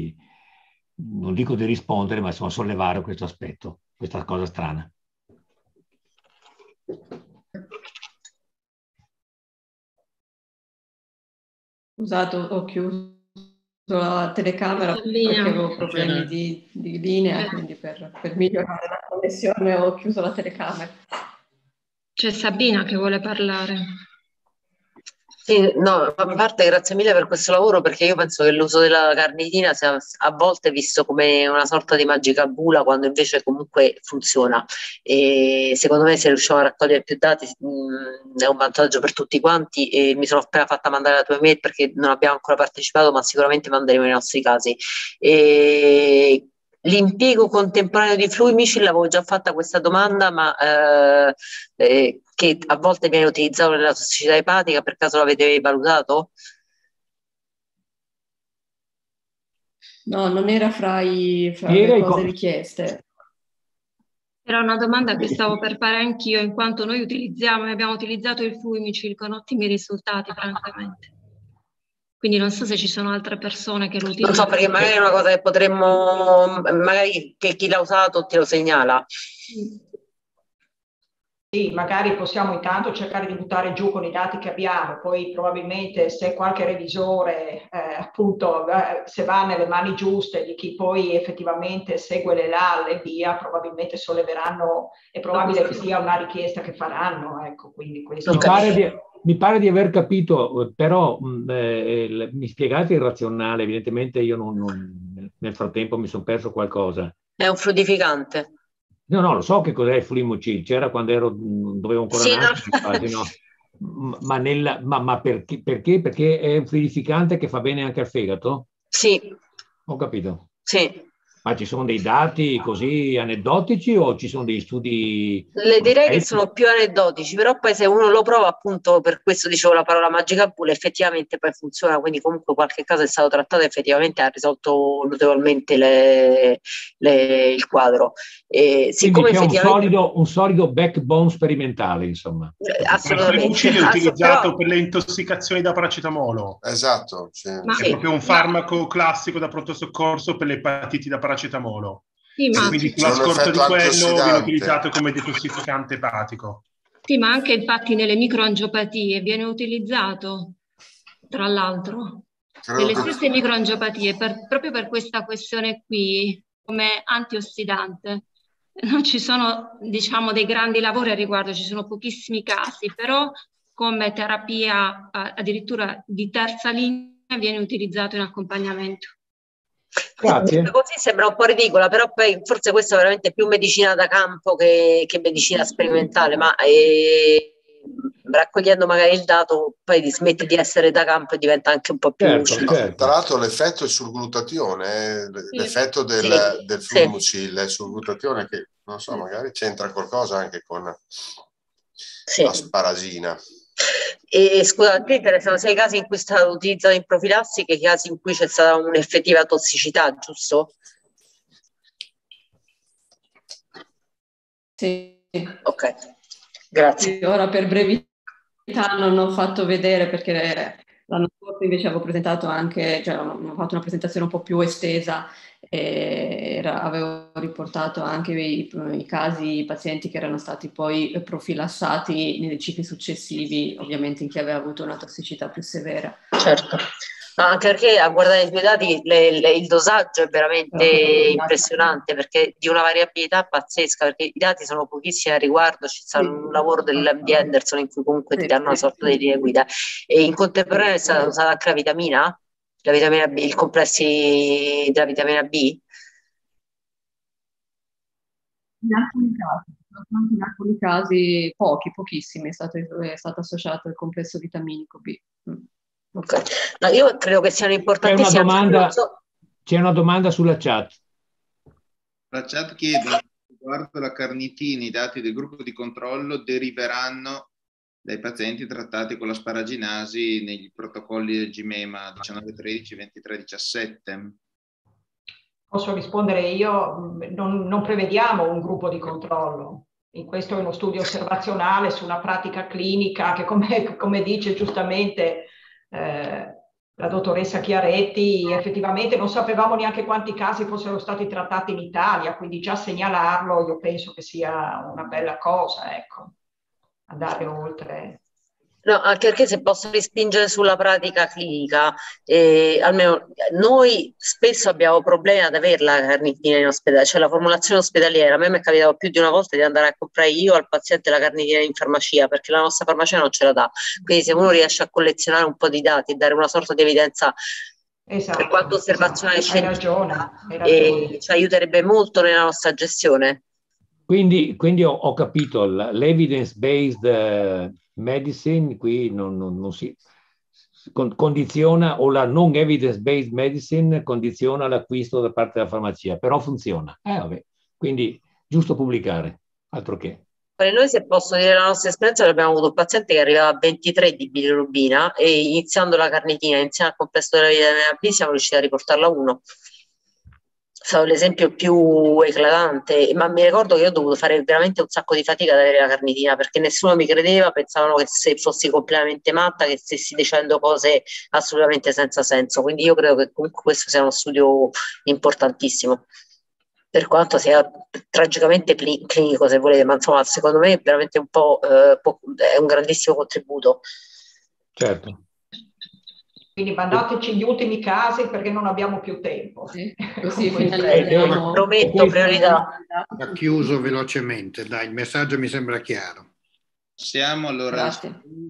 non dico di rispondere, ma insomma sollevare questo aspetto, questa cosa strana. Scusate, ho chiuso la telecamera perché avevo problemi di linea, quindi per migliorare la connessione ho chiuso la telecamera. C'è Sabina che vuole parlare. Sì, no, a parte grazie mille per questo lavoro, perché io penso che l'uso della carnitina sia a volte visto come una sorta di magica bula, quando invece comunque funziona. E secondo me se riusciamo a raccogliere più dati è un vantaggio per tutti quanti. E mi sono appena fatta mandare la tua email perché non abbiamo ancora partecipato, ma sicuramente manderemo i nostri casi. E l'impiego contemporaneo di Fluimici, l'avevo già fatta questa domanda, ma che a volte viene utilizzato nella tossicità epatica, per caso l'avete valutato? No, non era fra le cose richieste. Era una domanda che stavo per fare anch'io, in quanto noi abbiamo utilizzato il Fluimicil con ottimi risultati, francamente. Quindi non so se ci sono altre persone che lo utilizzano. Non so, perché magari è una cosa che potremmo, magari che chi l'ha usato te lo segnala. Sì, magari possiamo intanto cercare di buttare giù con i dati che abbiamo, poi probabilmente se qualche revisore, appunto, se va nelle mani giuste di chi poi effettivamente segue le LAL e via, probabilmente solleveranno, è probabile che sia una richiesta che faranno, ecco, quindi questo... Mi pare di aver capito, però mi spiegate il razionale, evidentemente io nel frattempo mi sono perso qualcosa. È un fluidificante. No, lo so che cos'è il Fluimicil, c'era quando dovevo ancora nascere, no. Ma perché? Perché è un fluidificante che fa bene anche al fegato? Sì. Ho capito. Sì. Ma ci sono dei dati così aneddotici o ci sono dei studi? Le direi che sono più aneddotici, però poi se uno lo prova, appunto per questo dicevo la parola magica bula, effettivamente poi funziona, quindi comunque qualche caso è stato trattato e effettivamente ha risolto notevolmente il quadro. E siccome c'è effettivamente... un solido backbone sperimentale, insomma. Assolutamente. Il è utilizzato per le intossicazioni da paracetamolo. Esatto. Sì. È proprio un farmaco classico da pronto soccorso per le epatiti da paracetamolo. Sì, ma quindi sulla scorta di quello viene utilizzato come detossificante epatico. Sì, ma anche infatti nelle microangiopatie viene utilizzato, tra l'altro, nelle stesse microangiopatie, proprio per questa questione qui, come antiossidante. Non ci sono, diciamo, dei grandi lavori a riguardo, ci sono pochissimi casi, però come terapia addirittura di terza linea viene utilizzato in accompagnamento. Grazie. Così sembra un po' ridicola, però poi forse questa è veramente più medicina da campo che medicina sperimentale, ma raccogliendo magari il dato poi smette di essere da campo e diventa anche un po' più... Certo. Tra l'altro l'effetto è sul glutatione, l'effetto del Fluimicil è sul glutatione, che non so, magari c'entra qualcosa anche con l'asparagina. E scusa, a te interessano sia i casi in cui è stato utilizzato in profilassi che i casi in cui c'è stata un'effettiva tossicità, giusto? Sì. Ok, grazie. Sì, ora per brevità non ho fatto vedere perché l'anno scorso invece avevo presentato anche, cioè ho fatto una presentazione un po' più estesa e avevo riportato anche i casi, i pazienti che erano stati poi profilassati nei cicli successivi, ovviamente in chi aveva avuto una tossicità più severa. Certo, anche perché a guardare i tuoi dati il dosaggio è veramente impressionante, perché di una variabilità pazzesca, perché i dati sono pochissimi a riguardo, c'è stato un lavoro dell'MD Anderson in cui comunque ti danno una sorta di linea guida, e in contemporanea è stata usata anche la vitamina B, il complessi della vitamina B? In alcuni casi pochissimi è stato associato il complesso vitaminico B. Okay. No, io credo che siano importantissimi. C'è una domanda sulla chat. La chat chiede: riguardo la carnitina, i dati del gruppo di controllo deriveranno dai pazienti trattati con l'asparaginasi negli protocolli del GIMEMA 19-13, 23-17? Posso rispondere io? Non prevediamo un gruppo di controllo. Questo è uno studio osservazionale su una pratica clinica che, come dice giustamente la dottoressa Chiaretti, effettivamente non sapevamo neanche quanti casi fossero stati trattati in Italia, quindi già segnalarlo io penso che sia una bella cosa, ecco, andare oltre. No, anche perché se posso rispingere sulla pratica clinica, almeno noi spesso abbiamo problemi ad averla la carnitina in ospedale, cioè la formulazione ospedaliera. A me mi è capitato più di una volta di andare a comprare io al paziente la carnitina in farmacia, perché la nostra farmacia non ce la dà. Quindi se uno riesce a collezionare un po' di dati e dare una sorta di evidenza, per quanto osservazionale scientifica, ci aiuterebbe molto nella nostra gestione. Quindi ho capito, l'evidence-based medicine qui non si condiziona, o la non evidence-based medicine condiziona l'acquisto da parte della farmacia, però funziona. Vabbè. Quindi giusto pubblicare, altro che. Noi, se posso dire la nostra esperienza, abbiamo avuto un paziente che arrivava a 23 di bilirubina e iniziando la carnitina, iniziando al complesso della vitamina B, siamo riusciti a riportarla a 1. È stato l'esempio più eclatante, ma mi ricordo che io ho dovuto fare veramente un sacco di fatica ad avere la carnitina, perché nessuno mi credeva, pensavano che se fossi completamente matta, che stessi dicendo cose assolutamente senza senso. Quindi io credo che comunque questo sia uno studio importantissimo, per quanto sia tragicamente clinico, se volete, ma insomma secondo me è veramente un po' è un grandissimo contributo. Certo. Quindi mandateci gli ultimi casi, perché non abbiamo più tempo. Così prometto priorità. Ha chiuso velocemente, dai, il messaggio mi sembra chiaro. Siamo allora al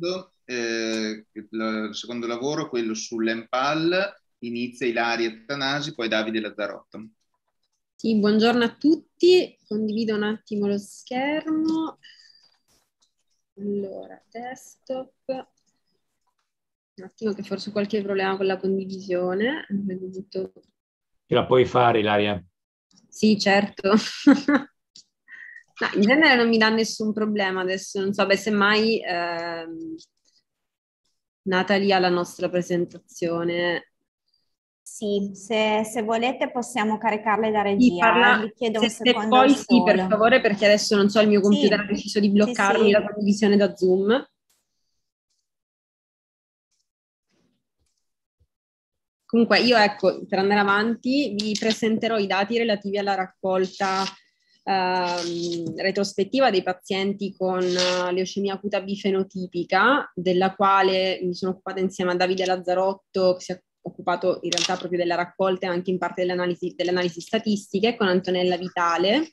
secondo lavoro, quello sull'EMPAL. Inizia Ilaria Tanasi, poi Davide Lazzarotto. Sì, buongiorno a tutti, condivido un attimo lo schermo. Allora, desktop. Un attimo che forse ho qualche problema con la condivisione. Ce la puoi fare, Ilaria? Sì, certo. No, in genere non mi dà nessun problema adesso, non so, semmai Natalia, la nostra presentazione. Sì, se volete possiamo caricarle da regia. Vi chiedo un secondo poi solo. sì, per favore, perché adesso non so, il mio computer ha deciso di bloccarmi la condivisione da Zoom. Comunque io, ecco, per andare avanti, vi presenterò i dati relativi alla raccolta retrospettiva dei pazienti con leucemia acuta bifenotipica, della quale mi sono occupata insieme a Davide Lazzarotto, che si è occupato in realtà proprio della raccolta e anche in parte delle analisi statistiche, con Antonella Vitale.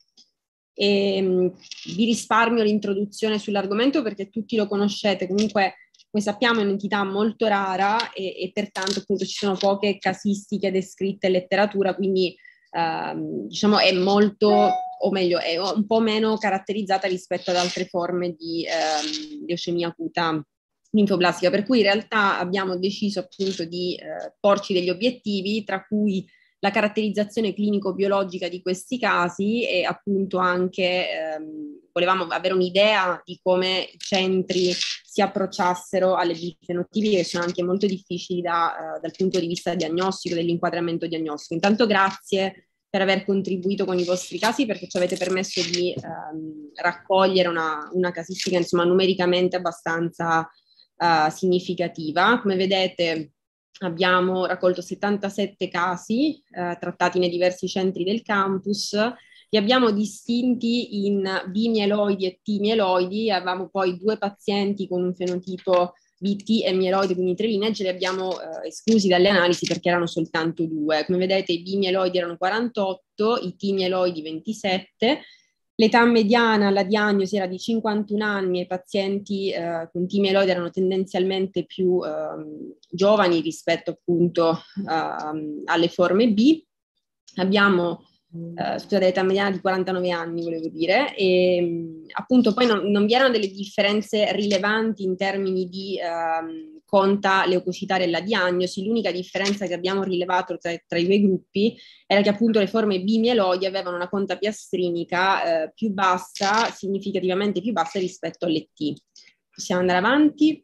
E vi risparmio l'introduzione sull'argomento perché tutti lo conoscete. Comunque, come sappiamo, è un'entità molto rara e pertanto appunto ci sono poche casistiche descritte in letteratura, quindi diciamo è molto, o meglio, è un po' meno caratterizzata rispetto ad altre forme di leucemia acuta linfoblastica, per cui in realtà abbiamo deciso appunto di porci degli obiettivi, tra cui la caratterizzazione clinico-biologica di questi casi e appunto anche volevamo avere un'idea di come i centri si approcciassero alle bifenotipiche, che sono anche molto difficili dal punto di vista diagnostico, dell'inquadramento diagnostico. Intanto grazie per aver contribuito con i vostri casi, perché ci avete permesso di raccogliere una casistica insomma numericamente abbastanza significativa. Come vedete abbiamo raccolto 77 casi trattati nei diversi centri del campus, li abbiamo distinti in B-mieloidi e T-mieloidi, avevamo poi 2 pazienti con un fenotipo BT e mieloide, quindi 3 lineage, li abbiamo esclusi dalle analisi perché erano soltanto 2. Come vedete i B-mieloidi erano 48, i T-mieloidi 27, l'età mediana alla diagnosi era di 51 anni e i pazienti con T-mieloide erano tendenzialmente più giovani rispetto appunto alle forme B. Abbiamo scusate, l'età mediana di 49 anni, volevo dire, e appunto poi non vi erano delle differenze rilevanti in termini di conta leucocitaria alla diagnosi. L'unica differenza che abbiamo rilevato tra i 2 gruppi era che appunto le forme B mieloidi avevano una conta piastrinica più bassa, significativamente più bassa rispetto alle T. Possiamo andare avanti.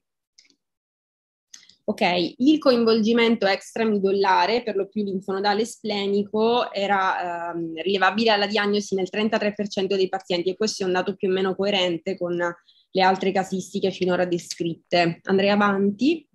Ok, il coinvolgimento extramidollare, per lo più linfonodale splenico, era rilevabile alla diagnosi nel 33% dei pazienti, e questo è un dato più o meno coerente con le altre casistiche finora descritte. Andrei avanti.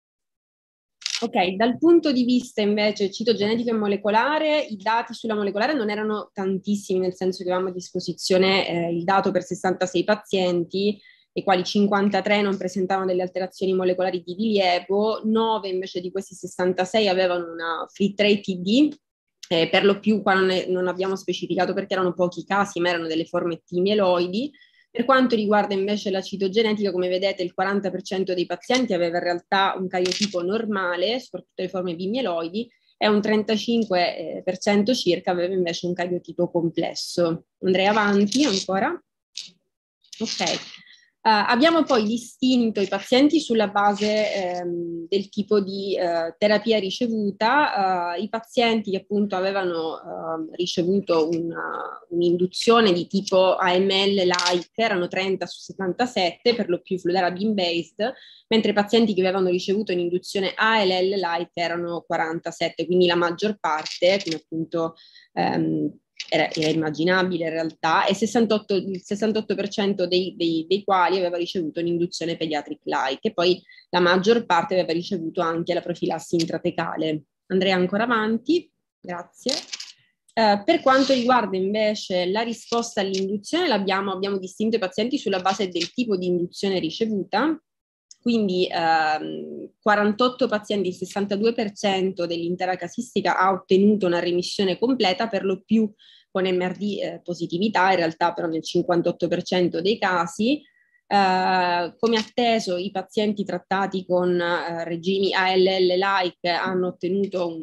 Ok, dal punto di vista invece citogenetico e molecolare, i dati sulla molecolare non erano tantissimi, nel senso che avevamo a disposizione il dato per 66 pazienti, dei quali 53 non presentavano delle alterazioni molecolari di rilievo, 9 invece di questi 66 avevano una fit rate TD, per lo più qua non abbiamo specificato perché erano pochi casi, ma erano delle forme T mieloidi. Per quanto riguarda invece la citogenetica, come vedete il 40% dei pazienti aveva in realtà un cariotipo normale, soprattutto le forme B mieloidi, e un 35% circa aveva invece un cariotipo complesso. Andrei avanti ancora. Ok. Abbiamo poi distinto i pazienti sulla base del tipo di terapia ricevuta. I pazienti che appunto avevano ricevuto un'induzione di tipo AML-like erano 30 su 77, per lo più fludarabine-based, mentre i pazienti che avevano ricevuto un'induzione ALL-like erano 47, quindi la maggior parte, come appunto era immaginabile in realtà, e il 68% dei quali aveva ricevuto un'induzione pediatric-like, e poi la maggior parte aveva ricevuto anche la profilassi intratecale. Andrei ancora avanti, grazie. Per quanto riguarda invece la risposta all'induzione, abbiamo distinto i pazienti sulla base del tipo di induzione ricevuta, quindi 48 pazienti, il 62% dell'intera casistica ha ottenuto una remissione completa, per lo più con MRD positività, in realtà però nel 58% dei casi. Come atteso, i pazienti trattati con regimi ALL-like hanno ottenuto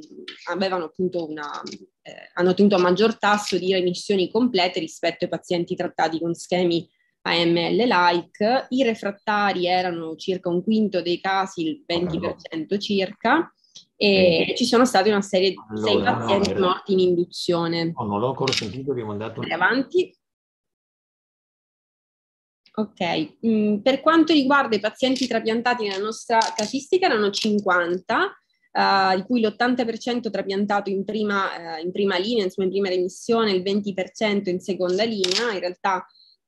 un maggior tasso di remissioni complete rispetto ai pazienti trattati con schemi AML-like. I refrattari erano circa un quinto dei casi, il 20% circa, e ci sono stati una serie di 6 pazienti morti in induzione. Non l'ho ancora sentito, abbiamo mandato... Avanti. Ok, per quanto riguarda i pazienti trapiantati nella nostra casistica erano 50, di cui l'80% trapiantato in prima linea, insomma in prima remissione, il 20% in seconda linea. In realtà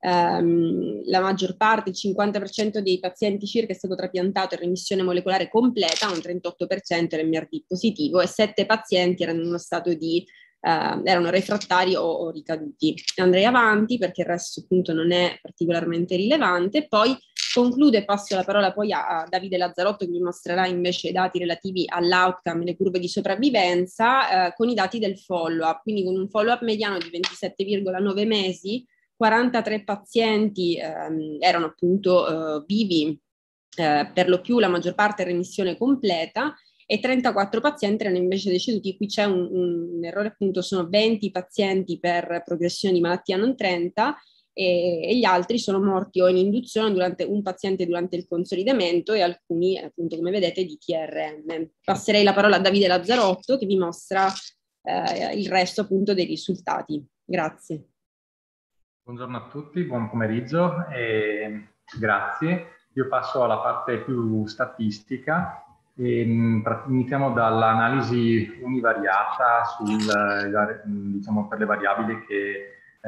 la maggior parte, il 50% dei pazienti circa, è stato trapiantato in remissione molecolare completa, un 38% era MRD positivo, e 7 pazienti erano in uno stato di erano refrattari o ricaduti. Andrei avanti perché il resto appunto non è particolarmente rilevante. Poi concludo e passo la parola poi a Davide Lazzarotto, che vi mostrerà invece i dati relativi all'outcome e le curve di sopravvivenza con i dati del follow-up, quindi con un follow-up mediano di 27,9 mesi, 43 pazienti erano appunto vivi, per lo più la maggior parte in remissione completa, e 34 pazienti erano invece deceduti. Qui c'è un errore, appunto sono 20 pazienti per progressione di malattia, non 30, e gli altri sono morti o in induzione, un paziente durante il consolidamento e alcuni appunto come vedete di TRM. Passerei la parola a Davide Lazzarotto che vi mostra il resto appunto dei risultati. Grazie. Buongiorno a tutti, buon pomeriggio e grazie. Io passo alla parte più statistica. Iniziamo dall'analisi univariata diciamo, per le variabili che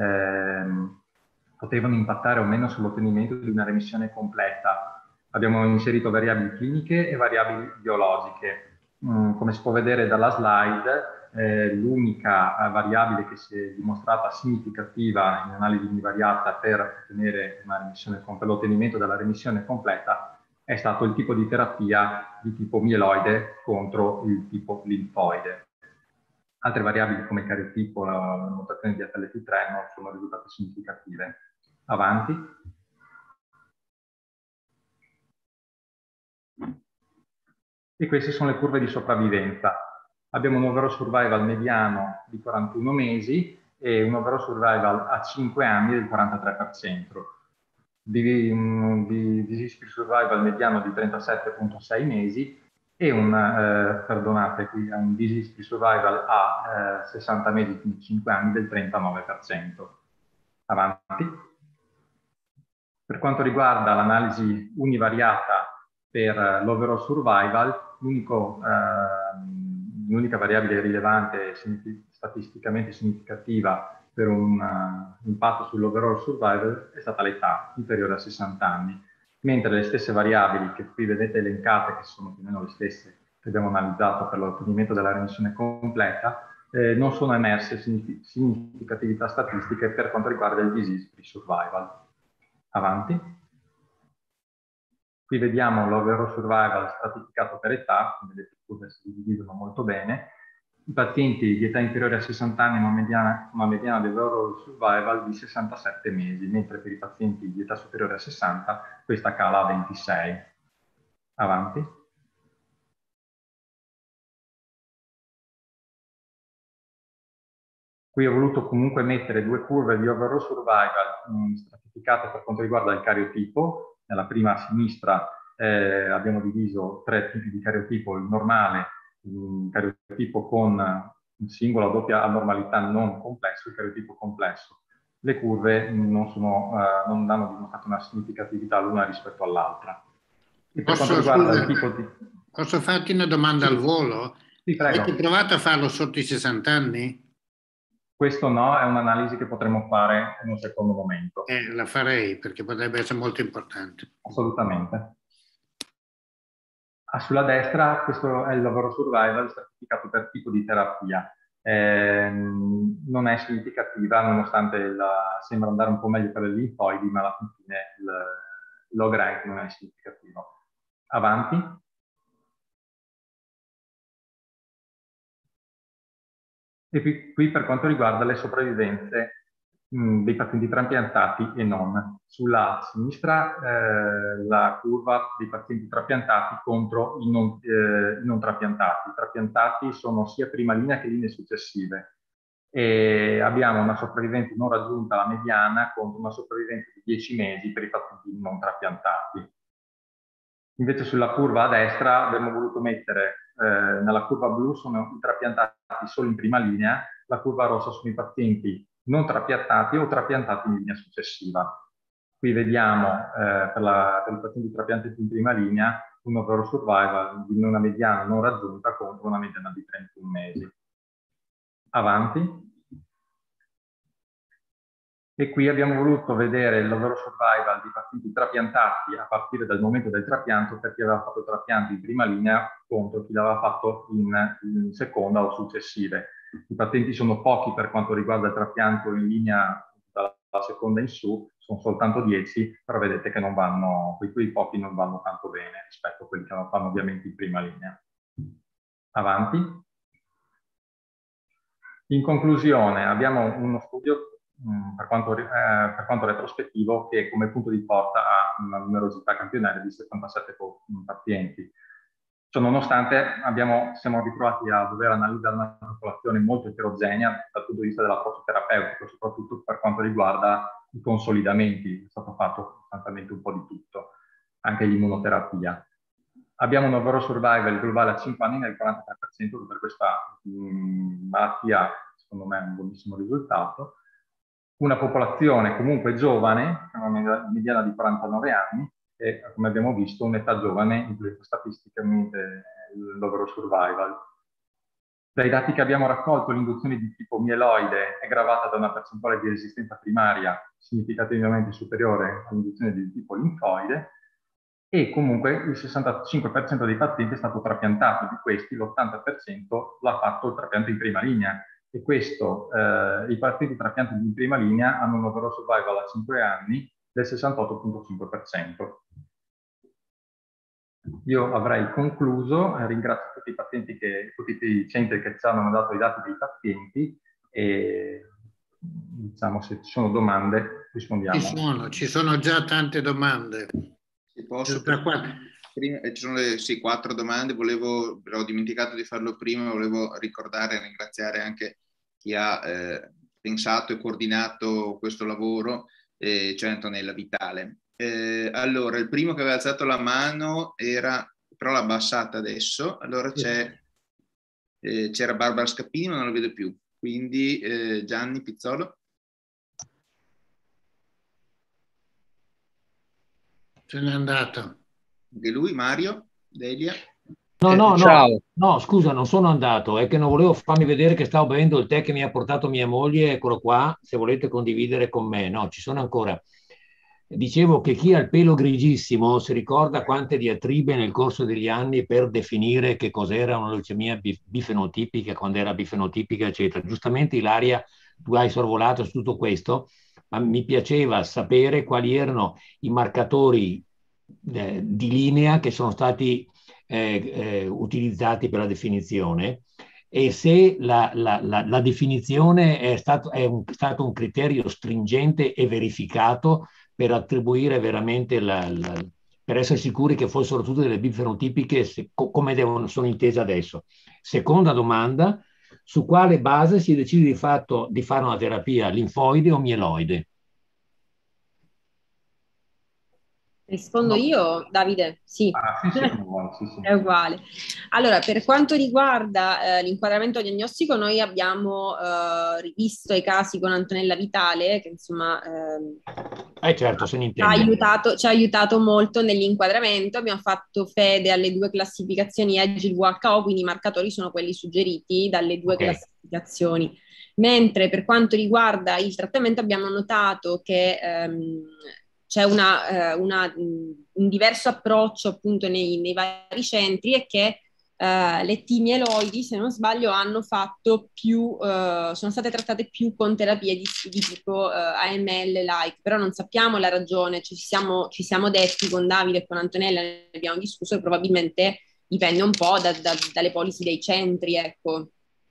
potevano impattare o meno sull'ottenimento di una remissione completa. Abbiamo inserito variabili cliniche e variabili biologiche. Come si può vedere dalla slide, l'unica variabile che si è dimostrata significativa in analisi univariata per ottenere una remissione, per l'ottenimento della remissione completa è stato il tipo di terapia di tipo mieloide contro il tipo linfoide. Altre variabili come il cariotipo, la mutazione di ATLT3 non sono risultate significative. Avanti. E queste sono le curve di sopravvivenza. Abbiamo un overall survival mediano di 41 mesi e un overall survival a 5 anni del 43%. Di disease free survival mediano di 37,6 mesi e un disease free survival a 60 mesi, quindi 5 anni, del 39%. Avanti. Per quanto riguarda l'analisi univariata per l'overall survival, l'unica variabile rilevante e statisticamente significativa per un impatto sull'overall survival è stata l'età, inferiore a 60 anni, mentre le stesse variabili che qui vedete elencate, che sono più o meno le stesse che abbiamo analizzato per l'ottenimento della remissione completa, non sono emerse significatività statistiche per quanto riguarda il disease free survival. Avanti. Qui vediamo l'overall survival stratificato per età, come vedete le curve si dividono molto bene. I pazienti di età inferiore a 60 anni hanno una mediana di overall survival di 67 mesi, mentre per i pazienti di età superiore a 60 questa cala a 26. Avanti. Qui ho voluto comunque mettere due curve di overall survival stratificate per quanto riguarda il cariotipo. Nella prima a sinistra abbiamo diviso 3 tipi di cariotipo: il normale, il cariotipo con singola o doppia anormalità non complesso, il cariotipo complesso. Le curve non hanno dimostrato una significatività l'una rispetto all'altra. E per quanto riguarda il tipo di... Posso farti una domanda al volo? Sì, prego. Avete provato a farlo sotto i 60 anni? Questo no, è un'analisi che potremo fare in un secondo momento. La farei perché potrebbe essere molto importante. Assolutamente. Sulla destra questo è il lavoro survival stratificato per tipo di terapia. Non è significativa, nonostante sembra andare un po' meglio per le linfoidi, ma alla fine il log rank non è significativo. Avanti. E qui per quanto riguarda le sopravvivenze dei pazienti trapiantati e non. Sulla sinistra la curva dei pazienti trapiantati contro i non trapiantati. I trapiantati sono sia prima linea che linee successive. E abbiamo una sopravvivenza non raggiunta alla mediana contro una sopravvivenza di 10 mesi per i pazienti non trapiantati. Invece sulla curva a destra abbiamo voluto mettere, nella curva blu sono i trapiantati solo in prima linea, la curva rossa sono i pazienti non trapiantati o trapiantati in linea successiva. Qui vediamo per i pazienti trapiantati in prima linea un overall survival di una mediana non raggiunta contro una mediana di 31 mesi. Avanti. E qui abbiamo voluto vedere l'overall survival di pazienti trapiantati a partire dal momento del trapianto, per chi aveva fatto il trapianto in prima linea contro chi l'aveva fatto in seconda o successive. I pazienti sono pochi per quanto riguarda il trapianto in linea dalla seconda in su, sono soltanto 10, però vedete che non vanno, quei pochi non vanno tanto bene rispetto a quelli che lo fanno ovviamente in prima linea. Avanti. In conclusione, abbiamo uno studio per quanto retrospettivo che come punto di forza ha una numerosità campionaria di 77 pazienti. Ciononostante siamo ritrovati a dover analizzare una popolazione molto eterogenea dal punto di vista dell'approccio terapeutico, soprattutto per quanto riguarda i consolidamenti. È stato fatto sostanzialmente un po' di tutto, anche l'immunoterapia. Abbiamo un overall survival globale a 5 anni nel 43% per questa malattia, secondo me è un buonissimo risultato. Una popolazione comunque giovane, una mediana di 49 anni, e come abbiamo visto un'età giovane influenza statisticamente l'overall survival. Dai dati che abbiamo raccolto, l'induzione di tipo mieloide è gravata da una percentuale di resistenza primaria significativamente superiore all'induzione di tipo linfoide, e comunque il 65% dei pazienti è stato trapiantato, di questi l'80% l'ha fatto il trapianto in prima linea. E questo, i pazienti trapianti in prima linea hanno un overall survival a 5 anni del 68,5%. Io avrei concluso, ringrazio tutti i pazienti tutti i centri che ci hanno mandato i dati dei pazienti e diciamo se ci sono domande rispondiamo. Ci sono già tante domande. Se posso, ci sono le 4 domande, ho dimenticato di farlo prima, volevo ricordare e ringraziare anche chi ha pensato e coordinato questo lavoro, cioè Antonella Vitale. Allora, il primo che aveva alzato la mano però l'ha abbassata adesso, allora c'era Barbara Scappini ma non lo vedo più, quindi Gianni Pizzolo. Se n'è andato. Anche lui, Mario, Delia. No, scusa, non sono andato, è che non volevo farmi vedere che stavo bevendo il tè che mi ha portato mia moglie, eccolo qua, se volete condividere con me. No, ci sono ancora. Dicevo che chi ha il pelo grigissimo si ricorda quante diatribe nel corso degli anni per definire che cos'era una leucemia bifenotipica, quando era bifenotipica, eccetera. Giustamente, Ilaria, tu hai sorvolato su tutto questo, ma mi piaceva sapere quali erano i marcatori di linea che sono stati utilizzati per la definizione, e se la definizione è stato un criterio stringente e verificato per attribuire veramente per essere sicuri che fossero tutte delle bifenotipiche come sono intese adesso. Seconda domanda: su quale base si decide di fare una terapia linfoide o mieloide? Rispondo io, Davide? Sì. Sì, è uguale. Allora, per quanto riguarda l'inquadramento diagnostico, noi abbiamo rivisto i casi con Antonella Vitale, che insomma certo, se ne intende. ci ha aiutato molto nell'inquadramento. Abbiamo fatto fede alle 2 classificazioni Agile-WHO, quindi i marcatori sono quelli suggeriti dalle 2 classificazioni. Mentre per quanto riguarda il trattamento abbiamo notato che c'è un diverso approccio appunto nei vari centri, e che le T mieloidi, se non sbaglio, hanno fatto sono state trattate più con terapie di tipo AML-like, però non sappiamo la ragione. Ci siamo detti con Davide e con Antonella, ne abbiamo discusso, e probabilmente dipende un po' dalle policy dei centri, ecco.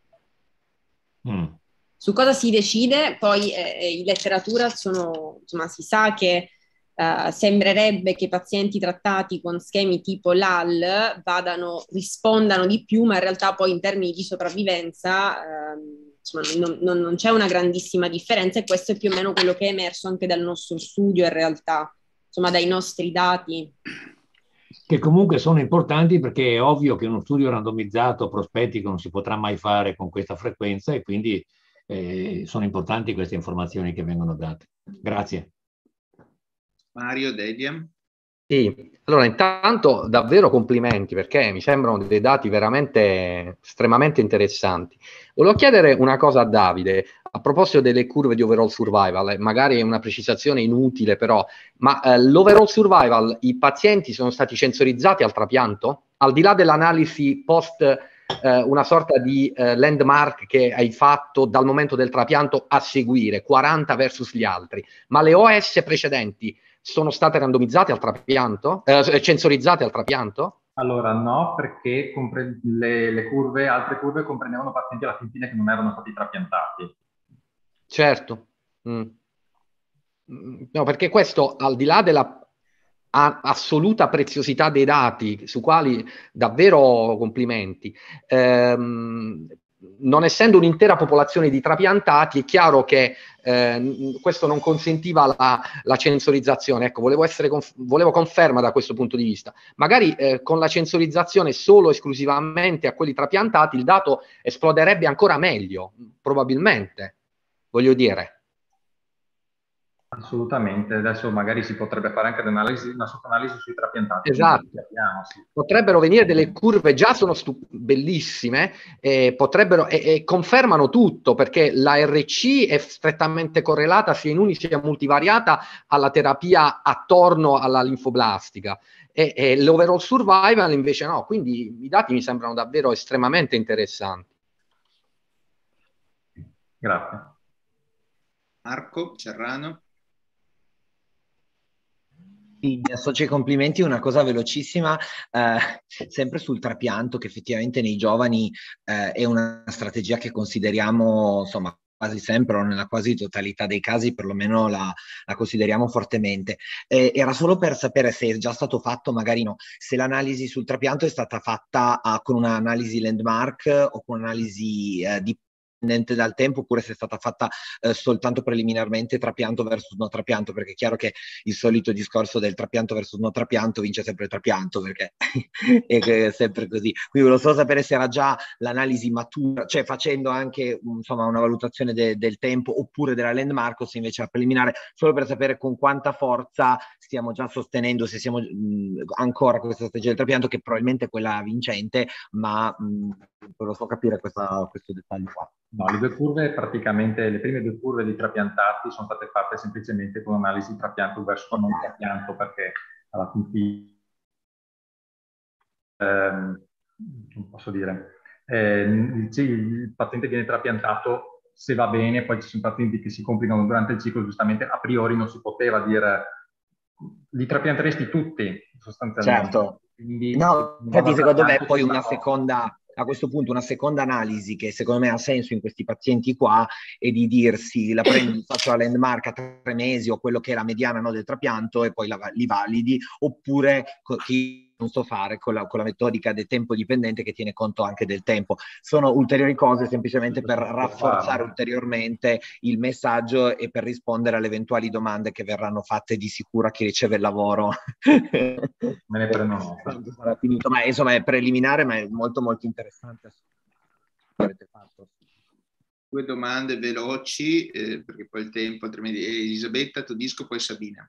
Su cosa si decide poi in letteratura insomma, si sa che sembrerebbe che pazienti trattati con schemi tipo LAL rispondano di più, ma in realtà poi in termini di sopravvivenza insomma, non c'è una grandissima differenza, e questo è più o meno quello che è emerso anche dal nostro studio, in realtà, insomma, dai nostri dati. Che comunque sono importanti, perché è ovvio che uno studio randomizzato prospettico non si potrà mai fare con questa frequenza, e quindi sono importanti queste informazioni che vengono date. Grazie. Mario Dediam. Sì, allora intanto davvero complimenti, perché mi sembrano dei dati veramente estremamente interessanti. Volevo chiedere una cosa a Davide, a proposito delle curve di overall survival, magari è una precisazione inutile però, ma l'overall survival, i pazienti sono stati sensorizzati al trapianto? Al di là dell'analisi post una sorta di landmark che hai fatto dal momento del trapianto a seguire, 40 versus gli altri, ma le OS precedenti sono state randomizzate al trapianto? Sensorizzate al trapianto? Allora no, perché altre curve comprendevano pazienti alla fine che non erano stati trapiantati. Certo. No, perché questo, al di là della assoluta preziosità dei dati, su quali davvero complimenti, non essendo un'intera popolazione di trapiantati, è chiaro che questo non consentiva la censorizzazione. Ecco, volevo conferma da questo punto di vista. Magari con la censorizzazione solo esclusivamente a quelli trapiantati, il dato esploderebbe ancora meglio, probabilmente, voglio dire. Assolutamente, adesso magari si potrebbe fare anche una sottoanalisi sui trapiantati. Esatto, sì. Potrebbero venire delle curve, già sono bellissime, potrebbero, e confermano tutto, perché la RC è strettamente correlata sia in uni sia multivariata alla terapia attorno alla linfoblastica, e l'overall survival invece no, quindi i dati mi sembrano davvero estremamente interessanti. Grazie. Marco Cerrano. Sì, mi associo ai complimenti. Una cosa velocissima, sempre sul trapianto, che effettivamente nei giovani è una strategia che consideriamo, insomma, quasi sempre, o nella quasi totalità dei casi perlomeno la consideriamo fortemente. Era solo per sapere se è già stato fatto, magari no, se l'analisi sul trapianto è stata fatta con un'analisi landmark o con un'analisi dipendente dal tempo, oppure se è stata fatta soltanto preliminarmente trapianto versus no trapianto, perché è chiaro che il solito discorso del trapianto versus no trapianto vince sempre il trapianto, perché è sempre così. Quindi volevo solo sapere se era già l'analisi matura, cioè facendo anche insomma una valutazione del tempo oppure della landmark, o se invece era preliminare, solo per sapere con quanta forza stiamo già sostenendo, se siamo ancora con questa strategia del trapianto, che probabilmente è quella vincente, ma volevo solo capire questo dettaglio qua. No, le prime due curve di trapiantati sono state fatte semplicemente con analisi trapianto verso non trapianto, perché alla fine, non posso dire, il paziente viene trapiantato se va bene, poi ci sono pazienti che si complicano durante il ciclo, giustamente a priori non si poteva dire li trapianteresti tutti sostanzialmente. Certo. Quindi, no, infatti secondo me poi a questo punto una seconda analisi che secondo me ha senso in questi pazienti qua è di dirsi la prendi, faccio la landmark a 3 mesi o quello che è la mediana, no, del trapianto, e poi li validi, oppure che non so fare con la metodica del tempo dipendente che tiene conto anche del tempo. Sono ulteriori cose semplicemente per rafforzare ulteriormente il messaggio e per rispondere alle eventuali domande che verranno fatte di sicuro a chi riceve il lavoro. Me ne prendo nota. Sarà finito, ma insomma è preliminare, ma è molto molto interessante. Avete fatto. 2 domande veloci, perché poi il tempo altrimenti. Elisabetta, Todisco, poi Sabina.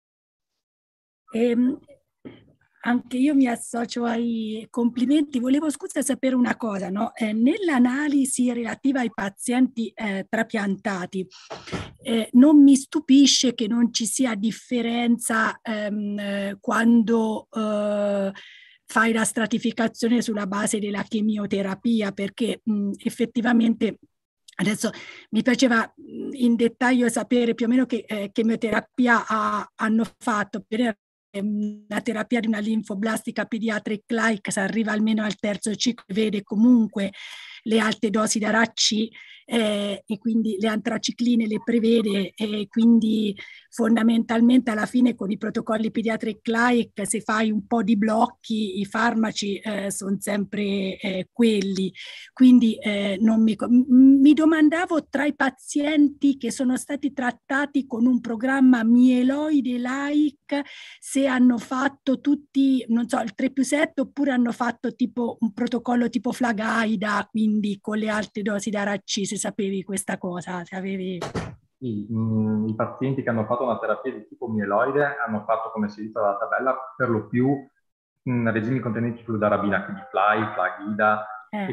Anche io mi associo ai complimenti. Volevo sapere una cosa, no? Nell'analisi relativa ai pazienti trapiantati, non mi stupisce che non ci sia differenza quando fai la stratificazione sulla base della chemioterapia, perché effettivamente adesso mi piaceva in dettaglio sapere più o meno che chemioterapia hanno fatto. Per la terapia di una linfoblastica pediatric-like arriva almeno al 3° ciclo, vede comunque le alte dosi da RAC e quindi le antracicline le prevede, e quindi fondamentalmente alla fine con i protocolli pediatric-like, se fai un po' di blocchi, i farmaci sono sempre quelli. Quindi non mi domandavo, tra i pazienti che sono stati trattati con un programma mieloide-like, se hanno fatto tutti, non so, il 3+7, oppure hanno fatto tipo un protocollo tipo Flagaida, quindi con le alte dosi da RAC, se sapevi questa cosa, se avevi... Sì, i pazienti che hanno fatto una terapia di tipo mieloide hanno fatto, come si dice dalla tabella, per lo più regimi contenenti fludarabina, quindi Flagida,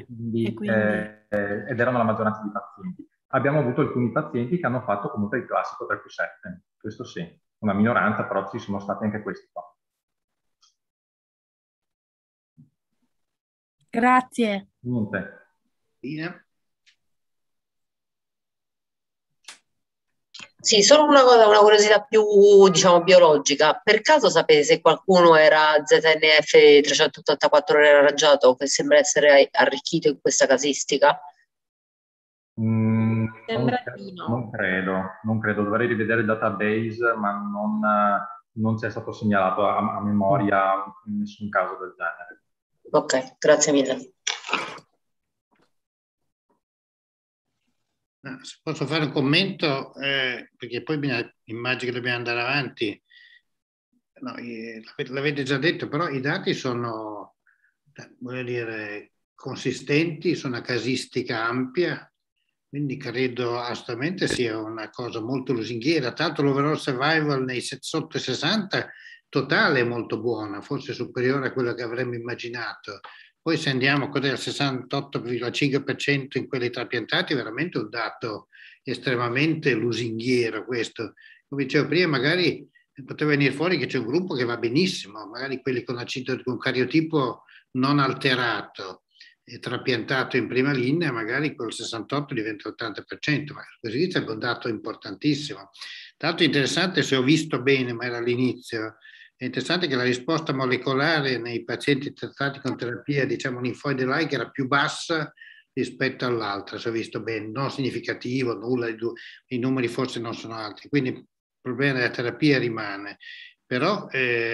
ed erano la maggioranza dei pazienti. Abbiamo avuto alcuni pazienti che hanno fatto comunque il classico 3+7, questo sì, una minoranza, però ci sono stati anche questi qua. Grazie. Niente. Sì, solo una curiosità più, diciamo, biologica. Per caso sapete se qualcuno era ZNF 384 era raggiato, che sembra essere arricchito in questa casistica? Sembra di no. Non credo, dovrei rivedere il database, ma non c'è stato segnalato a memoria nessun caso del genere. Ok, grazie mille. Se posso fare un commento, perché poi immagino che dobbiamo andare avanti. No, l'avete già detto, però i dati sono, voglio dire, consistenti, sono una casistica ampia, quindi credo assolutamente sia una cosa molto lusinghiera. Tanto l'overall survival nei sotto i 60 totale è molto buona, forse superiore a quello che avremmo immaginato. Poi se andiamo al 68,5% in quelli trapiantati, veramente un dato estremamente lusinghiero questo. Come dicevo prima, magari poteva venire fuori che c'è un gruppo che va benissimo, magari quelli con un cariotipo non alterato e trapiantato in prima linea, magari quel 68 diventa 80%, ma così sarebbe un dato importantissimo. Tanto interessante, se ho visto bene, ma era all'inizio, è interessante che la risposta molecolare nei pazienti trattati con terapia, diciamo, linfoide-like era più bassa rispetto all'altra, se ho visto bene, non significativo, nulla, i numeri forse non sono alti, quindi il problema della terapia rimane. Però,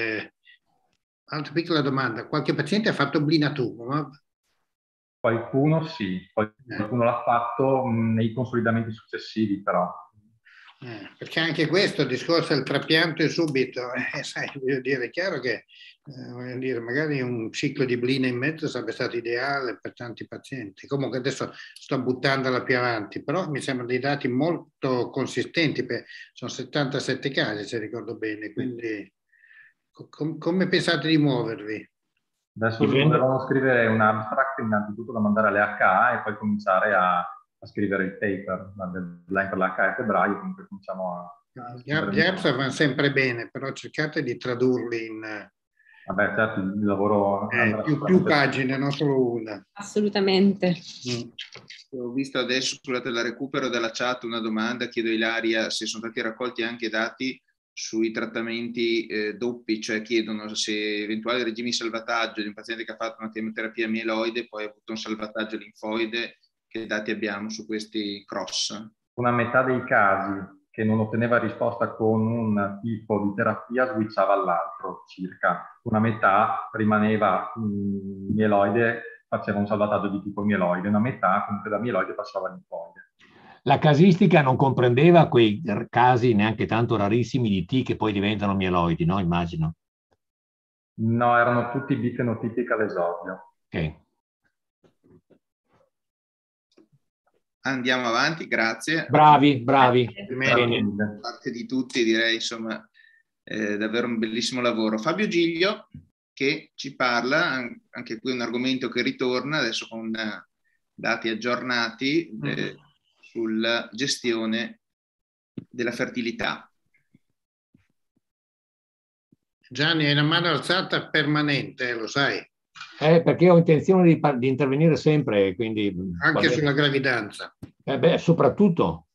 altra piccola domanda, qualche paziente ha fatto blinatumomab? Qualcuno sì, qualcuno l'ha fatto nei consolidamenti successivi però. Perché anche questo il discorso del trapianto subito, sai, voglio dire, è chiaro che voglio dire, magari un ciclo di blina in mezzo sarebbe stato ideale per tanti pazienti. Comunque adesso sto buttandola più avanti, però mi sembrano dei dati molto consistenti, sono 77 casi se ricordo bene, quindi come pensate di muovervi? Adesso dovevamo scrivere un abstract innanzitutto da mandare alle HA e poi cominciare a scrivere il paper, la deadline per l'HA è febbraio, comunque cominciamo a... Gli abstract vanno sempre bene, però cercate di tradurli in... Vabbè, certo, il lavoro... più pagine, non solo una. Assolutamente. Ho visto adesso, scusate, la recupero dalla chat una domanda, chiedo a Ilaria se sono stati raccolti anche dati sui trattamenti doppi, cioè chiedono se eventuali regimi di salvataggio di un paziente che ha fatto una chemioterapia mieloide poi ha avuto un salvataggio linfoide, che dati abbiamo su questi cross? Una metà dei casi che non otteneva risposta con un tipo di terapia switchava all'altro circa. Una metà rimaneva mieloide, faceva un salvataggio di tipo mieloide, una metà comunque da mieloide passava a linfoide. La casistica non comprendeva quei casi neanche tanto rarissimi di T che poi diventano mieloidi, no? Immagino. No, erano tutti bifenotipici all'esordio. Ok. Andiamo avanti, grazie. Bravi. Da parte di tutti direi, insomma, davvero un bellissimo lavoro. Fabio Giglio, che ci parla, anche qui un argomento che ritorna adesso con dati aggiornati sulla gestione della fertilità. Gianni, hai una mano alzata permanente, lo sai. Perché ho intenzione di intervenire sempre, quindi... Anche sulla gravidanza. Soprattutto.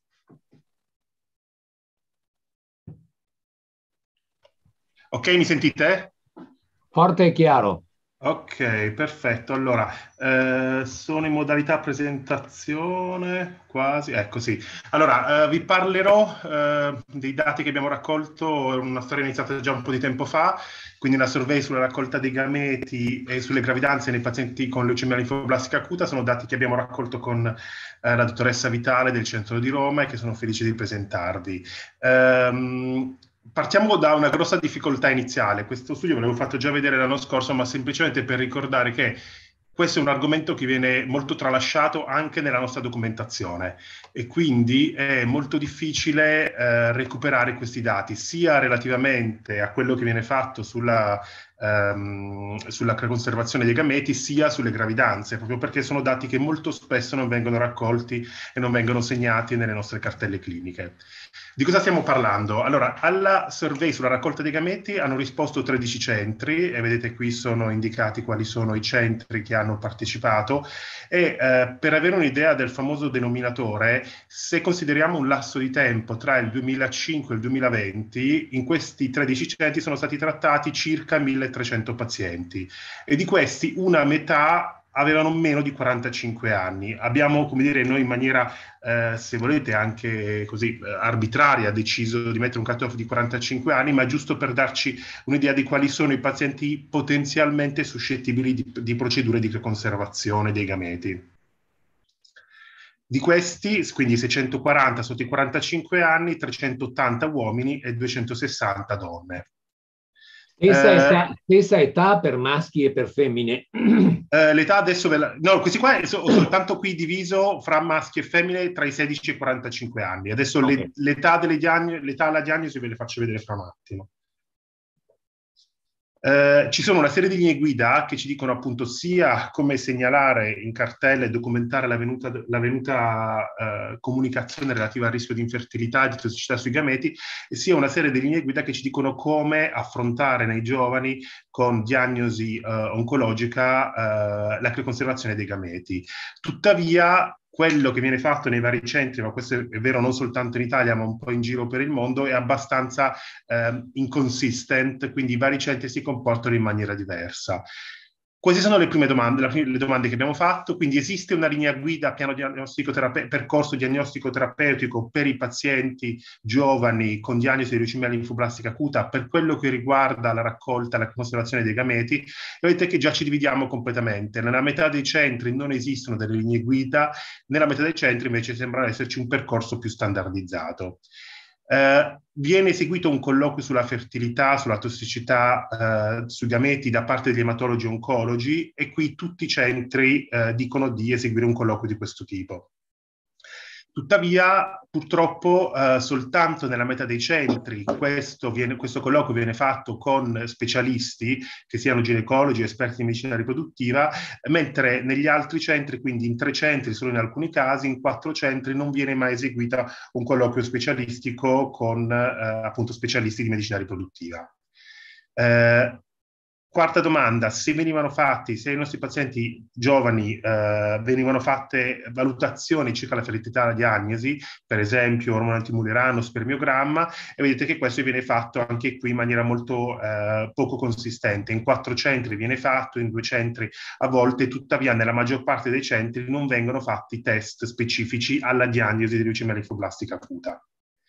Ok, mi sentite? Forte e chiaro. Ok, perfetto. Allora, sono in modalità presentazione, quasi, ecco sì. Allora, vi parlerò dei dati che abbiamo raccolto, una storia iniziata già un po' di tempo fa, quindi la survey sulla raccolta dei gameti e sulle gravidanze nei pazienti con leucemia linfoblastica acuta. Sono dati che abbiamo raccolto con la dottoressa Vitale del centro di Roma e che sono felice di presentarvi. Partiamo da una grossa difficoltà iniziale. Questo studio ve l'avevo fatto già vedere l'anno scorso, ma semplicemente per ricordare che questo è un argomento che viene molto tralasciato anche nella nostra documentazione e quindi è molto difficile recuperare questi dati, sia relativamente a quello che viene fatto sulla conservazione dei gameti, sia sulle gravidanze, proprio perché sono dati che molto spesso non vengono raccolti e non vengono segnati nelle nostre cartelle cliniche. Di cosa stiamo parlando? Allora, alla survey sulla raccolta dei gameti hanno risposto 13 centri e vedete qui sono indicati quali sono i centri che hanno partecipato e per avere un'idea del famoso denominatore, se consideriamo un lasso di tempo tra il 2005 e il 2020, in questi 13 centri sono stati trattati circa 1300 pazienti e di questi una metà avevano meno di 45 anni. Abbiamo, come dire, noi in maniera, se volete, anche così arbitraria, deciso di mettere un cut-off di 45 anni, ma giusto per darci un'idea di quali sono i pazienti potenzialmente suscettibili di procedure di conservazione dei gameti. Di questi, quindi 640 sotto i 45 anni, 380 uomini e 260 donne. Stessa età per maschi e per femmine? L'età adesso no, questi qua sono soltanto qui diviso fra maschi e femmine tra i 16 e i 45 anni. Adesso okay. L'età alla diagnosi ve le faccio vedere fra un attimo. Ci sono una serie di linee guida che ci dicono appunto sia come segnalare in cartella e documentare l'avvenuta comunicazione relativa al rischio di infertilità e di tossicità sui gameti, e sia una serie di linee guida che ci dicono come affrontare nei giovani con diagnosi oncologica la conservazione dei gameti. Tuttavia, quello che viene fatto nei vari centri, ma questo è vero non soltanto in Italia ma un po' in giro per il mondo, è abbastanza inconsistent, quindi i vari centri si comportano in maniera diversa. Queste sono le prime domande, le domande che abbiamo fatto. Quindi esiste una linea guida, percorso diagnostico terapeutico per i pazienti giovani con diagnosi di leucemia linfoblastica acuta per quello che riguarda la raccolta e la conservazione dei gameti. Vedete che già ci dividiamo completamente. Nella metà dei centri non esistono delle linee guida, nella metà dei centri invece sembra esserci un percorso più standardizzato. Viene eseguito un colloquio sulla fertilità, sulla tossicità sui gameti da parte degli ematologi oncologi e qui tutti i centri dicono di eseguire un colloquio di questo tipo. Tuttavia, purtroppo, soltanto nella metà dei centri questo colloquio viene fatto con specialisti, che siano ginecologi, esperti in medicina riproduttiva, mentre negli altri centri, quindi in 3 centri solo in alcuni casi, in 4 centri non viene mai eseguito un colloquio specialistico con appunto specialisti di medicina riproduttiva. Quarta domanda, se ai nostri pazienti giovani venivano fatte valutazioni circa la fertilità alla diagnosi, per esempio ormone antimulleriano, spermiogramma, e vedete che questo viene fatto anche qui in maniera molto poco consistente. In 4 centri viene fatto, in 2 centri a volte, tuttavia nella maggior parte dei centri non vengono fatti test specifici alla diagnosi di leucemia linfoblastica acuta.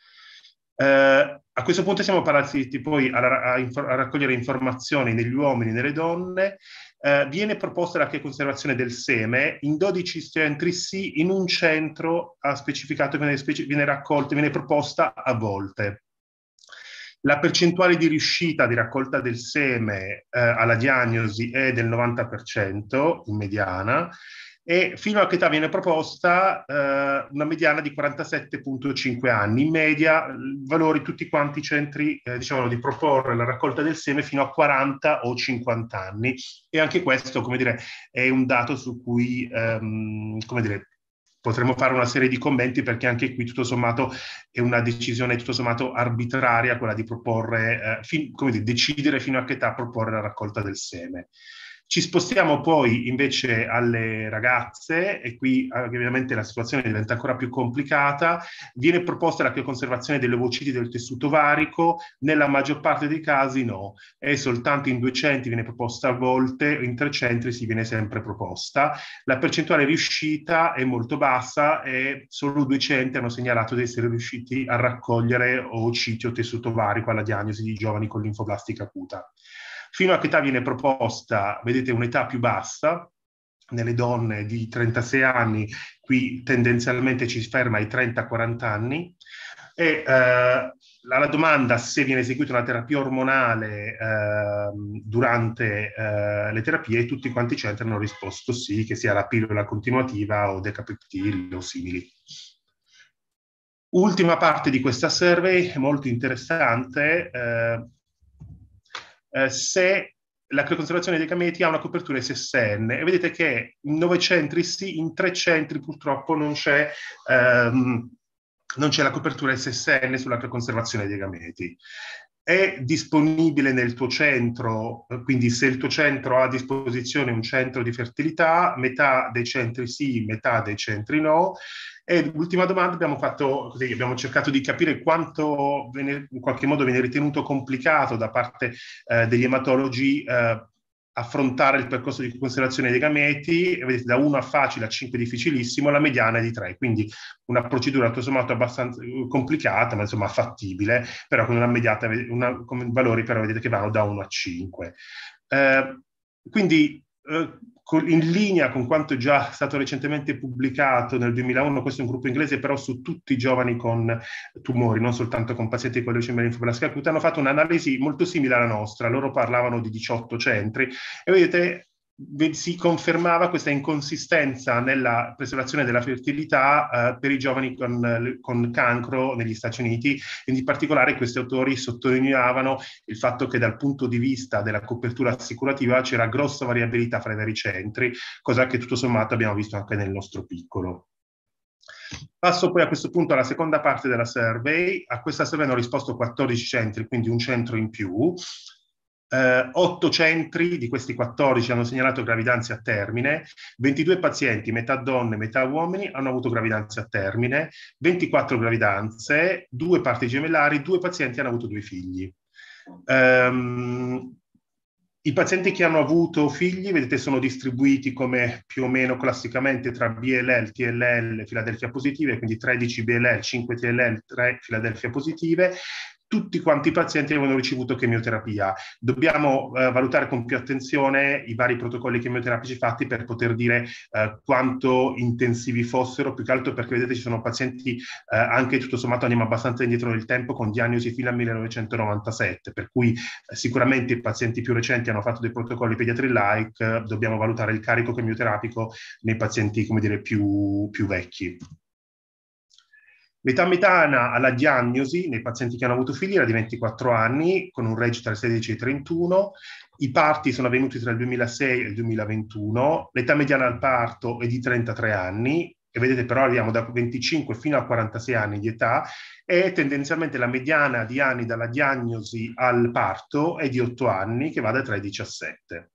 A questo punto siamo partiti poi a raccogliere informazioni negli uomini e nelle donne. Viene proposta la conservazione del seme in 12 centri sì, in un centro specificato viene raccolta, viene proposta a volte. La percentuale di riuscita di raccolta del seme alla diagnosi è del 90% in mediana, e fino a che età viene proposta una mediana di 47,5 anni. In media, valori tutti quanti i centri diciamo di proporre la raccolta del seme fino a 40 o 50 anni. E anche questo, come dire, è un dato su cui, come dire, potremmo fare una serie di commenti, perché anche qui tutto sommato è una decisione tutto sommato arbitraria quella di proporre, come dire, decidere fino a che età proporre la raccolta del seme. Ci spostiamo poi invece alle ragazze, e qui ovviamente la situazione diventa ancora più complicata. Viene proposta la conservazione delle ovociti del tessuto ovarico, nella maggior parte dei casi no, è soltanto in 2 centri viene proposta a volte, in 3 centri si viene sempre proposta. La percentuale riuscita è molto bassa e solo 2 centri hanno segnalato di essere riusciti a raccogliere ovociti o tessuto ovarico alla diagnosi di giovani con linfoblastica acuta. Fino a che età viene proposta, vedete, un'età più bassa, nelle donne di 36 anni, qui tendenzialmente ci si ferma ai 30-40 anni, e alla domanda se viene eseguita una terapia ormonale durante le terapie, tutti quanti i centri hanno risposto sì, che sia la pillola continuativa o decapeptili o simili. Ultima parte di questa survey, molto interessante, se la crioconservazione dei gameti ha una copertura SSN, e vedete che in 9 centri sì, in 3 centri purtroppo non c'è la copertura SSN sulla crioconservazione dei gameti. È disponibile nel tuo centro, quindi se il tuo centro ha a disposizione un centro di fertilità, metà dei centri sì, metà dei centri no. E l'ultima domanda abbiamo cercato di capire quanto in qualche modo viene ritenuto complicato da parte degli ematologi affrontare il percorso di conservazione dei gameti. E vedete, da 1 a facile a 5 difficilissimo, la mediana è di 3, quindi una procedura tutto sommato abbastanza complicata, ma insomma fattibile, però con con valori però vedete che vanno da 1 a 5. Quindi in linea con quanto già stato recentemente pubblicato nel 2001, questo è un gruppo inglese però su tutti i giovani con tumori, non soltanto con pazienti con leucemia linfoblastica acuta, hanno fatto un'analisi molto simile alla nostra. Loro parlavano di 18 centri e vedete si confermava questa inconsistenza nella preservazione della fertilità per i giovani con cancro negli Stati Uniti. In particolare questi autori sottolineavano il fatto che dal punto di vista della copertura assicurativa c'era grossa variabilità fra i vari centri, cosa che tutto sommato abbiamo visto anche nel nostro piccolo. Passo poi a questo punto alla seconda parte della survey. A questa survey hanno risposto 14 centri, quindi un centro in più. 8 centri di questi 14 hanno segnalato gravidanze a termine, 22 pazienti, metà donne, metà uomini, hanno avuto gravidanze a termine, 24 gravidanze, 2 parti gemellari, 2 pazienti hanno avuto 2 figli. I pazienti che hanno avuto figli, vedete, sono distribuiti come più o meno classicamente tra BLL, TLL, Philadelphia positive, quindi 13 BLL, 5 TLL, 3 Philadelphia positive. Tutti quanti i pazienti avevano ricevuto chemioterapia. Dobbiamo valutare con più attenzione i vari protocolli chemioterapici fatti per poter dire quanto intensivi fossero, più che altro perché vedete ci sono pazienti anche tutto sommato andiamo abbastanza indietro nel tempo con diagnosi fino al 1997, per cui sicuramente i pazienti più recenti hanno fatto dei protocolli pediatri-like, dobbiamo valutare il carico chemioterapico nei pazienti, come dire, più vecchi. L'età mediana alla diagnosi nei pazienti che hanno avuto figli era di 24 anni, con un range tra i 16 e i 31. I parti sono avvenuti tra il 2006 e il 2021. L'età mediana al parto è di 33 anni. e vedete però arriviamo da 25 fino a 46 anni di età, e tendenzialmente la mediana di anni dalla diagnosi al parto è di 8 anni, che va da 3 ai 17.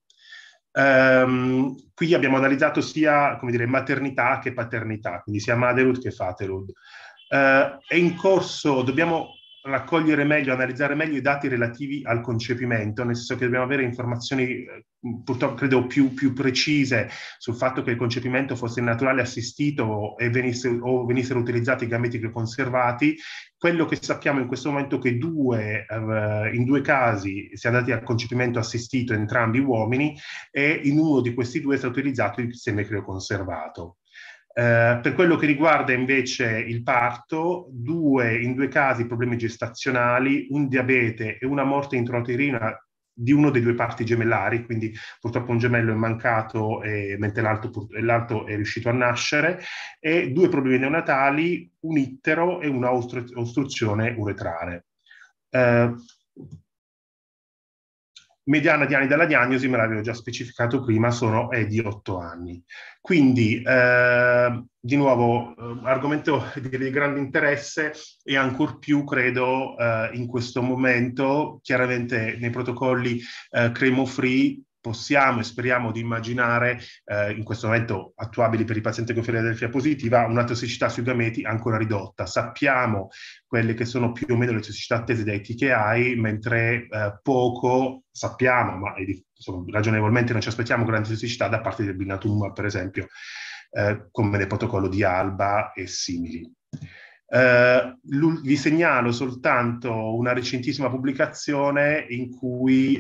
Qui abbiamo analizzato sia, come dire, maternità che paternità, quindi sia motherhood che fatherhood. È in corso, dobbiamo raccogliere meglio, analizzare meglio i dati relativi al concepimento, nel senso che dobbiamo avere informazioni purtroppo credo più precise sul fatto che il concepimento fosse naturale assistito e venissero utilizzati i gameti conservati. Quello che sappiamo in questo momento è che in due casi si è andati al concepimento assistito, entrambi uomini, e in uno di questi due è stato utilizzato il seme crioconservato. Per quello che riguarda invece il parto, in due casi problemi gestazionali, un diabete e una morte intrauterina di uno dei due parti gemellari, quindi purtroppo un gemello è mancato mentre l'altro è riuscito a nascere, e 2 problemi neonatali, un ittero e una ostruzione uretrale. Mediana di anni dalla diagnosi, me l'avevo già specificato prima, è di 8 anni. Quindi, di nuovo, argomento di grande interesse e ancor più, credo, in questo momento. Chiaramente nei protocolli cremo-free possiamo e speriamo di immaginare, in questo momento attuabili per i pazienti con Filadelfia positiva, una tossicità sui gameti ancora ridotta. Sappiamo quelle che sono più o meno le tossicità attese dai TKI, mentre poco sappiamo, ma insomma, ragionevolmente non ci aspettiamo grandi tossicità da parte del blinatumomab, per esempio, come nel protocollo di Alba e simili. Vi segnalo soltanto una recentissima pubblicazione in cui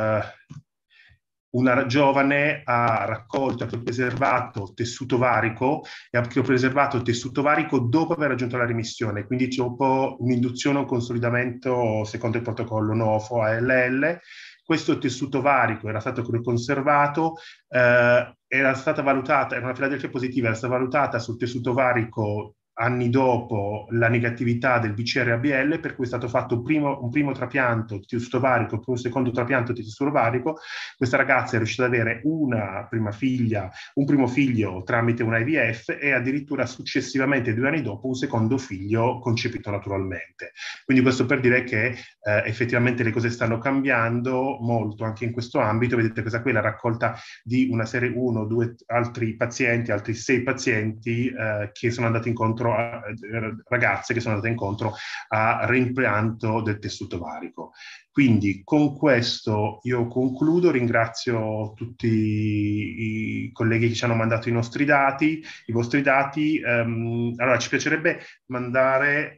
una giovane ha raccolto, ha preservato tessuto varico e ha preservato tessuto varico dopo aver raggiunto la remissione, quindi dopo un'induzione o un consolidamento secondo il protocollo NOFO-ALL. Questo tessuto varico era stato conservato, era stata valutata, era una Filadelfia positiva, era stata valutata sul tessuto varico anni dopo la negatività del BCR-ABL, per cui è stato fatto un primo trapianto di tessuto varico, poi un secondo trapianto di tessuto varico. Questa ragazza è riuscita ad avere un primo figlio tramite un IVF e addirittura successivamente 2 anni dopo un secondo figlio concepito naturalmente. Quindi questo per dire che effettivamente le cose stanno cambiando molto anche in questo ambito. Vedete questa qui è la raccolta di una serie 1, 2 altri 6 pazienti che sono andati incontro ragazze che sono andate incontro a reimpianto del tessuto varico. Quindi con questo io concludo, ringrazio tutti i colleghi che ci hanno mandato i vostri dati. Allora ci piacerebbe mandare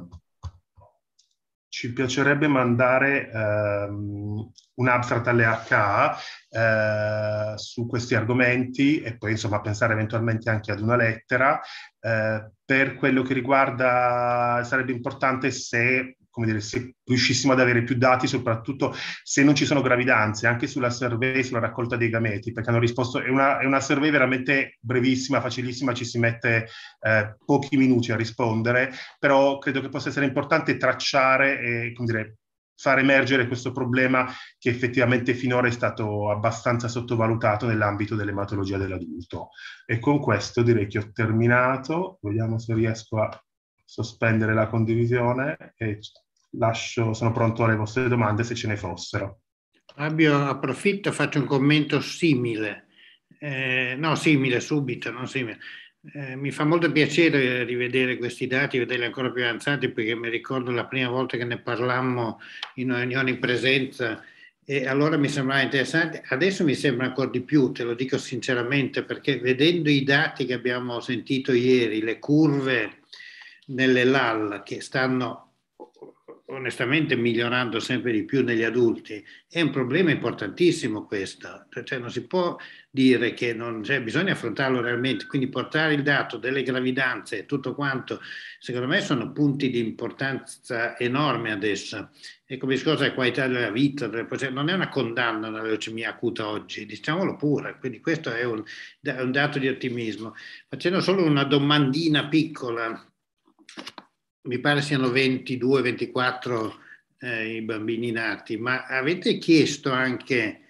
un abstract alle HA su questi argomenti e poi insomma pensare eventualmente anche ad una lettera. Per quello che riguarda, sarebbe importante se riuscissimo ad avere più dati, soprattutto se non ci sono gravidanze, anche sulla survey, sulla raccolta dei gameti, perché hanno risposto, è una survey veramente brevissima, facilissima, ci si mette pochi minuti a rispondere, però credo che possa essere importante tracciare e far emergere questo problema che effettivamente finora è stato abbastanza sottovalutato nell'ambito dell'ematologia dell'adulto. E con questo direi che ho terminato. Vediamo se riesco a sospendere la condivisione e sono pronto alle vostre domande se ce ne fossero. Fabio, approfitto, faccio un commento simile. Subito. Mi fa molto piacere rivedere questi dati, vederli ancora più avanzati, perché mi ricordo la prima volta che ne parlammo in una riunione in presenza e allora mi sembrava interessante. Adesso mi sembra ancora di più, te lo dico sinceramente, perché vedendo i dati che abbiamo sentito ieri, le curve nelle LAL che stanno onestamente migliorando sempre di più negli adulti, è un problema importantissimo questo, cioè non si può dire che bisogna affrontarlo realmente, quindi portare il dato delle gravidanze e tutto quanto, secondo me sono punti di importanza enorme adesso. E come discorso della qualità della vita, non è una condanna alla leucemia acuta oggi, diciamolo pure, quindi questo è un dato di ottimismo. Facendo solo una domandina piccola, mi pare siano 22-24 i bambini nati, ma avete chiesto anche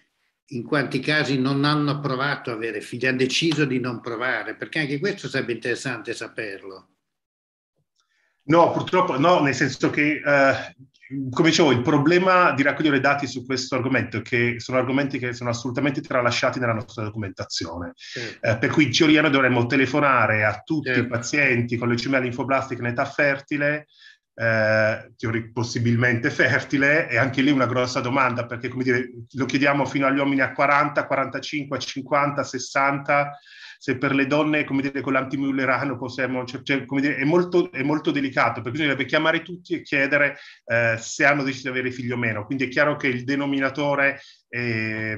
in quanti casi non hanno provato a avere figli, hanno deciso di non provare, perché anche questo sarebbe interessante saperlo. No, purtroppo no, nel senso che, come dicevo, il problema di raccogliere dati su questo argomento è che sono argomenti che sono assolutamente tralasciati nella nostra documentazione. Per cui in teoria noi dovremmo telefonare a tutti i pazienti con leucemia linfoblastica in età fertile, possibilmente fertile, e anche lì una grossa domanda, perché come dire, lo chiediamo fino agli uomini a 40, 45, 50, 60, se per le donne, come dire, con l'antimüllerano possiamo, come dire, è molto delicato, perché bisognerebbe chiamare tutti e chiedere se hanno deciso di avere figli o meno. Quindi è chiaro che il denominatore è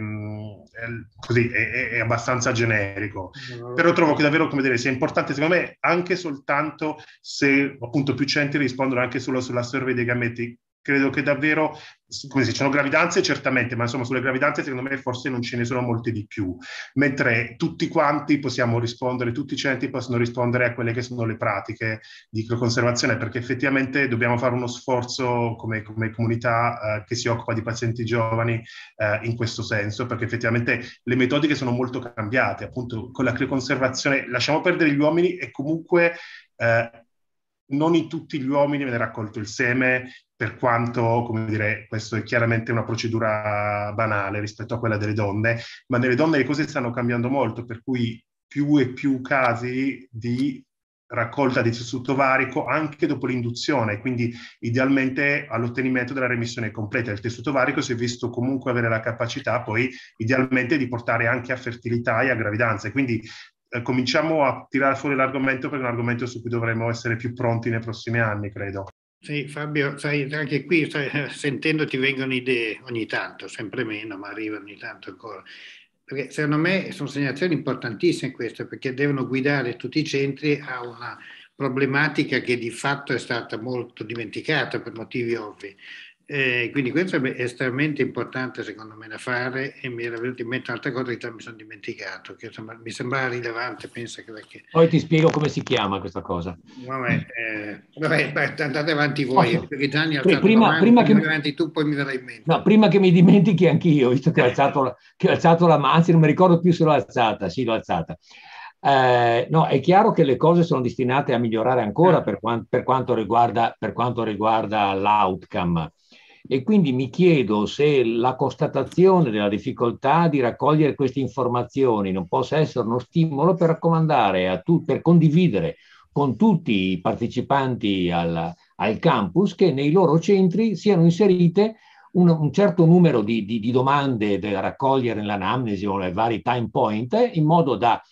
abbastanza generico. Però trovo che davvero, come dire, sia importante, secondo me, anche soltanto se appunto più centri rispondono anche solo sulla survey dei gametti. Credo che davvero, come si dice, gravidanze certamente, ma insomma sulle gravidanze secondo me forse non ce ne sono molte di più, mentre tutti quanti possiamo rispondere, tutti i centri possono rispondere a quelle che sono le pratiche di crioconservazione, perché effettivamente dobbiamo fare uno sforzo come comunità che si occupa di pazienti giovani in questo senso, perché effettivamente le metodiche sono molto cambiate, appunto con la crioconservazione lasciamo perdere gli uomini e comunque non in tutti gli uomini viene raccolto il seme, per quanto, come dire, questo è chiaramente una procedura banale rispetto a quella delle donne, ma nelle donne le cose stanno cambiando molto, per cui più e più casi di raccolta di tessuto ovarico anche dopo l'induzione, quindi idealmente all'ottenimento della remissione completa. Il tessuto ovarico si è visto comunque avere la capacità poi idealmente di portare anche a fertilità e a gravidanze, quindi cominciamo a tirare fuori l'argomento, perché è un argomento su cui dovremo essere più pronti nei prossimi anni, credo. Sì, Fabio, sai, anche qui sentendo ti vengono idee ogni tanto, sempre meno, ma arrivano ogni tanto ancora. Perché secondo me sono segnalazioni importantissime queste, perché devono guidare tutti i centri a una problematica che di fatto è stata molto dimenticata per motivi ovvi. Quindi questo è estremamente importante secondo me da fare, e mi era venuto in mente un'altra cosa che già mi sono dimenticato, che mi sembrava rilevante, pensa che perché... Poi ti spiego come si chiama questa cosa. Vabbè, andate avanti voi, perché Gianni ha alzato prima che avanti tu, poi mi verrà in mente. No, prima che mi dimentichi anch'io, visto che ho alzato la mano, anzi non mi ricordo più se l'ho alzata, sì l'ho alzata. No, è chiaro che le cose sono destinate a migliorare ancora per quanto riguarda l'outcome. E quindi mi chiedo se la constatazione della difficoltà di raccogliere queste informazioni non possa essere uno stimolo per raccomandare per condividere con tutti i partecipanti al campus che nei loro centri siano inserite un certo numero di domande da raccogliere nell'anamnesi o nei vari time point, in modo da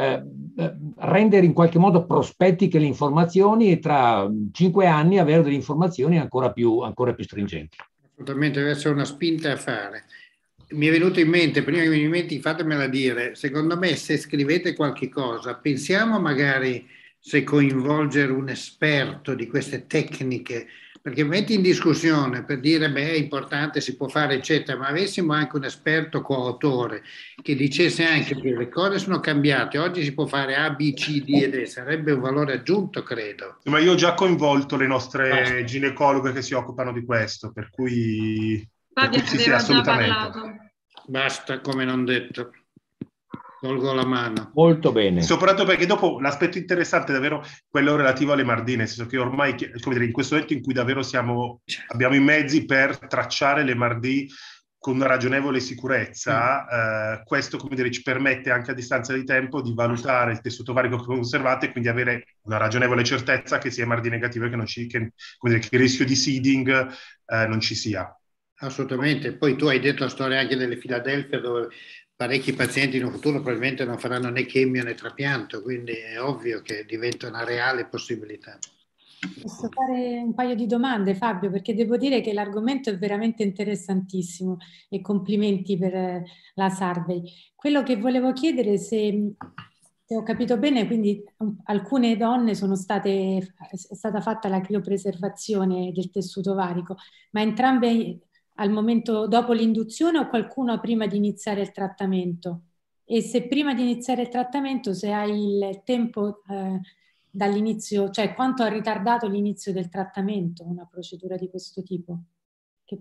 rendere in qualche modo prospettiche le informazioni e tra 5 anni avere delle informazioni ancora più stringenti. Assolutamente, deve essere una spinta a fare. Mi è venuto in mente, prima che mi dimentichi, fatemela dire, secondo me se scrivete qualche cosa, pensiamo magari se coinvolgere un esperto di queste tecniche, perché metti in discussione per dire beh è importante, si può fare eccetera, ma avessimo anche un esperto coautore che dicesse anche che le cose sono cambiate, oggi si può fare A, B, C, D ed E, sarebbe un valore aggiunto, credo. Ma io ho già coinvolto le nostre ginecologhe che si occupano di questo, per cui Fabio sì, assolutamente. Basta, come non detto. Tolgo la mano. Molto bene. Soprattutto perché dopo l'aspetto interessante è davvero quello relativo alle MARD, nel senso che ormai, come dire, in questo momento in cui davvero abbiamo i mezzi per tracciare le MARD con una ragionevole sicurezza, questo, come dire, ci permette anche a distanza di tempo di valutare il tessuto ovarico conservato e quindi avere una ragionevole certezza che sia MARD negativo e che il rischio di seeding non ci sia. Assolutamente. Poi tu hai detto la storia anche delle Filadelfia, dove parecchi pazienti in un futuro probabilmente non faranno né chemio né trapianto, quindi è ovvio che diventa una reale possibilità. Posso fare un paio di domande, Fabio, perché devo dire che l'argomento è veramente interessantissimo e complimenti per la survey. Quello che volevo chiedere, se ho capito bene, quindi alcune donne è stata fatta la criopreservazione del tessuto ovarico, ma entrambe al momento dopo l'induzione o qualcuno prima di iniziare il trattamento? E se prima di iniziare il trattamento, se hai il tempo dall'inizio, cioè quanto ha ritardato l'inizio del trattamento una procedura di questo tipo?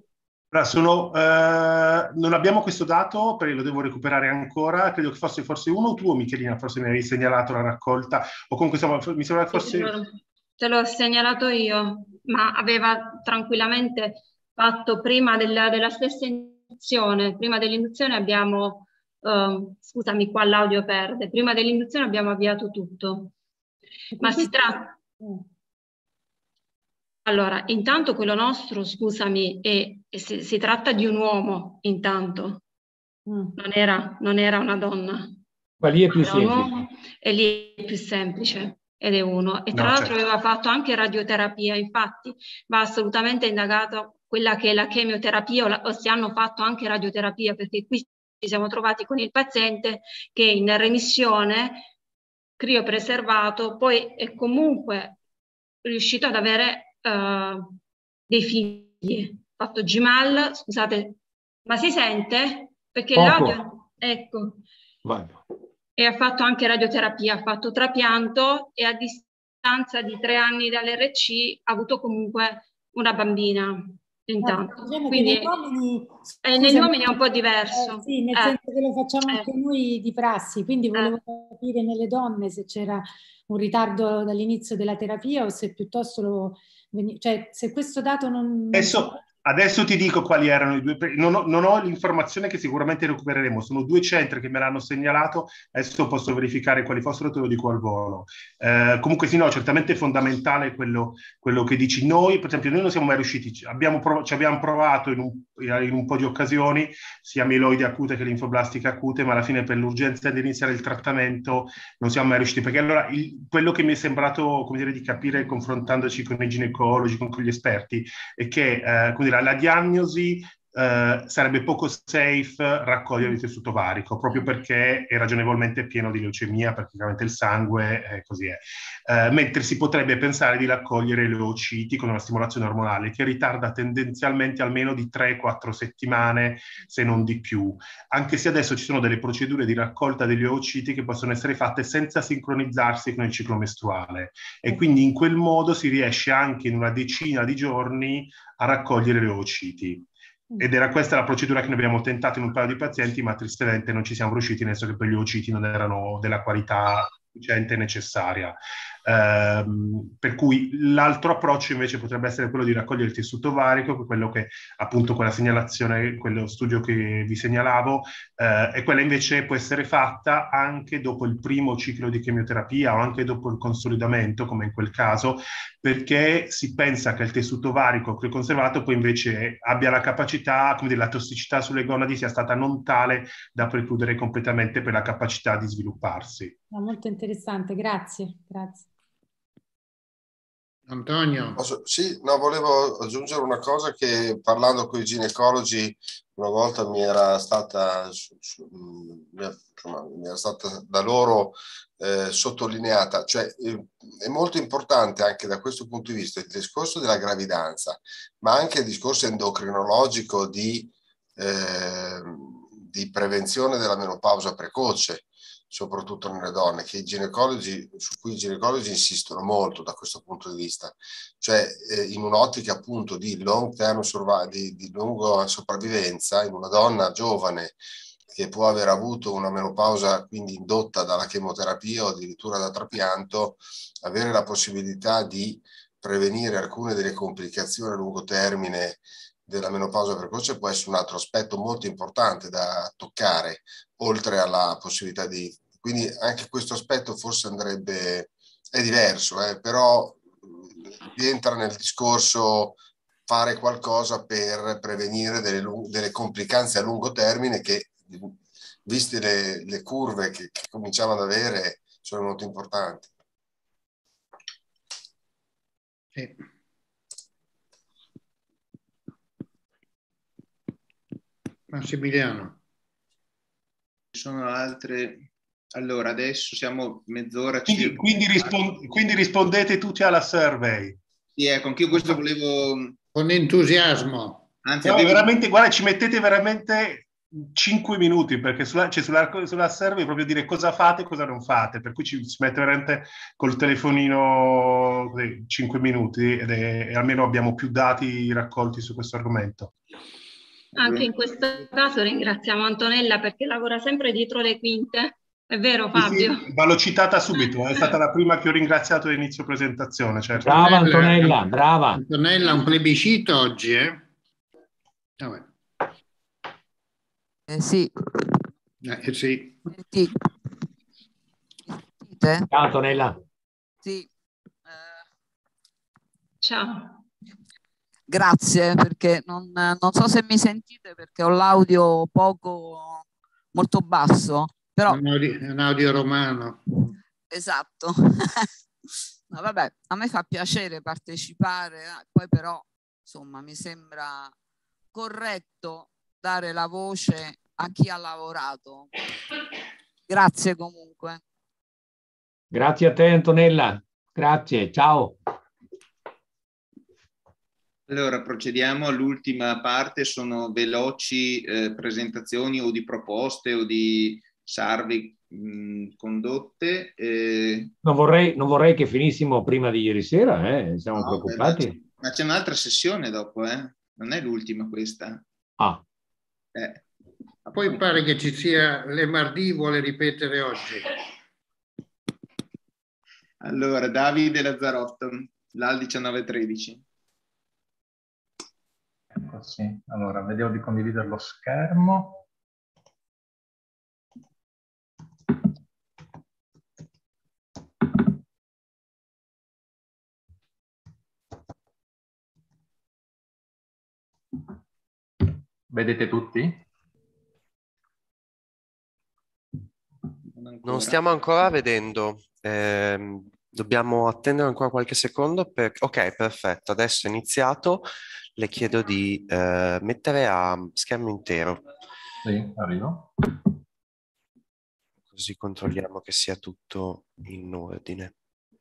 Allora, non abbiamo questo dato, perché lo devo recuperare ancora. Credo che fosse forse uno o tu, Michelina, forse mi avevi segnalato la raccolta, o comunque insomma, mi sembra che fosse... Te l'ho segnalato io, ma aveva tranquillamente fatto prima della stessa induzione. Prima dell'induzione abbiamo, scusami, qua l'audio perde, prima dell'induzione abbiamo avviato tutto. Ma si tratta... Allora, intanto quello nostro, scusami, si tratta di un uomo, intanto. Non era una donna. Ma lì è più Era un semplice. uomo, e lì è più semplice, ed è uno. E tra No, l'altro certo. aveva fatto anche radioterapia, infatti va assolutamente indagato quella che è la chemioterapia, o se hanno fatto anche radioterapia, perché qui ci siamo trovati con il paziente che in remissione, criopreservato, poi è comunque riuscito ad avere dei figli. Fatto GMAL, scusate, ma si sente? Perché l'audio, ecco. Vado. E ha fatto anche radioterapia, ha fatto trapianto e a distanza di 3 anni dall'RC ha avuto comunque una bambina intanto. Quindi negli uomini è un po' diverso. Sì, nel senso che lo facciamo anche noi di prassi, quindi volevo capire nelle donne se c'era un ritardo dall'inizio della terapia o se piuttosto cioè se questo dato non... Adesso ti dico quali erano i due. Non ho l'informazione che sicuramente recupereremo. Sono 2 centri che me l'hanno segnalato. Adesso posso verificare quali fossero, te lo dico al volo. Comunque sì, no, certamente è fondamentale quello che dici. Noi, per esempio, noi non siamo mai riusciti. Ci abbiamo provato in un po' di occasioni, sia mieloide acute che linfoblastica acute, ma alla fine per l'urgenza di iniziare il trattamento non siamo mai riusciti. Perché allora quello che mi è sembrato, come dire, di capire confrontandoci con i ginecologi, con gli esperti, è che come dire, la diagnosi sarebbe poco safe raccogliere il tessuto varico, proprio perché è ragionevolmente pieno di leucemia, praticamente il sangue così è. Mentre si potrebbe pensare di raccogliere leuciti con una stimolazione ormonale che ritarda tendenzialmente almeno di 3-4 settimane, se non di più. Anche se adesso ci sono delle procedure di raccolta degli leuciti che possono essere fatte senza sincronizzarsi con il ciclo mestruale, e quindi in quel modo si riesce anche in una decina di giorni a raccogliere leuciti. Ed era questa la procedura che noi abbiamo tentato in un paio di pazienti, ma tristemente non ci siamo riusciti, nel senso che poi gli leuciti non erano della qualità sufficiente e necessaria. Per cui l'altro approccio invece potrebbe essere quello di raccogliere il tessuto varico, quello che appunto quella segnalazione, quello studio che vi segnalavo, e quella invece può essere fatta anche dopo il primo ciclo di chemioterapia o anche dopo il consolidamento, come in quel caso, perché si pensa che il tessuto varico crioconservato poi invece abbia la capacità, come dire, la tossicità sulle gonadi sia stata non tale da precludere completamente per la capacità di svilupparsi. Molto interessante, grazie. Antonio. Sì, no, volevo aggiungere una cosa che parlando con i ginecologi una volta mi era stata da loro sottolineata, cioè è molto importante anche da questo punto di vista il discorso della gravidanza, ma anche il discorso endocrinologico di prevenzione della menopausa precoce, soprattutto nelle donne, su cui i ginecologi insistono molto da questo punto di vista, cioè in un'ottica appunto di long term di lunga sopravvivenza in una donna giovane che può aver avuto una menopausa quindi indotta dalla chemoterapia o addirittura da trapianto, avere la possibilità di prevenire alcune delle complicazioni a lungo termine della menopausa precoce può essere un altro aspetto molto importante da toccare, oltre alla possibilità di... Quindi anche questo aspetto forse è diverso, però rientra nel discorso fare qualcosa per prevenire delle complicanze a lungo termine che, viste le curve che cominciamo ad avere, sono molto importanti. Sì. Massimiliano. Ci sono altre... Allora, adesso siamo mezz'ora circa. Quindi rispondete tutti alla survey. Sì, ecco, anch'io questo volevo... Con entusiasmo. Anzi, veramente, guarda, ci mettete veramente 5 minuti, perché sulla survey proprio dire cosa fate e cosa non fate, per cui ci mette veramente col telefonino 5 minuti e almeno abbiamo più dati raccolti su questo argomento. Anche in questo caso ringraziamo Antonella perché lavora sempre dietro le quinte. È vero, Fabio? Sì, l'ho citata subito, è stata la prima che ho ringraziato all'inizio presentazione. Certo. Brava Antonella, brava. Antonella, un plebiscito oggi, eh? Sì. Sì. Sentite? Ciao Antonella. Sì. Ciao. Grazie, perché non so se mi sentite perché ho l'audio molto basso, però... È un audio romano. Esatto. No, vabbè, a me fa piacere partecipare, poi però, insomma, mi sembra corretto dare la voce a chi ha lavorato. Grazie comunque. Grazie a te Antonella, grazie, ciao. Allora, procediamo all'ultima parte, sono veloci presentazioni o di proposte o di survey condotte. Non vorrei che finissimo prima di ieri sera, siamo preoccupati. Ma c'è un'altra sessione dopo, non è l'ultima questa. Ah. Poi pare che ci sia l'Emardì, vuole ripetere oggi. Allora, Davide Lazzarotto, l'AL 1913. Ecco, sì. Allora, vediamo di condividere lo schermo. Vedete tutti? Non stiamo ancora vedendo. Dobbiamo attendere ancora qualche secondo. Ok, perfetto. Adesso è iniziato. Le chiedo di mettere a schermo intero. Sì, arrivo. Così controlliamo che sia tutto in ordine.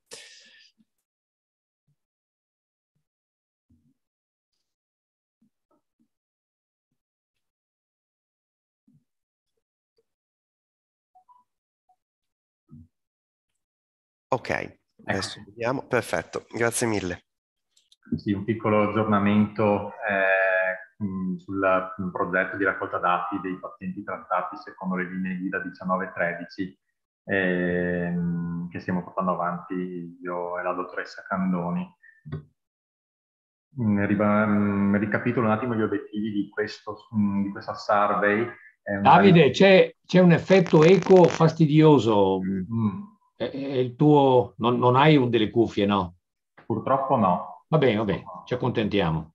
Ok, adesso vediamo. Perfetto, grazie mille. Sì, un piccolo aggiornamento sul progetto di raccolta dati dei pazienti trattati secondo le linee guida 1913 che stiamo portando avanti io e la dottoressa Candoni. Ricapitolo un attimo gli obiettivi di questa survey. Davide, c'è un effetto eco fastidioso. Il tuo non hai delle cuffie, no? Purtroppo no. Va bene, ci accontentiamo.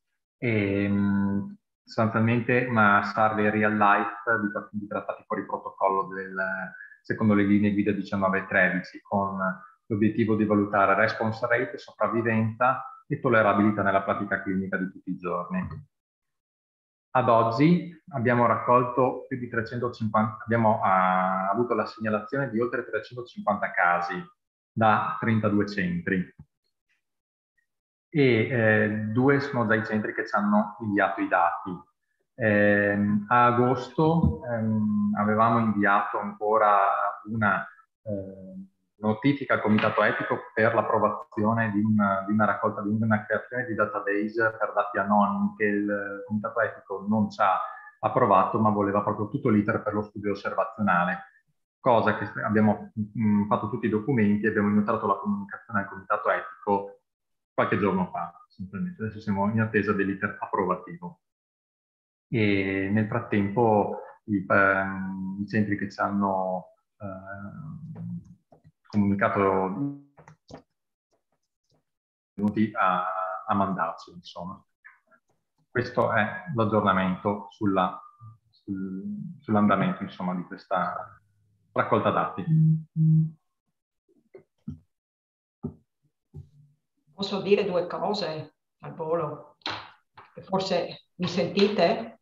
Sostanzialmente una survey real life di trattati fuori protocollo secondo le linee guida 1913 con l'obiettivo di valutare response rate, sopravvivenza e tollerabilità nella pratica clinica di tutti i giorni. Ad oggi abbiamo raccolto più di 350, abbiamo avuto la segnalazione di oltre 350 casi da 32 centri e 2 sono già i centri che ci hanno inviato i dati. A agosto avevamo inviato ancora una notifica al Comitato Etico per l'approvazione di una raccolta, di una creazione di database per dati anonimi che il Comitato Etico non ci ha approvato, ma voleva proprio tutto l'iter per lo studio osservazionale, cosa che abbiamo fatto tutti i documenti e abbiamo inoltrato la comunicazione al Comitato Etico qualche giorno fa. Semplicemente. Adesso siamo in attesa dell'iter approvativo. E nel frattempo i centri che ci hanno comunicato venuti a mandarci, insomma. Questo è l'aggiornamento sull'andamento, insomma, di questa raccolta dati. Posso dire 2 cose al volo? Forse mi sentite?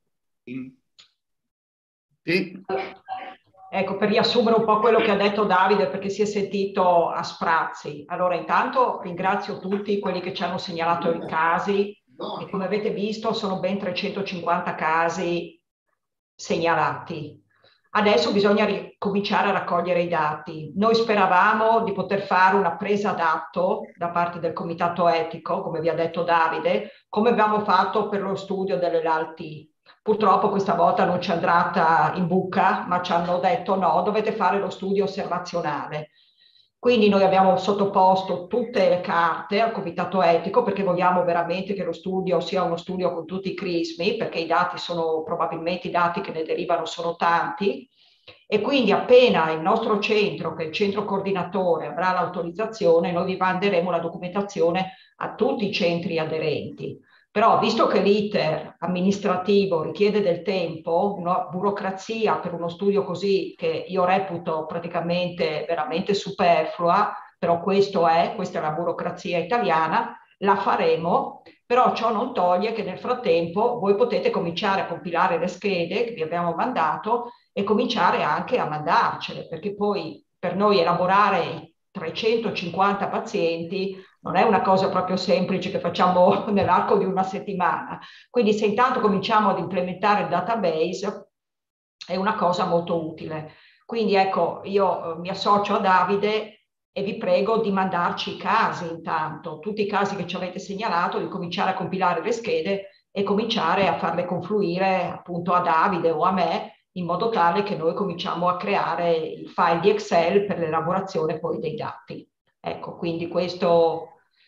Sì. Ecco, per riassumere un po' quello che ha detto Davide, perché si è sentito a sprazzi. Allora, intanto ringrazio tutti quelli che ci hanno segnalato i casi e come avete visto sono ben 350 casi segnalati. Adesso bisogna ricominciare a raccogliere i dati. Noi speravamo di poter fare una presa d'atto da parte del Comitato Etico, come vi ha detto Davide, come abbiamo fatto per lo studio delle LAL-T. Purtroppo questa volta non ci è andata in buca, ma ci hanno detto no, dovete fare lo studio osservazionale. Quindi noi abbiamo sottoposto tutte le carte al comitato etico perché vogliamo veramente che lo studio sia uno studio con tutti i crismi, perché i dati sono probabilmente i dati che ne derivano sono tanti, e quindi appena il nostro centro, che è il centro coordinatore, avrà l'autorizzazione, noi vi manderemo la documentazione a tutti i centri aderenti. Però visto che l'iter amministrativo richiede del tempo, una burocrazia per uno studio così che io reputo praticamente veramente superflua, però questa è la burocrazia italiana, la faremo, però ciò non toglie che nel frattempo voi potete cominciare a compilare le schede che vi abbiamo mandato e cominciare anche a mandarcele, perché poi per noi elaborare i 350 pazienti non è una cosa proprio semplice che facciamo nell'arco di una settimana. Quindi se intanto cominciamo ad implementare il database è una cosa molto utile. Quindi ecco, io mi associo a Davide e vi prego di mandarci i casi intanto, tutti i casi che ci avete segnalato, di cominciare a compilare le schede e cominciare a farle confluire appunto a Davide o a me, in modo tale che noi cominciamo a creare il file di Excel per l'elaborazione poi dei dati. Ecco, quindi questo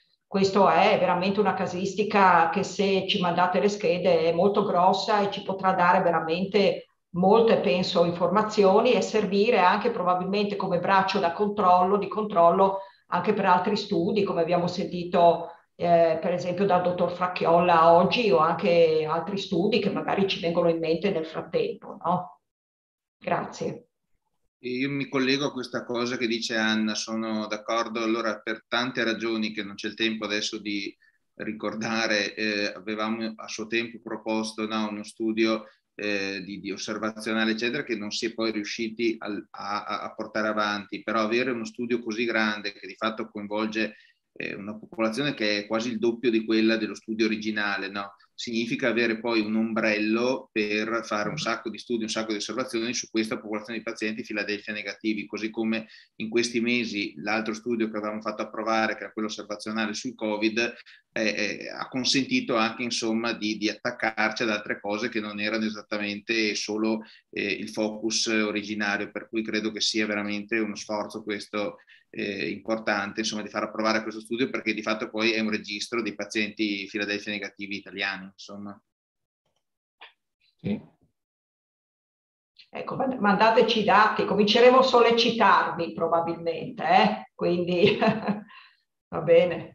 è veramente una casistica che se ci mandate le schede è molto grossa e ci potrà dare veramente molte, penso, informazioni e servire anche probabilmente come braccio di controllo anche per altri studi, come abbiamo sentito per esempio dal dottor Fracchiolla oggi, o anche altri studi che magari ci vengono in mente nel frattempo, no? Grazie. Io mi collego a questa cosa che dice Anna, sono d'accordo. Allora, per tante ragioni che non c'è il tempo adesso di ricordare, avevamo a suo tempo proposto uno studio di osservazionale, eccetera, che non si è poi riusciti a portare avanti. Però avere uno studio così grande che di fatto coinvolge una popolazione che è quasi il doppio di quella dello studio originale, no? Significa avere poi un ombrello per fare un sacco di studi, un sacco di osservazioni su questa popolazione di pazienti Philadelphia negativi, così come in questi mesi l'altro studio che avevamo fatto approvare, che era quello osservazionale sul Covid, ha consentito anche insomma di attaccarci ad altre cose che non erano esattamente solo il focus originario, per cui credo che sia veramente uno sforzo questo importante, insomma, di far approvare questo studio, perché di fatto poi è un registro dei pazienti Philadelphia negativi italiani, insomma. Sì. Ecco, mandateci i dati, cominceremo a sollecitarvi probabilmente, quindi va bene.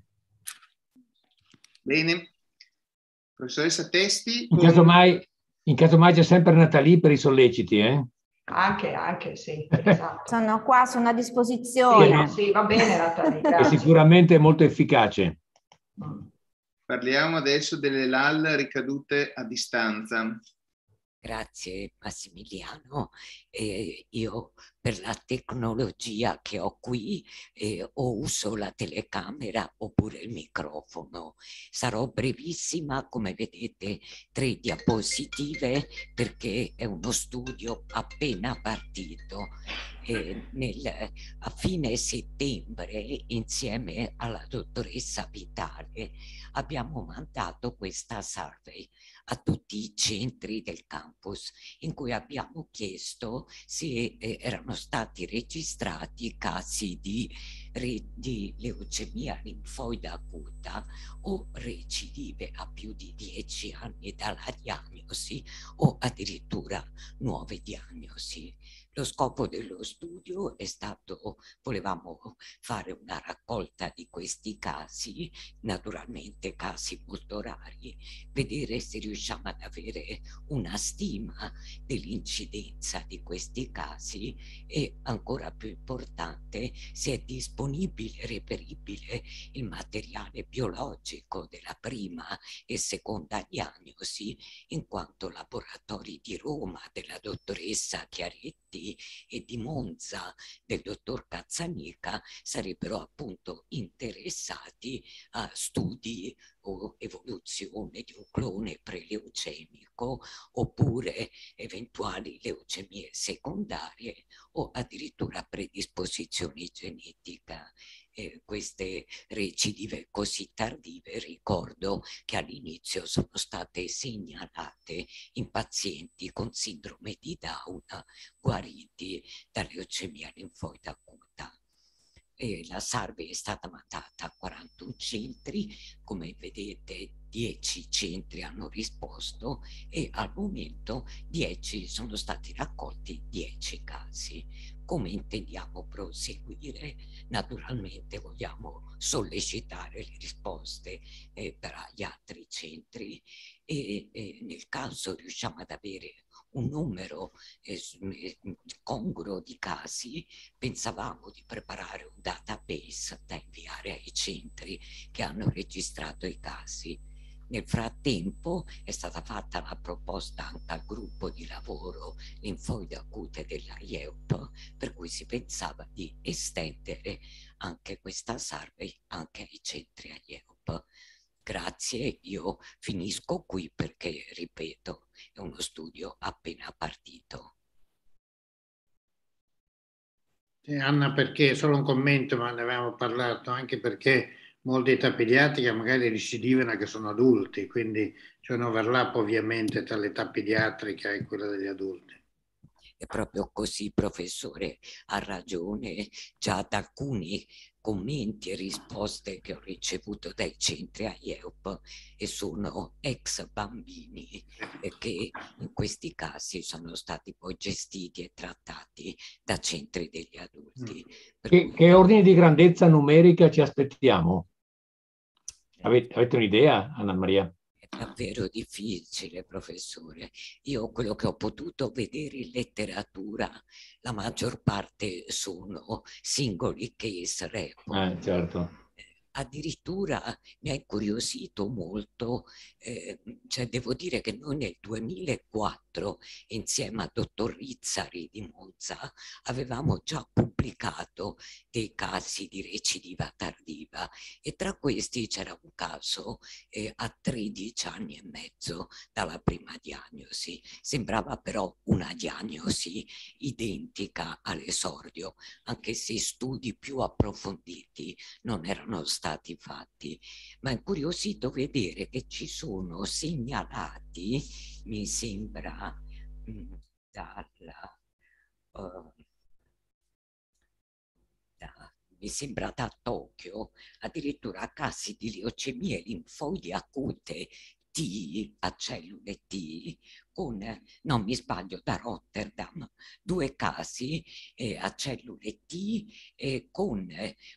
Bene. Professoressa Testi? In caso mai c'è sempre Natalì per i solleciti, Anche, sì. Esatto. Sono qua, sono a disposizione. Sì, va bene Natalia, è grazie. sicuramente molto efficace. Parliamo adesso delle LAL ricadute a distanza. Grazie Massimiliano. Io per la tecnologia che ho qui o uso la telecamera oppure il microfono. Sarò brevissima, come vedete 3 diapositive perché è uno studio appena partito. A fine settembre, insieme alla dottoressa Vitale, abbiamo mandato questa survey a tutti i centri del campus, in cui abbiamo chiesto se erano stati registrati casi di leucemia linfoide acuta o recidive a più di 10 anni dalla diagnosi o addirittura nuove diagnosi. Lo scopo dello studio è stato, volevamo fare una raccolta di questi casi, naturalmente casi molto rari, vedere se riusciamo ad avere una stima dell'incidenza di questi casi e, ancora più importante, se è disponibile, reperibile il materiale biologico della prima e seconda diagnosi, in quanto laboratori di Roma della dottoressa Chiaretti e di Monza del dottor Cazzanica sarebbero appunto interessati a studi o evoluzione di un clone preleucemico oppure eventuali leucemie secondarie o addirittura predisposizioni genetica. queste recidive così tardive, ricordo che all'inizio sono state segnalate in pazienti con sindrome di Down guariti da leucemia linfoide acuta. La SARVE è stata mandata a 41 centri, come vedete 10 centri hanno risposto e al momento 10 sono stati raccolti 10 casi. Come intendiamo proseguire? Naturalmente vogliamo sollecitare le risposte per gli altri centri e nel caso riusciamo ad avere un numero congruo di casi, pensavamo di preparare un database da inviare ai centri che hanno registrato i casi. Nel frattempo è stata fatta la proposta anche al gruppo di lavoro linfoide acute della IEUP, per cui si pensava di estendere anche questa SARVE anche ai centri IEUP. Grazie, io finisco qui perché, ripeto, è uno studio appena partito. Anna, perché solo un commento, ma ne avevamo parlato, anche perché molti età pediatrica magari recidivano che sono adulti, quindi c'è un overlap ovviamente tra l'età pediatrica e quella degli adulti. È proprio così, professore, ha ragione. Già da alcuni commenti e risposte che ho ricevuto dai centri IEUP e sono ex bambini che in questi casi sono stati poi gestiti e trattati da centri degli adulti. Che ordine di grandezza numerica ci aspettiamo? Avete un'idea, Anna Maria? È davvero difficile, professore. Io quello che ho potuto vedere in letteratura, la maggior parte sono singoli case report. Certo. Addirittura mi ha incuriosito molto, cioè devo dire che noi nel 2004 insieme al dottor Rizzari di Monza avevamo già pubblicato dei casi di recidiva tardiva e tra questi c'era un caso a 13 anni e mezzo dalla prima diagnosi. Sembrava però una diagnosi identica all'esordio, anche se studi più approfonditi non erano stati fatti, ma è incuriosito vedere che ci sono segnalati, mi sembra, mi sembra da Tokyo, addirittura casi di leucemie linfoidi acute T, a cellule T, con, non mi sbaglio, da Rotterdam, 2 casi a cellule T con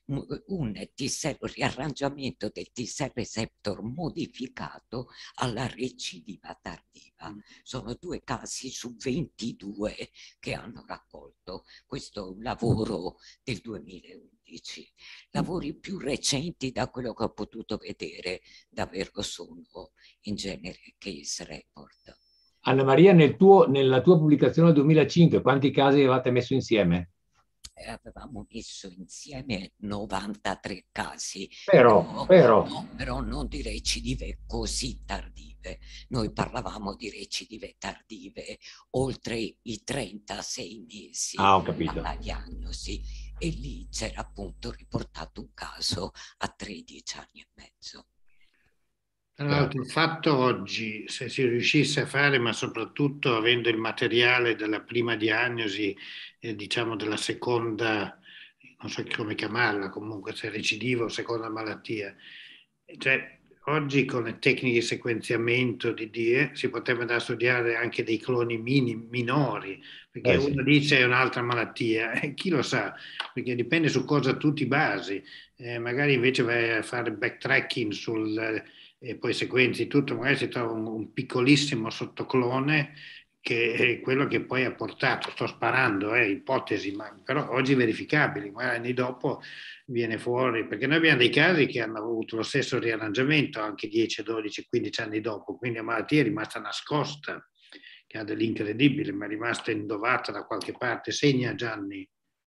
un T-cell, riarrangiamento del T-cell receptor modificato alla recidiva tardiva. Sono 2 casi su 22 che hanno raccolto. Questo è un lavoro del 2011. Lavori più recenti, da quello che ho potuto vedere, davvero sono in genere case report. Anna Maria, nella tua pubblicazione del 2005, quanti casi avevate messo insieme? Avevamo messo insieme 93 casi, però non di recidive così tardive. Noi parlavamo di recidive tardive oltre i 36 mesi dalla diagnosi e lì c'era appunto riportato un caso a 13 anni e mezzo. Tra l'altro il fatto oggi, se si riuscisse a fare, ma soprattutto avendo il materiale della prima diagnosi e diciamo della seconda, non so come chiamarla, comunque se recidiva o seconda malattia, cioè oggi con le tecniche di sequenziamento di DIE si potrebbe andare a studiare anche dei cloni minori, perché uno dice è un'altra malattia, chi lo sa, perché dipende su cosa tu ti basi, magari invece vai a fare backtracking e poi sequenzi tutto, magari si trova un piccolissimo sottoclone che è quello che poi ha portato, sto sparando, ipotesi, ma però oggi verificabili, magari anni dopo viene fuori, perché noi abbiamo dei casi che hanno avuto lo stesso riarrangiamento anche 10, 12, 15 anni dopo, quindi la malattia è rimasta nascosta, che ha dell'incredibile, ma è rimasta indovata da qualche parte. Segna, Gianni.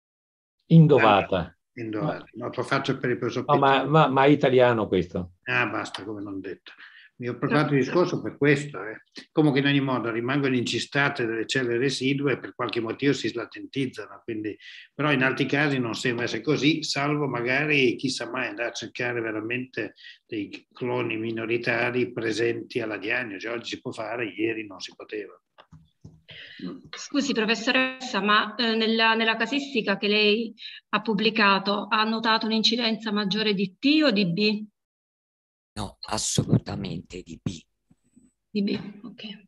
Indovata. No, te lo faccio per il preso. No, ma è italiano questo. Ah, basta, come non detto. Mi ho preparato il discorso per questo. Comunque in ogni modo rimangono incistate delle cellule residue e per qualche motivo si slatentizzano, quindi, però in altri casi non sembra essere così, salvo magari, chissà mai, andare a cercare veramente dei cloni minoritari presenti alla diagnosi. Oggi si può fare, ieri non si poteva. Scusi professoressa, ma nella casistica che lei ha pubblicato ha notato un'incidenza maggiore di T o di B? No, assolutamente di B. Di B, ok.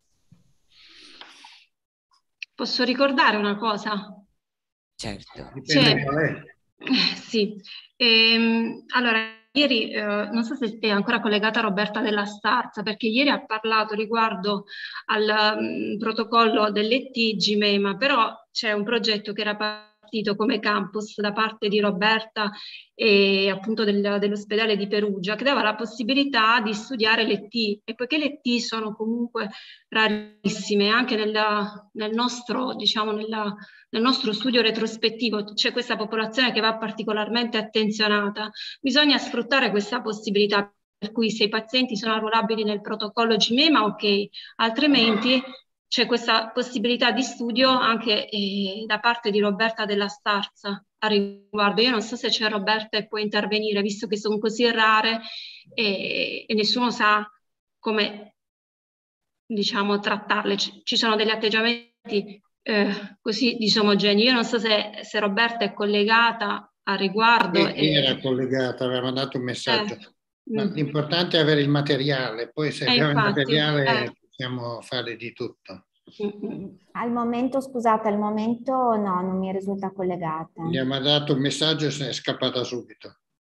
Posso ricordare una cosa? Certo. Dipende qual è. Sì. Allora, ieri, non so se è ancora collegata Roberta Della Starza, perché ieri ha parlato riguardo al protocollo dell'ET GMEMA, però c'è un progetto che era partito come campus da parte di Roberta e appunto dell'ospedale di Perugia, che dava la possibilità di studiare le T, e poiché le T sono comunque rarissime, anche nel nostro, diciamo, nel nostro studio retrospettivo c'è questa popolazione che va particolarmente attenzionata, bisogna sfruttare questa possibilità, per cui se i pazienti sono arruolabili nel protocollo GMEMA, ok, altrimenti c'è questa possibilità di studio anche da parte di Roberta Della Starza a riguardo. Io non so se c'è Roberta e può intervenire, visto che sono così rare e nessuno sa come, diciamo, trattarle. Ci sono degli atteggiamenti così disomogenei. Io non so se Roberta è collegata a riguardo. Era collegata, aveva mandato un messaggio. Ma l'importante è avere il materiale, poi se abbiamo il materiale possiamo fare di tutto. Al momento, scusate, al momento no, non mi risulta collegata. Gli ha mandato un messaggio e se è scappata subito.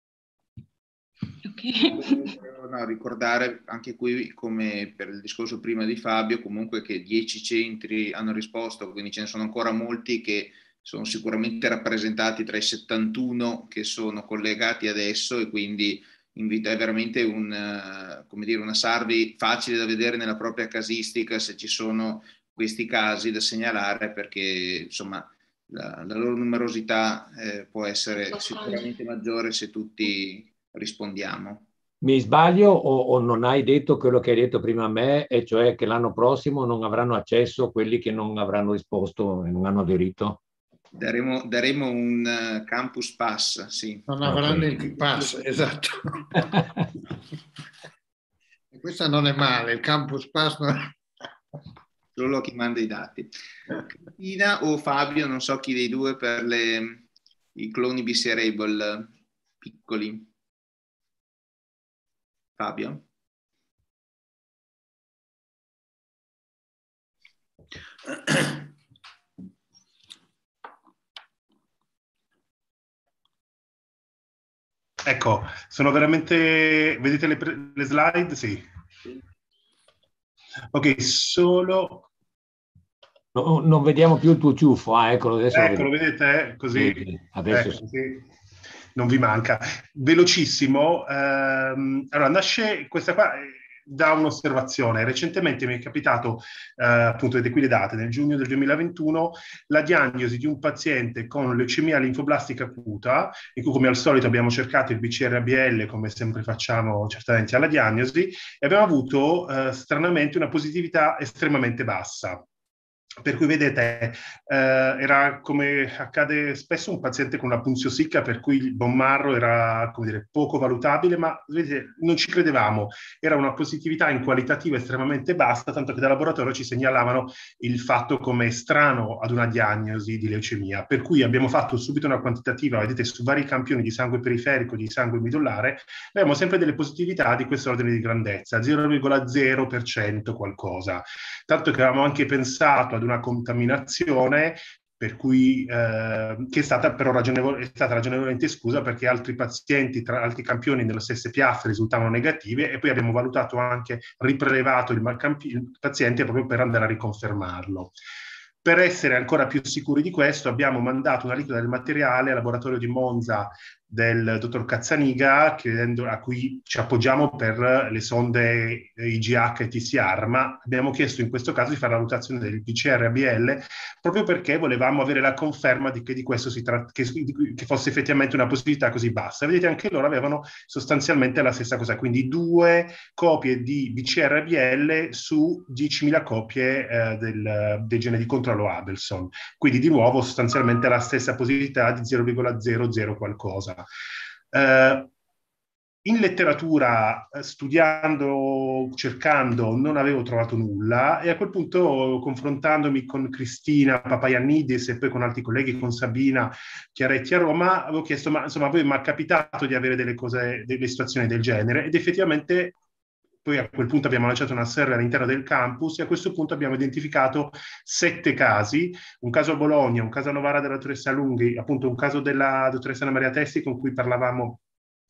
No, ricordare anche qui, come per il discorso prima di Fabio, comunque che 10 centri hanno risposto, quindi ce ne sono ancora molti che sono sicuramente rappresentati tra i 71 che sono collegati adesso, e quindi è veramente una survey facile da vedere nella propria casistica se ci sono questi casi da segnalare, perché insomma la loro numerosità può essere sicuramente maggiore se tutti rispondiamo. Mi sbaglio o non hai detto quello che hai detto prima a me, e cioè che l'anno prossimo non avranno accesso quelli che non avranno risposto e non hanno aderito? Daremo un campus pass, sì. Non avranno il pass, esatto. Questa non è male, il campus pass non è... Solo chi manda i dati. Cristina o Fabio, non so chi dei due, per i cloni BCR-ABL piccoli. Fabio? Ecco, sono veramente... Vedete le slide? Sì. Ok, solo... No, non vediamo più il tuo ciuffo, eccolo adesso. Eccolo, vedete? Così, sì, adesso ecco, sì. Non vi manca. Velocissimo. Allora, nasce questa qua da un'osservazione. Recentemente mi è capitato, appunto, vedete qui le date, nel giugno del 2021, la diagnosi di un paziente con leucemia linfoblastica acuta, in cui come al solito abbiamo cercato il BCR-ABL, come sempre facciamo certamente alla diagnosi, e abbiamo avuto stranamente una positività estremamente bassa. Per cui vedete, era, come accade spesso, un paziente con una punziosicca per cui il bone marrow era, come dire, poco valutabile, ma vedete, non ci credevamo. Era una positività in qualitativa estremamente bassa, tanto che da laboratorio ci segnalavano il fatto come strano ad una diagnosi di leucemia. Per cui abbiamo fatto subito una quantitativa, vedete, su vari campioni di sangue periferico, di sangue midollare, abbiamo sempre delle positività di questo ordine di grandezza, 0,0% qualcosa. Tanto che avevamo anche pensato ad una contaminazione, per cui che è stata però ragionevolmente esclusa, perché altri pazienti, tra altri campioni nello stesso PIAF risultavano negative, e poi abbiamo valutato anche, riprelevato il paziente proprio per andare a riconfermarlo. Per essere ancora più sicuri di questo, abbiamo mandato una liquida del materiale al laboratorio di Monza del dottor Cazzaniga, a cui ci appoggiamo per le sonde IGH e TCR, ma abbiamo chiesto in questo caso di fare la valutazione del PCR-ABL proprio perché volevamo avere la conferma che di questo che fosse effettivamente una positività così bassa. Vedete, anche loro avevano sostanzialmente la stessa cosa, quindi 2 copie di BCR-ABL su 10.000 copie del gene di controllo Abelson, quindi di nuovo sostanzialmente la stessa positività di 0,00 qualcosa. In letteratura, studiando, cercando, non avevo trovato nulla, e a quel punto, confrontandomi con Cristina Papaiannidis e poi con altri colleghi, con Sabina Chiaretti a Roma, avevo chiesto, ma insomma, a voi mi è capitato di avere delle situazioni del genere? Ed effettivamente poi a quel punto abbiamo lanciato una server all'interno del campus, e a questo punto abbiamo identificato 7 casi, un caso a Bologna, un caso a Novara della dottoressa Lunghi, appunto un caso della dottoressa Anna Maria Testi, con cui avevamo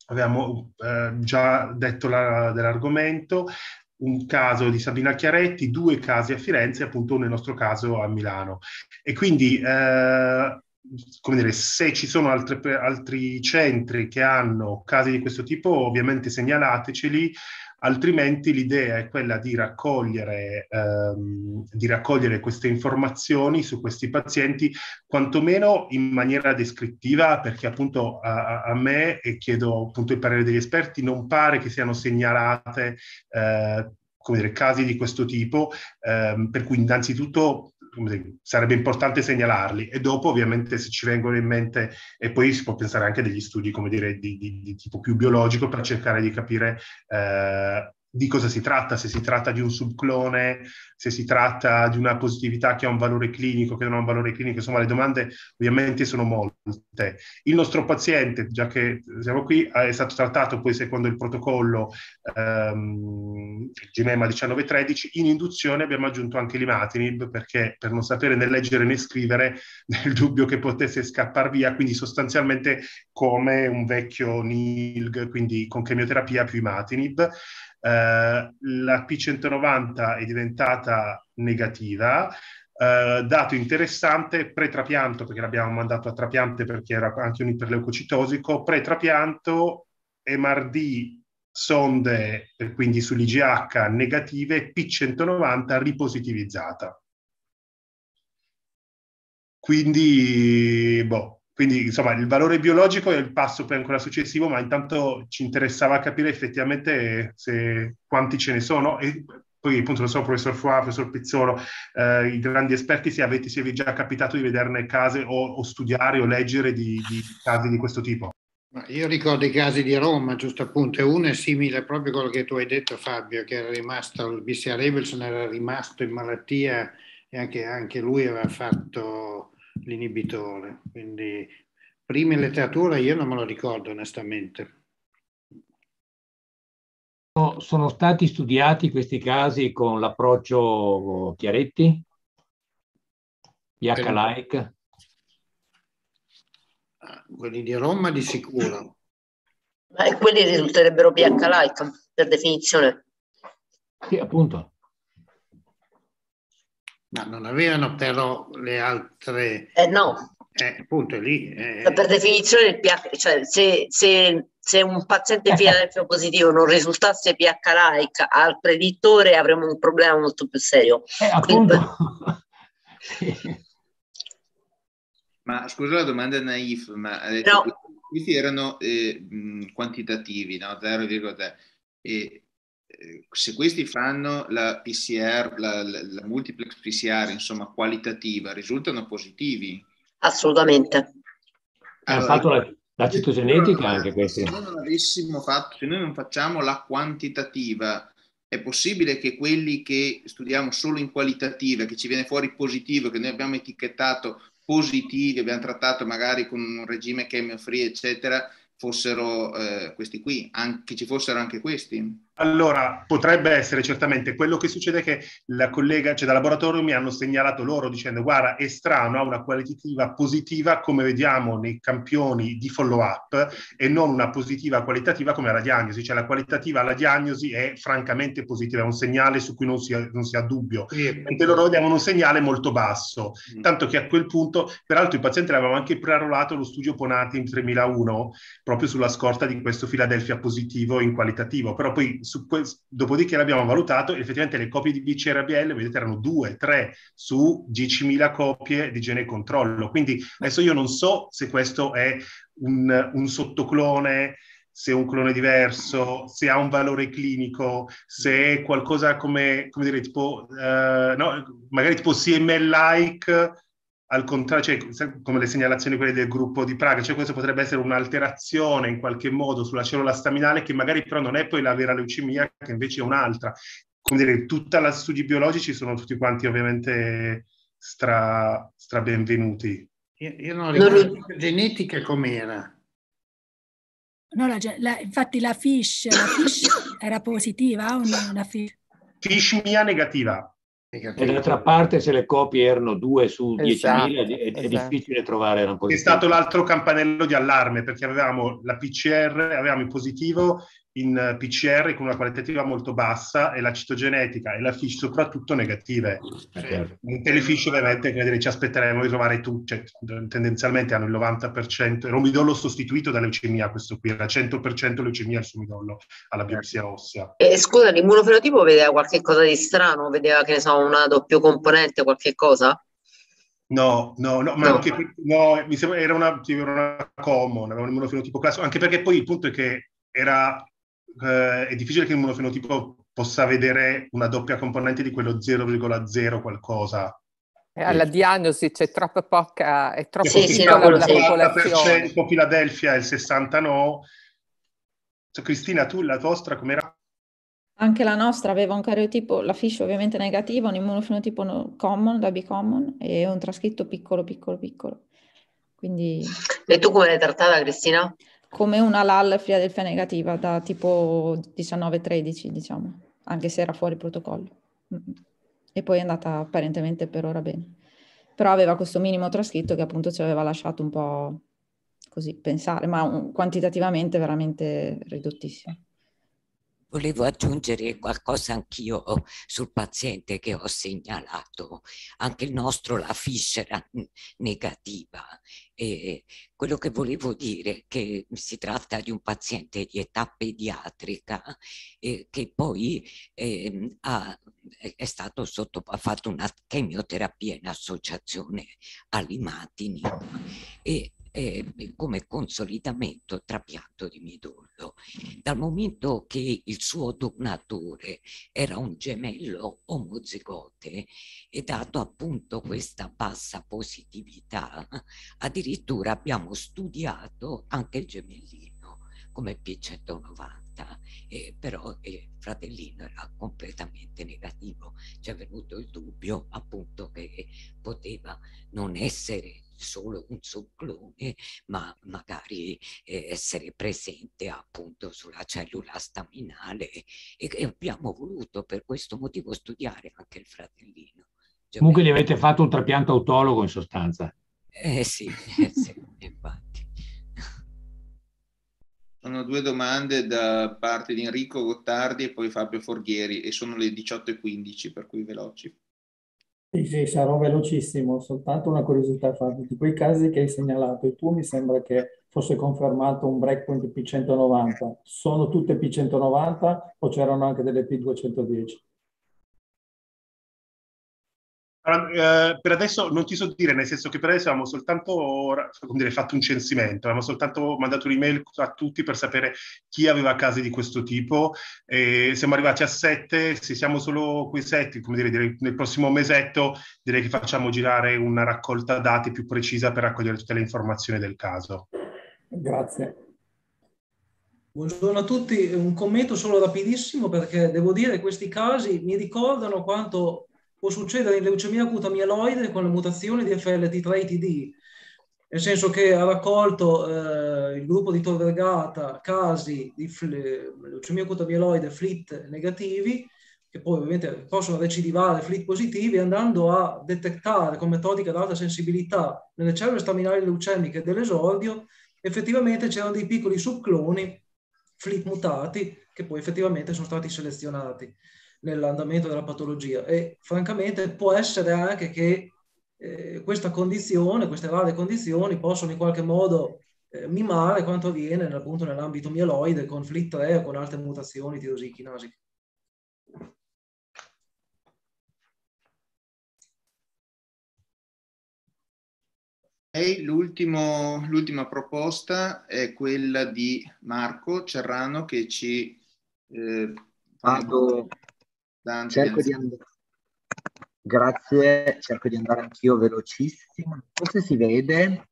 già detto dell'argomento, un caso di Sabina Chiaretti, 2 casi a Firenze, appunto nel nostro caso a Milano. E quindi, come dire, se ci sono altri centri che hanno casi di questo tipo, ovviamente segnalateceli. Altrimenti l'idea è quella di raccogliere queste informazioni su questi pazienti, quantomeno in maniera descrittiva, perché appunto a me, e chiedo appunto il parere degli esperti, non pare che siano segnalate come dire, casi di questo tipo, per cui innanzitutto sarebbe importante segnalarli, e dopo ovviamente se ci vengono in mente, e poi si può pensare anche a degli studi, come dire, di tipo più biologico, per cercare di capire di cosa si tratta, se si tratta di un subclone, se si tratta di una positività che ha un valore clinico, che non ha un valore clinico. Insomma, le domande ovviamente sono molte. Il nostro paziente, già che siamo qui, è stato trattato poi secondo il protocollo Genema 1913. In induzione abbiamo aggiunto anche l'imatinib, perché per non sapere né leggere né scrivere, nel dubbio che potesse scappar via, quindi sostanzialmente come un vecchio NILG, quindi con chemioterapia più imatinib. La P190 è diventata negativa. Dato interessante, pre-trapianto, perché l'abbiamo mandato a trapiante perché era anche un iperleucocitosico, pre-trapianto MRD, sonde, quindi sull'IGH negative, P190 ripositivizzata. Quindi, quindi insomma il valore biologico è il passo poi ancora successivo, ma intanto ci interessava capire effettivamente quanti ce ne sono, e poi appunto non so, professor Foà, professor Pizzolo, i grandi esperti, se vi è già capitato di vederne casi o studiare o leggere di casi di questo tipo. Io ricordo i casi di Roma, giusto appunto, e uno è simile proprio a quello che tu hai detto, Fabio, che era rimasto, il BCR Abelson era rimasto in malattia, e anche lui aveva fatto l'inibitore. Quindi prima in letteratura io non me lo ricordo onestamente. Sono stati studiati questi casi con l'approccio Chiaretti? pH-like? Quelli di Roma di sicuro. Quelli risulterebbero pH-like per definizione. Sì, appunto. Ma non avevano però le altre... No. Appunto lì... Per definizione il pH, cioè se un paziente Philadelphia positivo non risultasse pH-like al predittore, avremmo un problema molto più serio. Appunto. Ma scusa la domanda naif, ma no. Questi erano quantitativi, no? 0,3. E se questi fanno la PCR, la multiplex PCR, insomma, qualitativa, risultano positivi? Assolutamente. Hanno fatto la citogenetica anche questi. Se noi non avessimo fatto, se noi non facciamo la quantitativa, è possibile che quelli che studiamo solo in qualitativa, che ci viene fuori positivo, che noi abbiamo etichettato positivi, abbiamo trattato magari con un regime chemio-free, eccetera, fossero questi qui, che ci fossero anche questi? Allora, potrebbe essere certamente. Quello che succede è che la collega, cioè da laboratorio, mi hanno segnalato loro dicendo: guarda, è strano, ha una qualitativa positiva come vediamo nei campioni di follow-up e non una positiva qualitativa come alla diagnosi. Cioè la qualitativa alla diagnosi è francamente positiva, è un segnale su cui non si ha dubbio. Mentre loro vediamo un segnale molto basso. Tanto che a quel punto, peraltro i pazienti avevano anche prearrolato lo studio Ponati in 3001 proprio sulla scorta di questo Philadelphia positivo in qualitativo, però poi dopodiché l'abbiamo valutato e effettivamente le copie di BCR-ABL, vedete, erano 2-3 su 10.000 copie di gene controllo. Quindi adesso io non so se questo è un sottoclone, se è un clone diverso, se ha un valore clinico, se è qualcosa come dire, tipo, no, magari tipo CML-like, al contrario, cioè, come le segnalazioni quelle del gruppo di Praga, cioè questo potrebbe essere un'alterazione in qualche modo sulla cellula staminale che magari però non è poi la vera leucemia, che invece è un'altra. Come dire, tutta la studi biologici sono tutti quanti ovviamente stra benvenuti. Io non ricordo la genetica com'era. No, infatti la FISH era positiva o no? La FISH mia negativa. E d'altra parte, se le copie erano 2 su 10.000, è difficile trovare una positiva. È stato l'altro campanello di allarme, perché avevamo la PCR, avevamo il positivo in PCR con una qualitativa molto bassa e la citogenetica e la FISH soprattutto negative. In telefish ovviamente ci aspetteremo di trovare cioè, tendenzialmente hanno il 90%, era un midollo sostituito da leucemia, questo qui era 100% leucemia il suo midollo alla biopsia ossea. Scusa, l'immunofenotipo vedeva qualche cosa di strano? Vedeva, che ne so, una doppio componente, qualche cosa? No, ma anche no, mi sembra era una common, aveva un immunofenotipo classico, anche perché poi il punto è che è difficile che l'immunofenotipo possa vedere una doppia componente di quello 0,0 qualcosa. Alla diagnosi c'è troppo poca, è troppo piccola la popolazione. Il Philadelphia è il 60 no. Cioè, Cristina, tu la vostra com'era? Anche la nostra aveva un cariotipo, la FISH ovviamente negativa, un immunofenotipo common, da B-common, e un trascritto piccolo. Quindi... E tu come l'hai trattata, Cristina? Come una LAL Philadelphia negativa, da tipo 19-13, diciamo, anche se era fuori protocollo. E poi è andata apparentemente per ora bene. Però aveva questo minimo trascritto che appunto ci aveva lasciato un po' così pensare, ma quantitativamente veramente ridottissimo. Volevo aggiungere qualcosa anch'io sul paziente che ho segnalato. Anche il nostro, la FISH era negativa. E quello che volevo dire è che si tratta di un paziente di età pediatrica che poi ha fatto una chemioterapia in associazione all'imatinib e come consolidamento trapianto di midollo. Dal momento che il suo donatore era un gemello omozigote e dato appunto questa bassa positività, addirittura abbiamo studiato anche il gemellino come P190, però il fratellino era completamente negativo. Ci è venuto il dubbio appunto che poteva non essere solo un subclone, ma magari essere presente appunto sulla cellula staminale e abbiamo voluto per questo motivo studiare anche il fratellino. Comunque gli avete fatto un trapianto autologo in sostanza. Sì, infatti. Sono 2 domande da parte di Enrico Gottardi e poi Fabio Forghieri e sono le 18:15, per cui veloci. Sì, sarò velocissimo, soltanto una curiosità, Fabio, di quei casi che hai segnalato, il tuo mi sembra che fosse confermato un breakpoint P190, sono tutte P190 o c'erano anche delle P210? Per adesso non ti so dire, nel senso che per adesso abbiamo soltanto fatto un censimento, abbiamo soltanto mandato un'email a tutti per sapere chi aveva casi di questo tipo e siamo arrivati a 7, se siamo solo quei 7, come dire, direi nel prossimo mesetto direi che facciamo girare una raccolta dati più precisa per raccogliere tutte le informazioni del caso. Grazie. Buongiorno a tutti, un commento solo rapidissimo perché devo dire che questi casi mi ricordano quanto può succedere in leucemia acuta mieloide con le mutazioni di FLT3 TD. nel senso che ha raccolto il gruppo di Tor Vergata casi di leucemia acuta mieloide FLIT negativi, che poi ovviamente possono recidivare FLIT positivi, andando a detectare con metodica ad alta sensibilità nelle cellule staminali leucemiche dell'esordio, effettivamente c'erano dei piccoli subcloni FLIT mutati che poi effettivamente sono stati selezionati nell'andamento della patologia. E francamente può essere anche che questa condizione, queste rare condizioni possono in qualche modo mimare quanto avviene appunto nell'ambito mieloide con FLIT3 o con altre mutazioni tirosichinasiche. L'ultima proposta è quella di Marco Cerrano che ci Grazie, cerco di andare anch'io velocissimo. Forse si vede?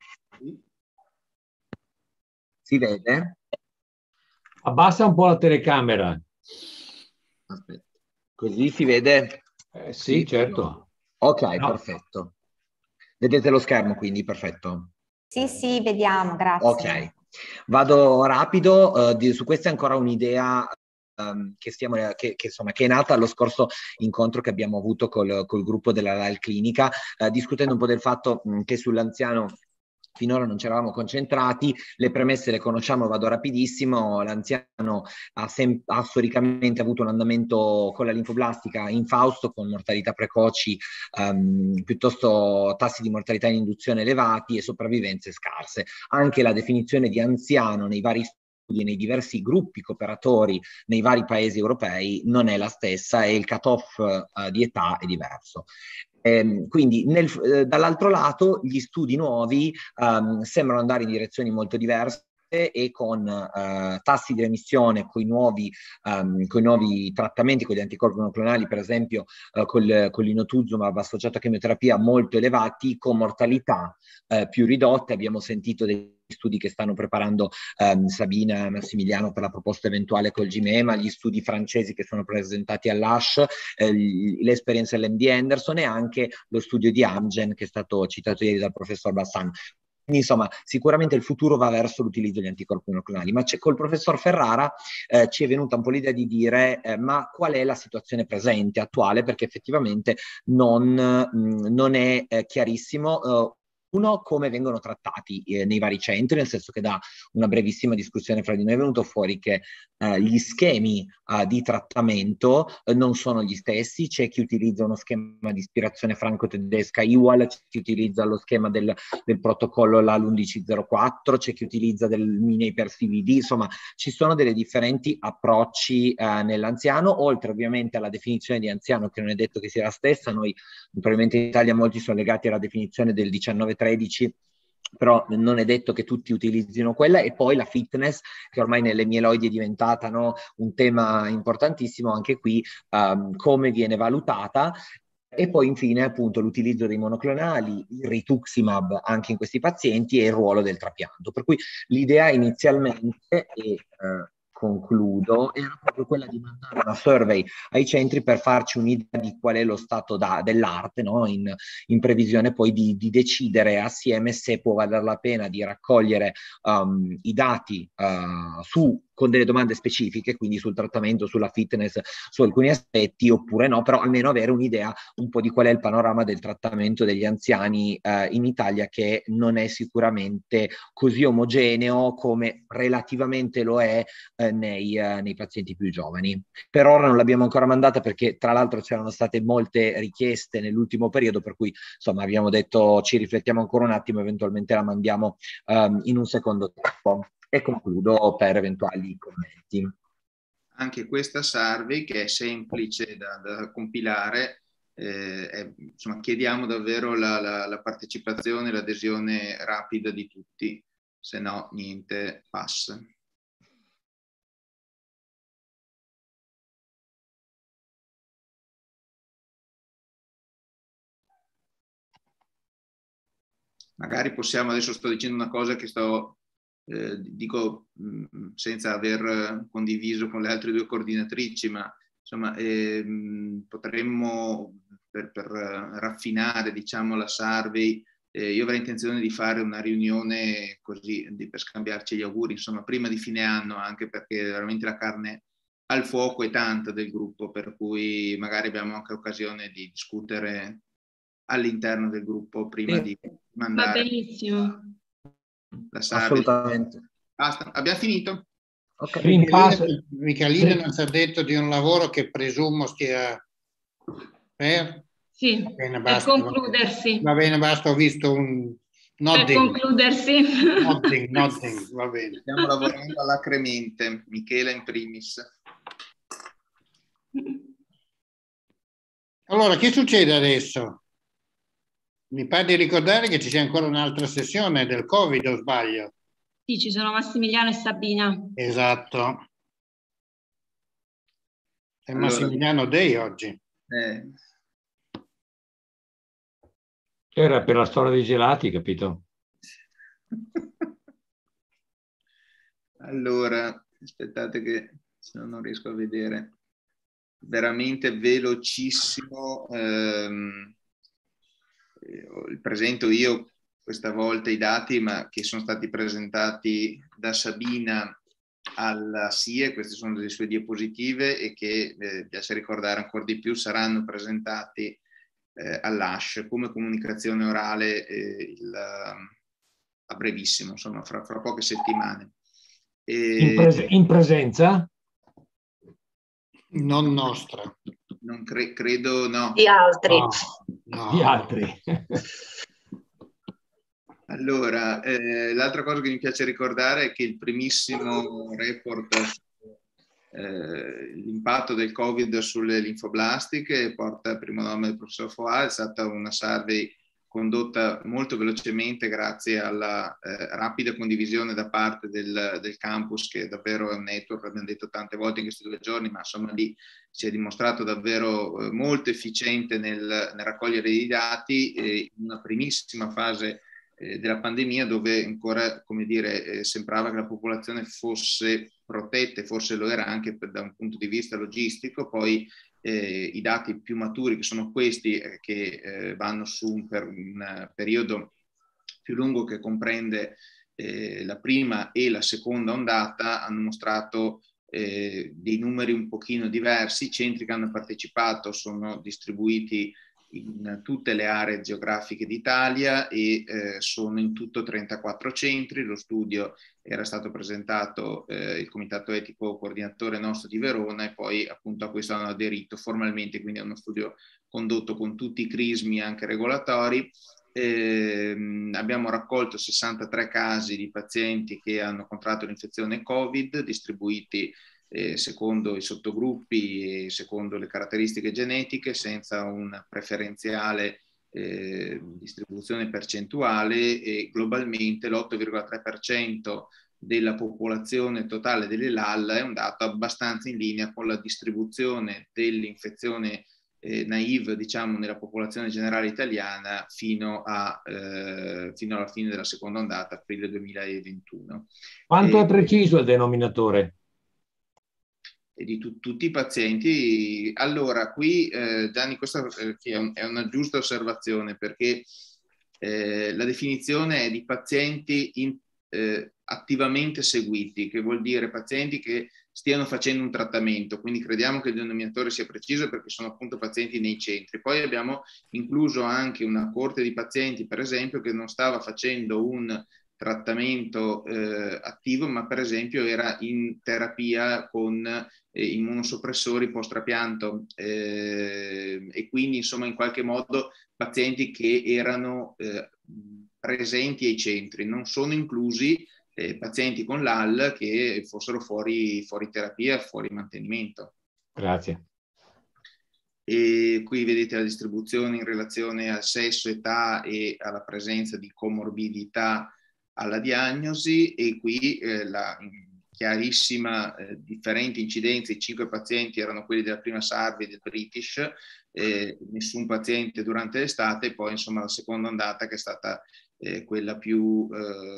Si vede? Abbassa un po' la telecamera. Aspetta. Così si vede? Sì, certo. Ok, no. Perfetto. Vedete lo schermo quindi? Perfetto. Sì, sì, vediamo, grazie. Ok, vado rapido. Su questa è ancora un'idea che è nata allo scorso incontro che abbiamo avuto col gruppo della LAL Clinica, discutendo un po' del fatto che sull'anziano finora non ci eravamo concentrati. Le premesse le conosciamo, vado rapidissimo. L'anziano ha storicamente avuto un andamento con la linfoblastica infausto, con mortalità precoci, piuttosto tassi di mortalità in induzione elevati e sopravvivenze scarse. Anche la definizione di anziano nei vari studi, nei diversi gruppi cooperatori nei vari paesi europei non è la stessa e il cut-off di età è diverso. Quindi dall'altro lato gli studi nuovi sembrano andare in direzioni molto diverse e con tassi di remissione con i nuovi trattamenti, con gli anticorpi monoclonali, per esempio con l'inotuzumab associato a chemioterapia molto elevati, con mortalità più ridotte. Abbiamo sentito degli studi che stanno preparando Sabina Massimiliano per la proposta eventuale col GMEMA, gli studi francesi che sono presentati all'ASH, l'esperienza dell'MD Anderson e anche lo studio di Amgen che è stato citato ieri dal professor Bassan. Quindi, insomma, sicuramente il futuro va verso l'utilizzo degli anticorpi monoclonali, ma col professor Ferrara ci è venuta un po' l'idea di dire ma qual è la situazione presente, attuale, perché effettivamente non è chiarissimo. Uno, come vengono trattati nei vari centri, nel senso che da una brevissima discussione fra di noi è venuto fuori che gli schemi di trattamento non sono gli stessi. C'è chi utilizza uno schema di ispirazione franco-tedesca IWAL, c'è chi utilizza lo schema del protocollo LAL1104, c'è chi utilizza del mini-hyper-CVD, insomma ci sono delle differenti approcci nell'anziano, oltre ovviamente alla definizione di anziano che non è detto che sia la stessa. Noi probabilmente in Italia molti sono legati alla definizione del 1913, però non è detto che tutti utilizzino quella, e poi la fitness che ormai nelle mieloidi è diventata un tema importantissimo, anche qui come viene valutata. E poi infine appunto l'utilizzo dei monoclonali, il rituximab anche in questi pazienti e il ruolo del trapianto. Per cui l'idea inizialmente concludo, era proprio quella di mandare una survey ai centri per farci un'idea di qual è lo stato dell'arte, no? in previsione poi di decidere assieme se può valer la pena di raccogliere i dati con delle domande specifiche, quindi sul trattamento, sulla fitness, su alcuni aspetti, oppure no, però almeno avere un'idea un po' di qual è il panorama del trattamento degli anziani in Italia, che non è sicuramente così omogeneo come relativamente lo è nei pazienti più giovani. Per ora non l'abbiamo ancora mandata perché tra l'altro c'erano state molte richieste nell'ultimo periodo, per cui insomma abbiamo detto ci riflettiamo ancora un attimo, eventualmente la mandiamo in un secondo tempo. E concludo per eventuali commenti. Anche questa survey, che è semplice da compilare, insomma, chiediamo davvero la partecipazione e l'adesione rapida di tutti, se no niente passa. Magari possiamo, adesso sto dicendo una cosa che dico senza aver condiviso con le altre due coordinatrici, ma insomma potremmo per raffinare, diciamo, la survey io avrei intenzione di fare una riunione così per scambiarci gli auguri, insomma, prima di fine anno, anche perché veramente la carne al fuoco è tanta del gruppo, per cui magari abbiamo anche occasione di discutere all'interno del gruppo prima di mandare. Va benissimo. La Sarri. Assolutamente. Basta, abbiamo finito? Okay. Michelina non ci ha detto di un lavoro che presumo stia per... Sì, bene, per concludersi. Va bene, basta, ho visto un Per concludersi. Nodding, va bene. Stiamo lavorando alacremente, Michela in primis. Allora, che succede adesso? Mi pare di ricordare che ci sia ancora un'altra sessione del Covid, o sbaglio? Sì, ci sono Massimiliano e Sabina. Esatto. È Massimiliano Day oggi. Era per la storia dei gelati, capito? Allora, aspettate che se no non riesco a vedere. Veramente velocissimo. Presento io questa volta i dati, ma che sono stati presentati da Sabina alla SIE. Queste sono delle sue diapositive e che, piace ricordare ancora di più, saranno presentati all'ASH come comunicazione orale a brevissimo, insomma, fra poche settimane. In presenza? Non nostra. Non credo, no. Di altri. No. Di altri. Allora, l'altra cosa che mi piace ricordare è che il primissimo report l'impatto del Covid sulle linfoblasti, che porta il primo nome del professor Foà, è stata una survey condotta molto velocemente grazie alla rapida condivisione da parte del campus, che davvero è un network, l'abbiamo detto tante volte in questi 2 giorni, ma insomma lì si è dimostrato davvero molto efficiente nel raccogliere i dati in una primissima fase della pandemia, dove ancora, come dire, sembrava che la popolazione fosse protetta, forse lo era anche da un punto di vista logistico. Poi i dati più maturi, che sono questi, che vanno su un periodo più lungo, che comprende la prima e la seconda ondata, hanno mostrato dei numeri un pochino diversi. I centri che hanno partecipato sono distribuiti in tutte le aree geografiche d'Italia e sono in tutto 34 centri. Lo studio era stato presentato, il comitato etico coordinatore nostro di Verona, e poi appunto a questo hanno aderito formalmente, quindi è uno studio condotto con tutti i crismi anche regolatori. Abbiamo raccolto 63 casi di pazienti che hanno contratto l'infezione Covid, distribuiti secondo i sottogruppi e secondo le caratteristiche genetiche, senza una preferenziale distribuzione percentuale, e globalmente l'8,3% della popolazione totale delle LAL è un dato abbastanza in linea con la distribuzione dell'infezione naive, diciamo, nella popolazione generale italiana fino alla fine della seconda ondata, aprile 2021. Quanto è preciso il denominatore? Di tutti i pazienti. Allora, qui Gianni, questa è una giusta osservazione, perché la definizione è di pazienti attivamente seguiti, che vuol dire pazienti che stiano facendo un trattamento, quindi crediamo che il denominatore sia preciso, perché sono appunto pazienti nei centri. Poi abbiamo incluso anche una coorte di pazienti, per esempio, che non stava facendo un trattamento attivo, ma per esempio era in terapia con immunosoppressori post-trapianto, e quindi insomma in qualche modo pazienti che erano presenti ai centri. Non sono inclusi pazienti con l'AL che fossero fuori terapia, fuori mantenimento. Grazie. E qui vedete la distribuzione in relazione al sesso, età e alla presenza di comorbidità alla diagnosi, e qui la chiarissima differente incidenza. I 5 pazienti erano quelli della prima survey del British, nessun paziente durante l'estate, e poi insomma la seconda ondata, che è stata quella più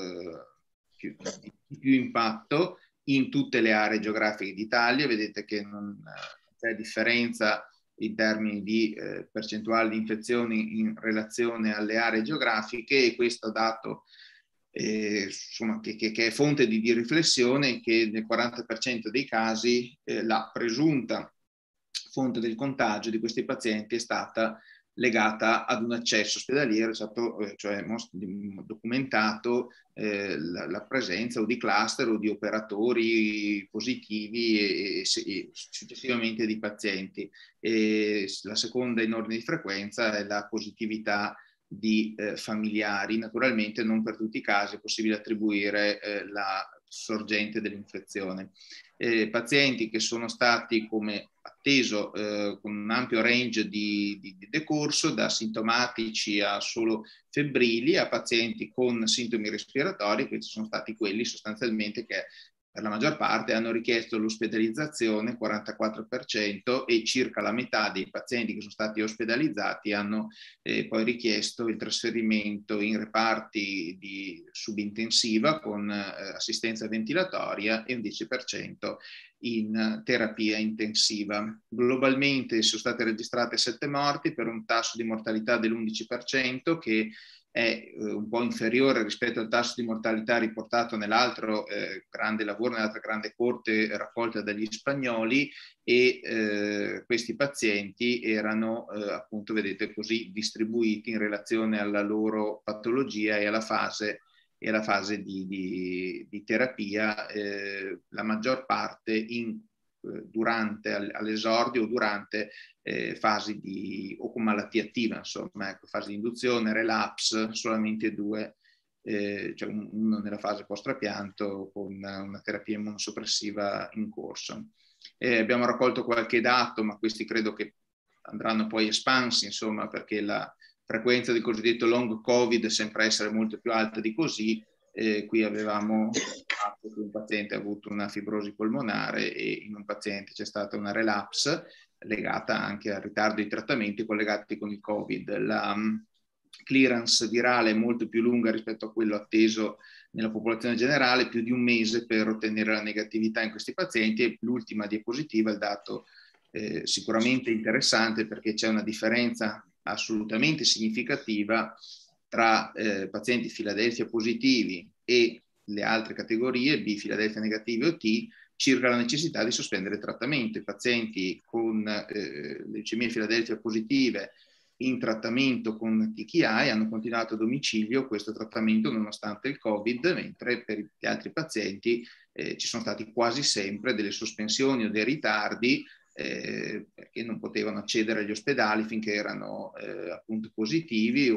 impatto in tutte le aree geografiche d'Italia. Vedete che non c'è differenza in termini di percentuale di infezioni in relazione alle aree geografiche, e questo dato insomma, che è fonte di riflessione, che nel 40% dei casi la presunta fonte del contagio di questi pazienti è stata legata ad un accesso ospedaliero, cioè documentato la presenza o di cluster o di operatori positivi e successivamente di pazienti. E la seconda in ordine di frequenza è la positività di familiari. Naturalmente non per tutti i casi è possibile attribuire la sorgente dell'infezione. Pazienti che sono stati, come atteso, con un ampio range di decorso, da sintomatici a solo febbrili, a pazienti con sintomi respiratori. Questi sono stati quelli sostanzialmente che per la maggior parte hanno richiesto l'ospedalizzazione, 44%, e circa la metà dei pazienti che sono stati ospedalizzati hanno poi richiesto il trasferimento in reparti di subintensiva con assistenza ventilatoria e un 10% in terapia intensiva. Globalmente sono state registrate 7 morti per un tasso di mortalità dell'11%, che è un po' inferiore rispetto al tasso di mortalità riportato nell'altro grande lavoro, nell'altra grande corte raccolta dagli spagnoli, e questi pazienti erano appunto, vedete, così distribuiti in relazione alla loro patologia e alla fase di terapia, la maggior parte durante all'esordio o durante fasi o con malattia attiva, insomma, ecco, fase di induzione, relapse, solamente 2, cioè uno nella fase post-trapianto con una terapia immunosoppressiva in corso. Abbiamo raccolto qualche dato, ma questi credo che andranno poi espansi, insomma, perché la frequenza del cosiddetto long covid sembra essere molto più alta di così. Qui avevamo fatto che un paziente ha avuto una fibrosi polmonare e in un paziente c'è stata una relapse legata anche al ritardo di trattamenti collegati con il Covid. La clearance virale è molto più lunga rispetto a quello atteso nella popolazione generale, più di un mese per ottenere la negatività in questi pazienti. E l'ultima diapositiva è il dato sicuramente interessante, perché c'è una differenza assolutamente significativa tra pazienti Philadelphia positivi e le altre categorie B, Philadelphia negativi o T, circa la necessità di sospendere il trattamento. I pazienti con leucemie Philadelphia positive in trattamento con TKI hanno continuato a domicilio questo trattamento nonostante il Covid, mentre per gli altri pazienti ci sono stati quasi sempre delle sospensioni o dei ritardi perché non potevano accedere agli ospedali finché erano appunto positivi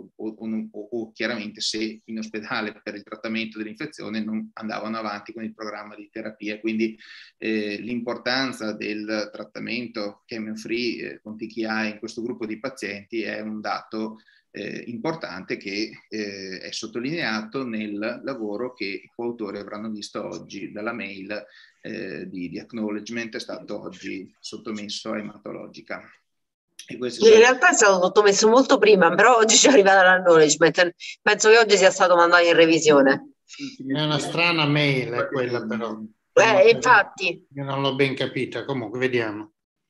o chiaramente se in ospedale per il trattamento dell'infezione non andavano avanti con il programma di terapia. Quindi l'importanza del trattamento chemo-free con TKI in questo gruppo di pazienti è un dato importante che è sottolineato nel lavoro che i coautori avranno visto oggi dalla mail di acknowledgement, è stato oggi sottomesso a Ematologica. E in realtà è stato sottomesso molto prima, però oggi ci è arrivata l'acknowledgement. Penso che oggi sia stato mandato in revisione. È una strana mail quella, però. Infatti. Io non l'ho ben capita, comunque vediamo.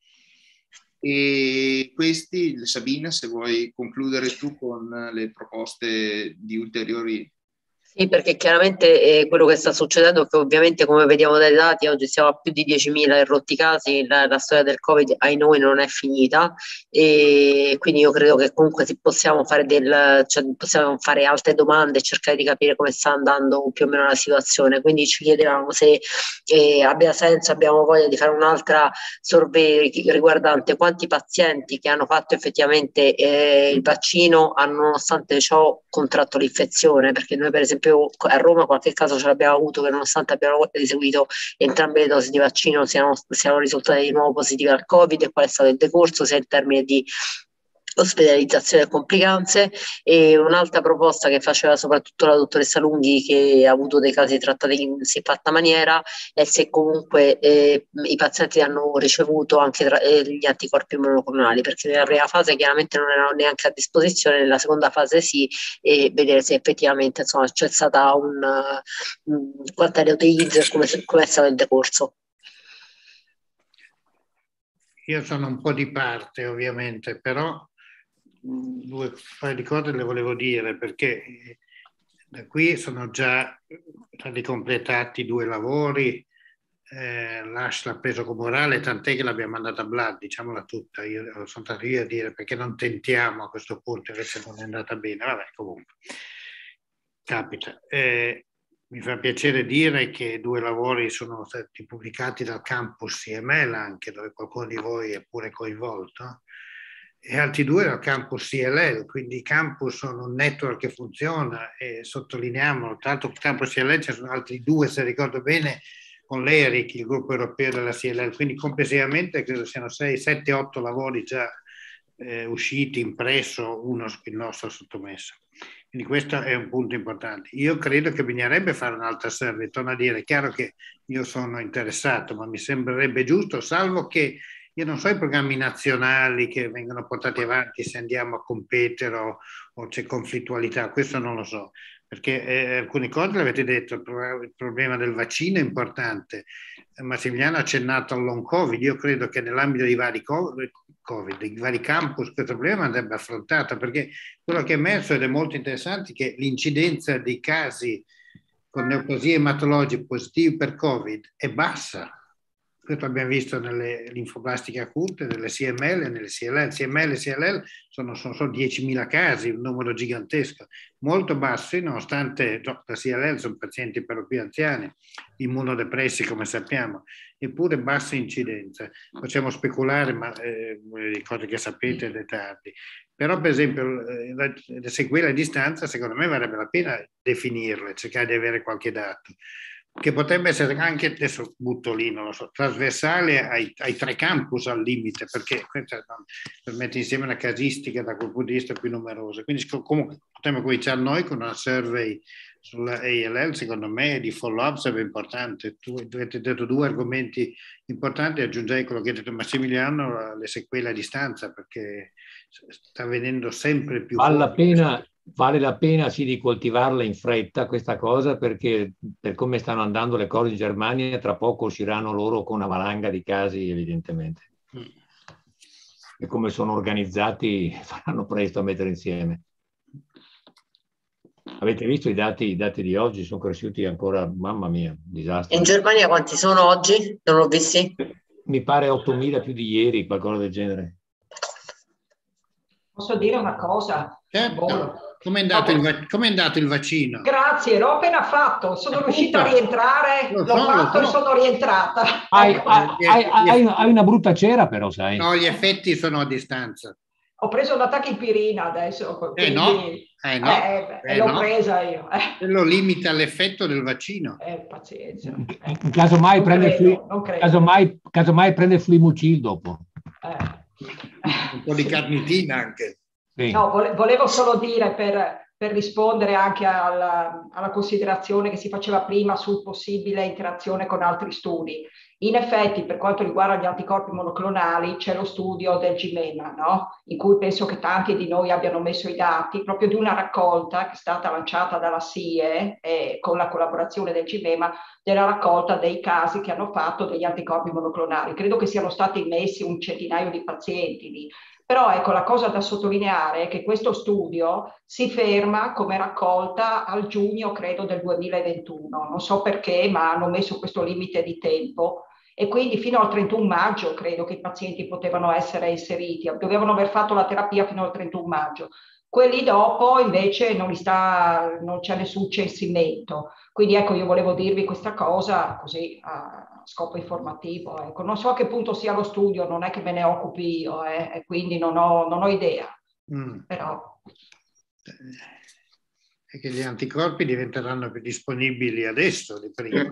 E questi, Sabina, se vuoi concludere tu con le proposte di ulteriori. Sì, perché chiaramente quello che sta succedendo è che ovviamente, come vediamo dai dati, oggi siamo a più di 10.000 rotti casi, la storia del Covid ai noi non è finita, e quindi io credo che comunque possiamo fare possiamo fare altre domande e cercare di capire come sta andando più o meno la situazione. Quindi ci chiedevamo se abbia senso, abbiamo voglia di fare un'altra survey riguardante quanti pazienti che hanno fatto effettivamente il vaccino hanno nonostante ciò contratto l'infezione, perché noi per esempio a Roma qualche caso ce l'abbiamo avuto che nonostante abbiamo eseguito entrambe le dosi di vaccino siano risultate di nuovo positive al Covid, e qual è stato il decorso sia in termini di ospedalizzazione e complicanze. E un'altra proposta che faceva soprattutto la dottoressa Lunghi, che ha avuto dei casi trattati in siffatta maniera, è se comunque i pazienti hanno ricevuto anche gli anticorpi monoclonali, perché nella prima fase chiaramente non erano neanche a disposizione, nella seconda fase sì, e vedere se effettivamente insomma c'è stata quanta ne utilizza e come è stato il decorso. io sono un po' di parte ovviamente, però due paio di cose le volevo dire, perché da qui sono già stati completati 2 lavori, L'ha preso come orale, tant'è che l'abbiamo mandata a Blood, diciamola tutta. Io sono stato io a dire perché non tentiamo a questo punto, invece non è andata bene. Vabbè, comunque capita. Mi fa piacere dire che 2 lavori sono stati pubblicati dal campus IML, anche dove qualcuno di voi è pure coinvolto, e altri 2 dal campus ILL, quindi i campus sono un network che funziona, e sottolineiamo, tra l'altro il campus ILL ci sono altri 2, se ricordo bene, con l'ERIC, il gruppo europeo della CLL, quindi complessivamente credo siano 6, 7, 8 lavori già usciti, impresso, uno il nostro sottomesso. Quindi questo è un punto importante. Io credo che bisognerebbe fare un'altra survey, torno a dire, è chiaro che io sono interessato, ma mi sembrerebbe giusto, salvo che io non so i programmi nazionali che vengono portati avanti, se andiamo a competere o c'è conflittualità, questo non lo so. Perché alcune cose le avete detto, il problema del vaccino è importante. Massimiliano ha accennato al long covid, io credo che nell'ambito dei vari covid, dei vari campus, questo problema andrebbe affrontato, perché quello che è emerso ed è molto interessante è che l'incidenza dei casi con neoplasie ematologiche positivi per covid è bassa. Questo abbiamo visto nelle linfoblastiche acute, nelle CML e nelle CLL. CML e CLL sono 10.000 casi, un numero gigantesco, molto bassi, nonostante la CLL sono pazienti per lo più anziani, immunodepressi come sappiamo, eppure bassa incidenza. Possiamo speculare, ma le cose che sapete è tardi. Però per esempio le sequele a distanza, secondo me varrebbe la pena definirle, cercare di avere qualche dato, che potrebbe essere anche, adesso butto lì, non lo so, trasversale ai 3 campus al limite, perché questo mette insieme una casistica da quel punto di vista più numerosa. Quindi comunque potremmo cominciare noi con una survey sulla ALL, secondo me di follow-up sarebbe importante. Tu avete detto 2 argomenti importanti, aggiungerei quello che ha detto Massimiliano, le sequele a distanza, perché sta venendo sempre più Vale la pena sì di coltivarla in fretta questa cosa, perché per come stanno andando le cose in Germania tra poco usciranno loro con una valanga di casi evidentemente. E come sono organizzati faranno presto a mettere insieme. Avete visto i dati di oggi? Sono cresciuti ancora, mamma mia, disastro. In Germania quanti sono oggi? Non l'ho visti? Mi pare 8.000 più di ieri, qualcosa del genere. Posso dire una cosa? Certo. Com'è andato il vaccino? Grazie, l'ho appena fatto, sono riuscita a rientrare, l'ho fatto e sono rientrata. Hai una brutta cera però, sai. No, gli effetti sono a distanza. Ho preso una tachipirina adesso. Quindi, l'ho presa io. Quello limita l'effetto del vaccino. Pazienza. In caso mai prende Fluimucil dopo. Un po' di carnitina anche. Sì. No, volevo solo dire per rispondere anche alla considerazione che si faceva prima sul possibile interazione con altri studi. In effetti, per quanto riguarda gli anticorpi monoclonali, c'è lo studio del GMEMA, no? In cui penso che tanti di noi abbiano messo i dati proprio di una raccolta che è stata lanciata dalla SIE con la collaborazione del GMEMA, della raccolta dei casi che hanno fatto degli anticorpi monoclonali. Credo che siano stati messi un centinaio di pazienti lì. Però ecco, la cosa da sottolineare è che questo studio si ferma come raccolta al giugno, credo, del 2021. Non so perché, ma hanno messo questo limite di tempo e quindi fino al 31 maggio credo che i pazienti potevano essere inseriti. Dovevano aver fatto la terapia fino al 31 maggio. Quelli dopo invece non c'è nessun censimento. Quindi ecco, io volevo dirvi questa cosa così a scopo informativo. Ecco. Non so a che punto sia lo studio, non è che me ne occupi io, e quindi non ho idea. Però è che gli anticorpi diventeranno più disponibili adesso di prima.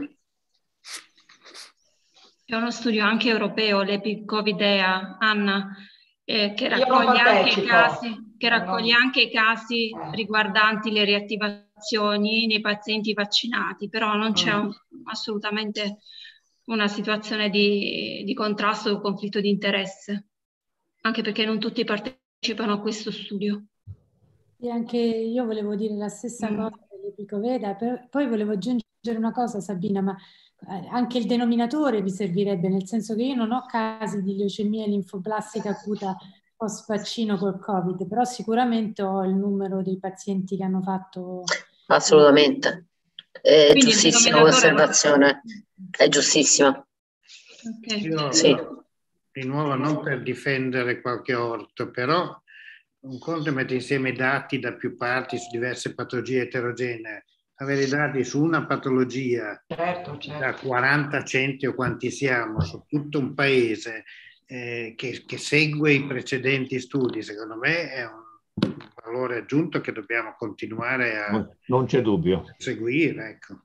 C'è uno studio anche europeo, l'EpiCovidea, Anna, che raccoglie anche i casi riguardanti le riattivazioni nei pazienti vaccinati, però non c'è assolutamente una situazione di contrasto o conflitto di interesse, anche perché non tutti partecipano a questo studio. E anche io volevo dire la stessa cosa dell'EpiCovidea, poi volevo aggiungere una cosa, Sabina, ma anche il denominatore vi servirebbe, nel senso che io non ho casi di leucemia linfoblastica acuta post vaccino col Covid, però sicuramente ho il numero dei pazienti che hanno fatto... Assolutamente. È Quindi il giustissima denominatore l'osservazione, è giustissima. Io, Sì. di nuovo, non per difendere qualche orto, però un conto è mettere insieme dati da più parti su diverse patologie eterogenee. Avere dati su una patologia da 40 centri o quanti siamo su tutto un paese che segue i precedenti studi, secondo me è un valore aggiunto che dobbiamo continuare a Non c'è dubbio. seguire. Ecco.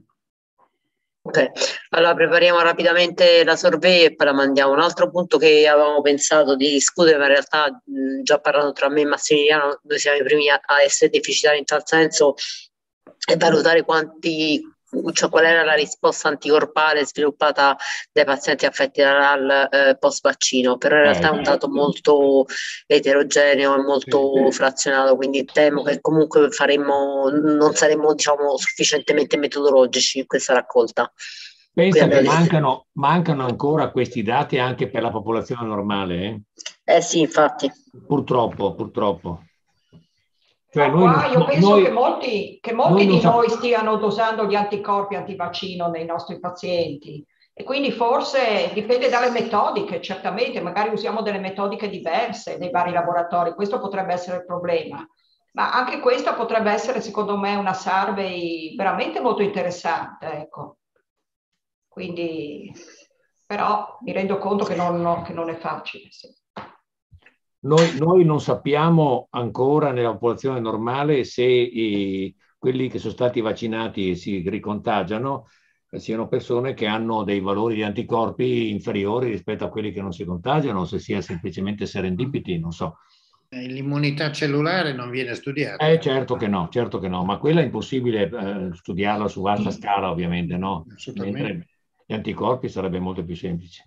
Ok, allora prepariamo rapidamente la survey e poi la mandiamo. Un altro punto che avevamo pensato di discutere, ma in realtà già parlando tra me e Massimiliano, noi siamo i primi a essere deficitari in tal senso, e valutare qual era la risposta anticorpale sviluppata dai pazienti affetti dal post vaccino, però in realtà è un dato molto eterogeneo e molto frazionato, quindi temo che comunque non saremmo, diciamo, sufficientemente metodologici in questa raccolta. Pensa che mancano ancora questi dati anche per la popolazione normale? Sì, infatti. Purtroppo. Cioè io penso che molti di noi stiano dosando gli anticorpi antivaccino nei nostri pazienti, e quindi forse dipende dalle metodiche, certamente, magari usiamo delle metodiche diverse nei vari laboratori, questo potrebbe essere il problema, ma anche questa potrebbe essere, secondo me, una survey veramente molto interessante, ecco. Quindi, però mi rendo conto che non è facile. Sì. Noi non sappiamo ancora nella popolazione normale se quelli che sono stati vaccinati e si ricontagiano siano persone che hanno dei valori di anticorpi inferiori rispetto a quelli che non si contagiano, o se sia semplicemente serendipity, non so. L'immunità cellulare non viene studiata. Certo che no, ma quella è impossibile studiarla su vasta scala, ovviamente, no? Mentre gli anticorpi sarebbe molto più semplice.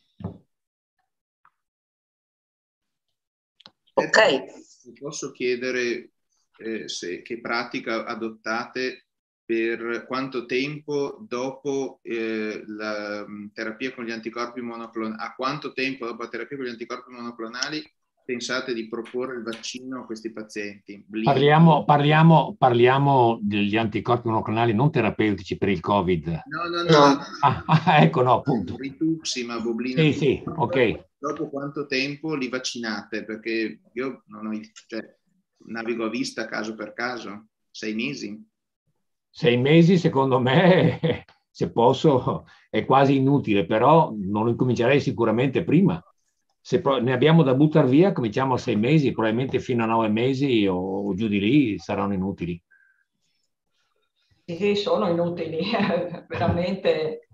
Ok. Posso chiedere che pratica adottate per quanto tempo dopo la terapia con gli anticorpi monoclonali? A quanto tempo dopo la terapia con gli anticorpi monoclonali pensate di proporre il vaccino a questi pazienti? Parliamo degli anticorpi monoclonali non terapeutici per il Covid. No. Ecco, no, appunto. Rituximab, boblina. Sì, ok. Dopo quanto tempo li vaccinate? Perché io navigo a vista caso per caso. 6 mesi? 6 mesi, secondo me, se posso, è quasi inutile, però non incomincerei sicuramente prima. Se ne abbiamo da buttare via, cominciamo a 6 mesi, probabilmente fino a 9 mesi o giù di lì saranno inutili. Sì, sono inutili, veramente.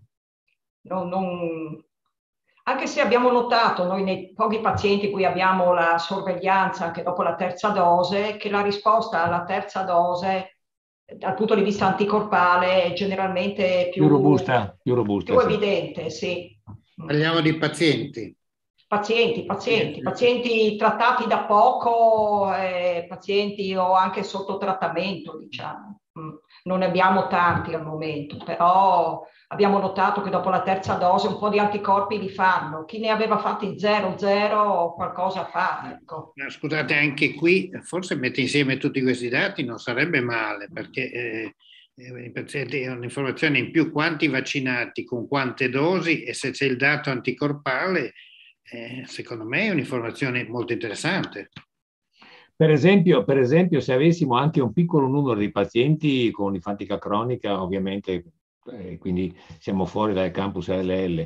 Anche se abbiamo notato noi nei pochi pazienti cui abbiamo la sorveglianza anche dopo la terza dose, che la risposta alla terza dose dal punto di vista anticorpale è generalmente più robusta, più sì. evidente, sì. Parliamo di pazienti. Pazienti trattati da poco, pazienti o anche sotto trattamento, diciamo. Non ne abbiamo tanti al momento, però abbiamo notato che dopo la terza dose un po' di anticorpi li fanno. Chi ne aveva fatti 0 qualcosa fa, ecco. Scusate, anche qui forse mette insieme tutti questi dati non sarebbe male, perché è un'informazione in più: quanti vaccinati, con quante dosi, e se c'è il dato anticorpale, secondo me è un'informazione molto interessante. Per esempio, se avessimo anche un piccolo numero di pazienti con infantica cronica, ovviamente, quindi siamo fuori dal campus ALL,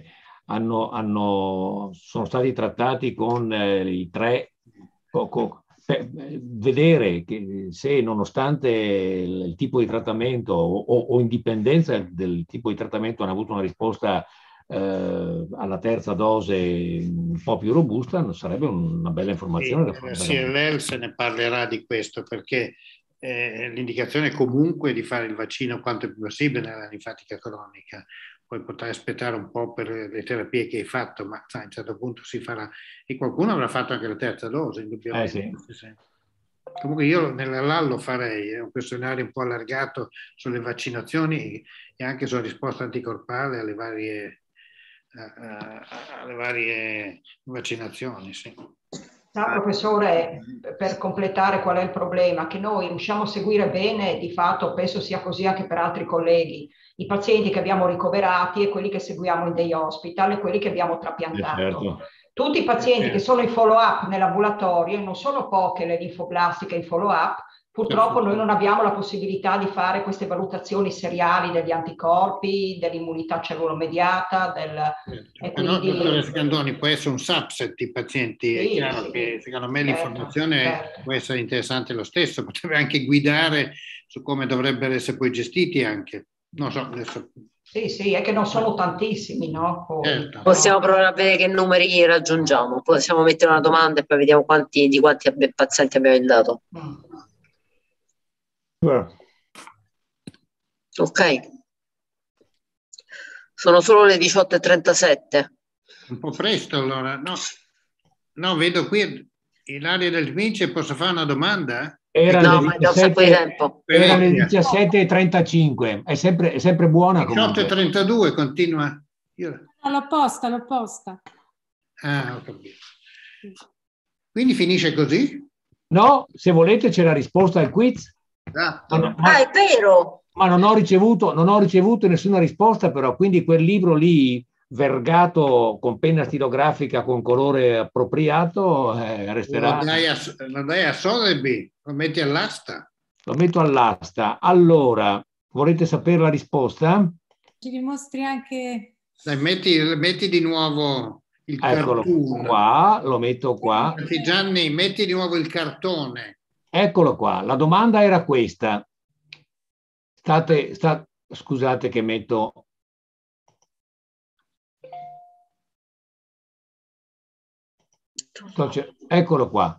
sono stati trattati con i 3, per vedere che se nonostante il tipo di trattamento o in dipendenza del tipo di trattamento hanno avuto una risposta alla terza dose un po' più robusta, non sarebbe una bella informazione. Sì, CLL se ne parlerà di questo, perché l'indicazione è comunque di fare il vaccino quanto più possibile nella linfatica cronica. Poi potrai aspettare un po' per le terapie che hai fatto, ma a un certo punto si farà, e qualcuno avrà fatto anche la terza dose, indubbiamente. Sì. Comunque io nella LAL lo farei, è un questionario un po' allargato sulle vaccinazioni e anche sulla risposta anticorpale alle varie vaccinazioni. Sì. No, professore, per completare qual è il problema, che noi riusciamo a seguire bene, di fatto penso sia così anche per altri colleghi, i pazienti che abbiamo ricoverati e quelli che seguiamo in day hospital e quelli che abbiamo trapiantato. Certo. Tutti i pazienti che sono in follow-up nell'ambulatorio, e non sono poche le linfoblastiche in follow-up, purtroppo noi non abbiamo la possibilità di fare queste valutazioni seriali degli anticorpi, dell'immunità cellulo-mediata, e quindi... No, dottoressa Candoni, può essere un subset di pazienti, sì, è chiaro che secondo me l'informazione può essere interessante lo stesso, potrebbe anche guidare su come dovrebbero essere poi gestiti anche. Non so, adesso... Sì, è che non sono tantissimi, no? Certo. Possiamo provare a vedere che numeri raggiungiamo, possiamo mettere una domanda e poi vediamo di quanti pazienti abbiamo il dato. Ok. Sono solo le 18:37. Un po' presto allora. No, vedo qui Ilaria Del Vince, posso fare una domanda? Era le 17:35, è sempre buona. 18:32 continua. L'ho posta. Ah, ho capito. Quindi finisce così? No, se volete c'è la risposta al quiz. Esatto. È vero. Ma non ho ricevuto nessuna risposta, però, quindi quel libro lì, vergato con penna stilografica con colore appropriato, resterà. Lo dai a Sotheby, lo metti all'asta. Lo metto all'asta. Allora, volete sapere la risposta? Ci dimostri anche... Dai, metti di nuovo il Eccolo cartone. Qua, lo metto qua. Gianni, metti di nuovo il cartone. Eccolo qua. La domanda era questa. Scusate che metto... Eccolo qua.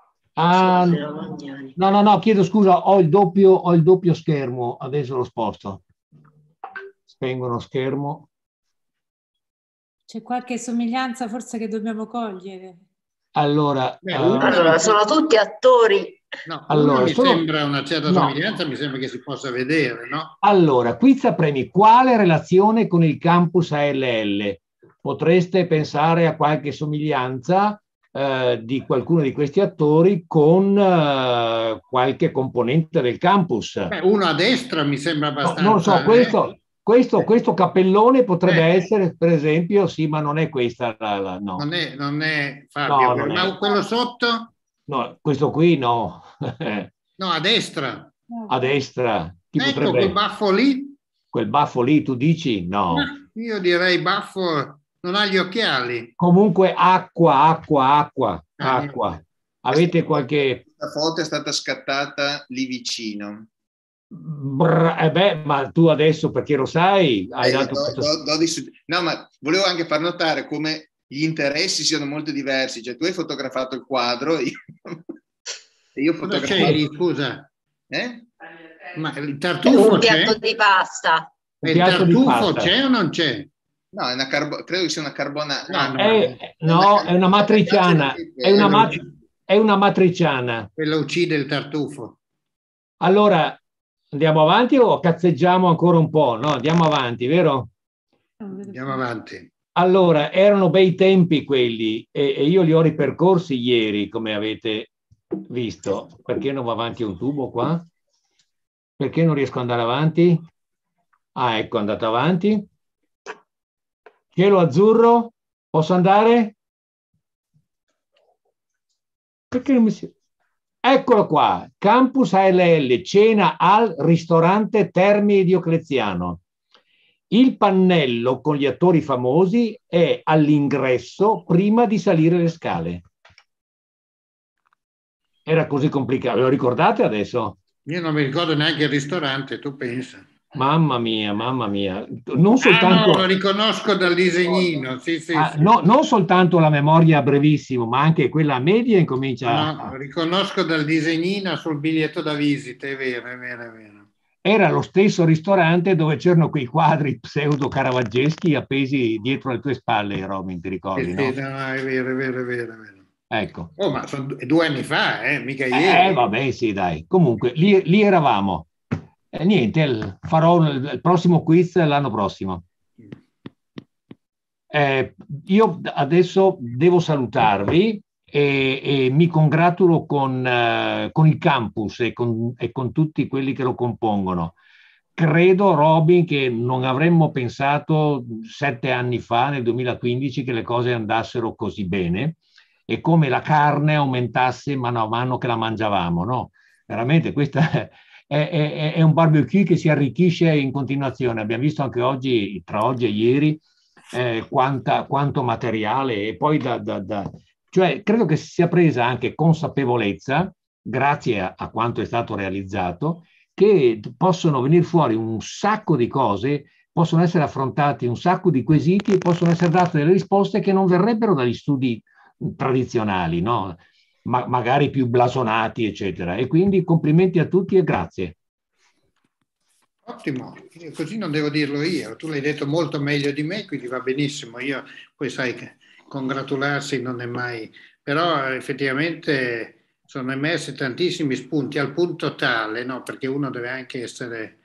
No, chiedo scusa, ho il doppio schermo, adesso lo sposto. Spengo lo schermo. C'è qualche somiglianza forse che dobbiamo cogliere? Allora, sono tutti attori. No, mi sembra una certa somiglianza, mi sembra che si possa vedere, no? Allora, quiz a premi. Quale relazione con il campus ALL? Potreste pensare a qualche somiglianza di qualcuno di questi attori con qualche componente del campus. Uno a destra mi sembra abbastanza... Non so, questo cappellone potrebbe essere, per esempio, sì, ma non è questa no. Non è Fabio, no, ma quello sotto? No, questo qui no. No, a destra. A destra. Chi ecco, quel baffo lì. Quel baffo lì, tu dici? No. Io direi baffo, non ha gli occhiali. Comunque acqua. Avete qualche... La foto è stata scattata lì vicino. Ma tu adesso, perché lo sai, hai dato No, ma volevo anche far notare come gli interessi siano molto diversi. Cioè, tu hai fotografato il quadro, io ho fotografato... Scusa. Ma il tartufo un piatto di pasta. Il tartufo c'è o non c'è? No, credo che sia una carbonara. No, è una matriciana. È una matriciana. Quella uccide il tartufo. Allora, andiamo avanti o cazzeggiamo ancora un po'? No, andiamo avanti, vero? Andiamo avanti. Allora, erano bei tempi quelli e io li ho ripercorsi ieri, come avete visto. Perché non va avanti un tubo qua? Perché non riesco ad andare avanti? Ah, ecco, è andato avanti. Cielo azzurro, posso andare? Perché non mi si... Eccolo qua, Campus ALL, cena al ristorante Termini Diocleziano. Il pannello con gli attori famosi è all'ingresso prima di salire le scale. Era così complicato, ve lo ricordate adesso? Io non mi ricordo neanche il ristorante, tu pensa. Mamma mia, non soltanto... no, lo riconosco dal disegnino, sì. No, non soltanto la memoria brevissimo, ma anche quella media incomincia... No, lo riconosco dal disegnino sul biglietto da visita, è vero. Era lo stesso ristorante dove c'erano quei quadri pseudo-caravaggeschi appesi dietro le tue spalle, Robin, ti ricordi, no? Sì, no, è vero. Ecco. Oh, ma sono 2 anni fa, mica ieri. Vabbè, sì, dai. Comunque, lì eravamo. Niente, farò il prossimo quiz l'anno prossimo. Io adesso devo salutarvi e mi congratulo con il campus e con tutti quelli che lo compongono. Credo, Robin, che non avremmo pensato 7 anni fa, nel 2015, che le cose andassero così bene e come la carne aumentasse mano a mano che la mangiavamo, no? Veramente questa è un barbecue che si arricchisce in continuazione. Abbiamo visto anche oggi, tra oggi e ieri, quanto materiale e poi cioè credo che sia presa anche consapevolezza, grazie a quanto è stato realizzato, che possono venire fuori un sacco di cose, possono essere affrontati un sacco di quesiti e possono essere date delle risposte che non verrebbero dagli studi tradizionali, no? Magari più blasonati, eccetera. E quindi complimenti a tutti e grazie. Ottimo, così non devo dirlo io, tu l'hai detto molto meglio di me, quindi va benissimo. Io poi sai che congratularsi non è mai, però effettivamente sono emersi tantissimi spunti al punto tale, no? Perché uno deve anche essere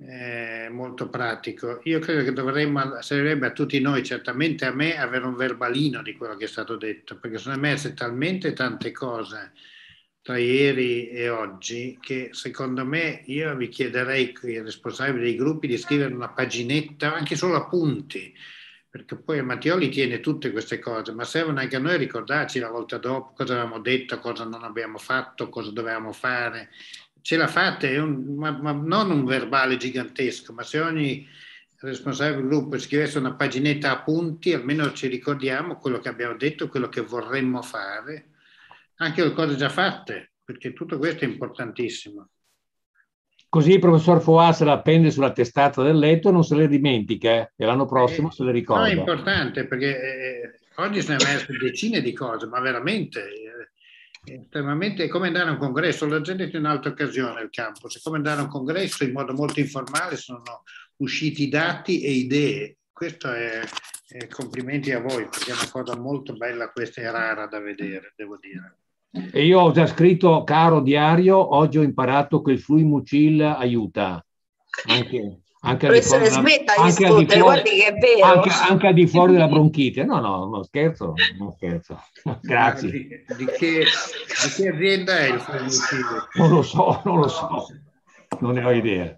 molto pratico. Io credo che servirebbe a tutti noi, certamente a me, avere un verbalino di quello che è stato detto, perché sono emerse talmente tante cose tra ieri e oggi che secondo me io vi chiederei ai responsabili dei gruppi di scrivere una paginetta, anche solo appunti, perché poi Mattioli tiene tutte queste cose, ma servono anche a noi ricordarci la volta dopo cosa avevamo detto, cosa non abbiamo fatto, cosa dovevamo fare. Ce la fate, ma non un verbale gigantesco, ma se ogni responsabile del gruppo scrivesse una paginetta a punti, almeno ci ricordiamo quello che abbiamo detto, quello che vorremmo fare, anche le cose già fatte, perché tutto questo è importantissimo. Così il professor Foà se la appende sulla testata del letto e non se le dimentica, e l'anno prossimo se le ricorda. No, è importante perché oggi sono emerse decine di cose, ma veramente estremamente. È come andare a un congresso, l'ho già detto in un'altra occasione, il campus, è come andare a un congresso in modo molto informale, sono usciti dati e idee. Questo è complimenti a voi, perché è una cosa molto bella, questa è rara da vedere, devo dire. E io ho già scritto, caro diario, oggi ho imparato che il Fluimucil aiuta anche al di fuori, guardi che è vero. Anche al di fuori della bronchite. No, scherzo. Grazie. Di che azienda è il Fluimucil? Non lo so, non ne ho idea.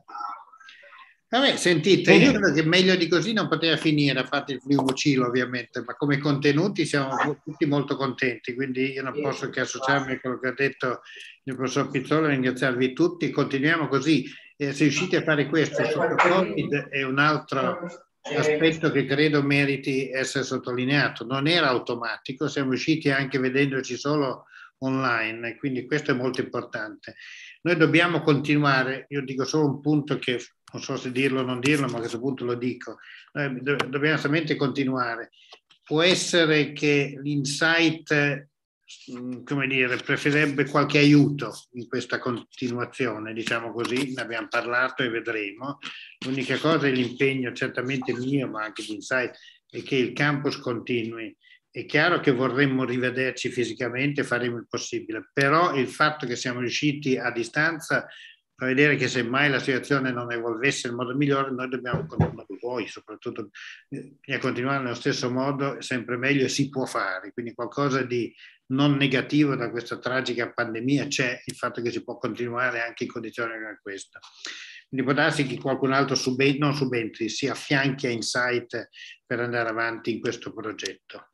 Vabbè, sentite, io credo che meglio di così non poteva finire, a parte il Fluimucil ovviamente, ma come contenuti siamo tutti molto contenti, quindi io non posso che associarmi a quello che ha detto il professor Pizzolo e ringraziarvi tutti. Continuiamo così, se riuscite a fare questo sotto Covid è un altro aspetto che credo meriti essere sottolineato. Non era automatico, siamo riusciti anche vedendoci solo online, quindi questo è molto importante. Noi dobbiamo continuare, io dico solo un punto che non so se dirlo o non dirlo, ma a questo punto lo dico, dobbiamo solamente continuare. Può essere che l'Insight, come dire, preferirebbe qualche aiuto in questa continuazione, diciamo così, ne abbiamo parlato e vedremo. L'unica cosa è l'impegno, certamente mio, ma anche di Insight, è che il campus continui. È chiaro che vorremmo rivederci fisicamente, faremo il possibile, però il fatto che siamo riusciti a distanza fa vedere che se mai la situazione non evolvesse in modo migliore, noi dobbiamo continuare, voi soprattutto, bisogna continuare nello stesso modo, sempre meglio, e si può fare. Quindi qualcosa di non negativo da questa tragica pandemia c'è, il fatto che si può continuare anche in condizioni come questa. Quindi può darsi che qualcun altro non subentri, si affianchi a Insight per andare avanti in questo progetto.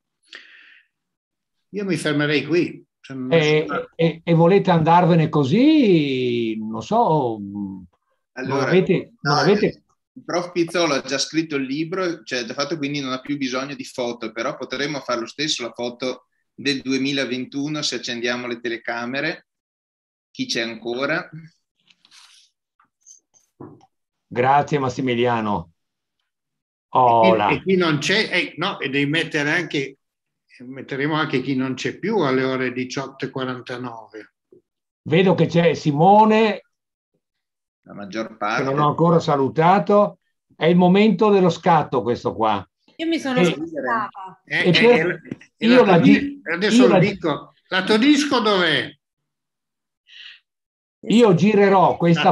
Io mi fermerei qui. E volete andarvene così? Non so. Allora, non avete... Il prof Pizzolo ha già scritto il libro, cioè di fatto quindi non ha più bisogno di foto, però potremmo fare lo stesso la foto del 2021 se accendiamo le telecamere. Chi c'è ancora? Grazie Massimiliano. E chi non c'è, no, e devi mettere anche... Metteremo anche chi non c'è più alle ore 18:49. Vedo che c'è Simone, la maggior parte. Che non ho ancora salutato. È il momento dello scatto questo qua. Io mi sono spostata. Adesso lo dico, Lato disco dov'è? Io girerò questa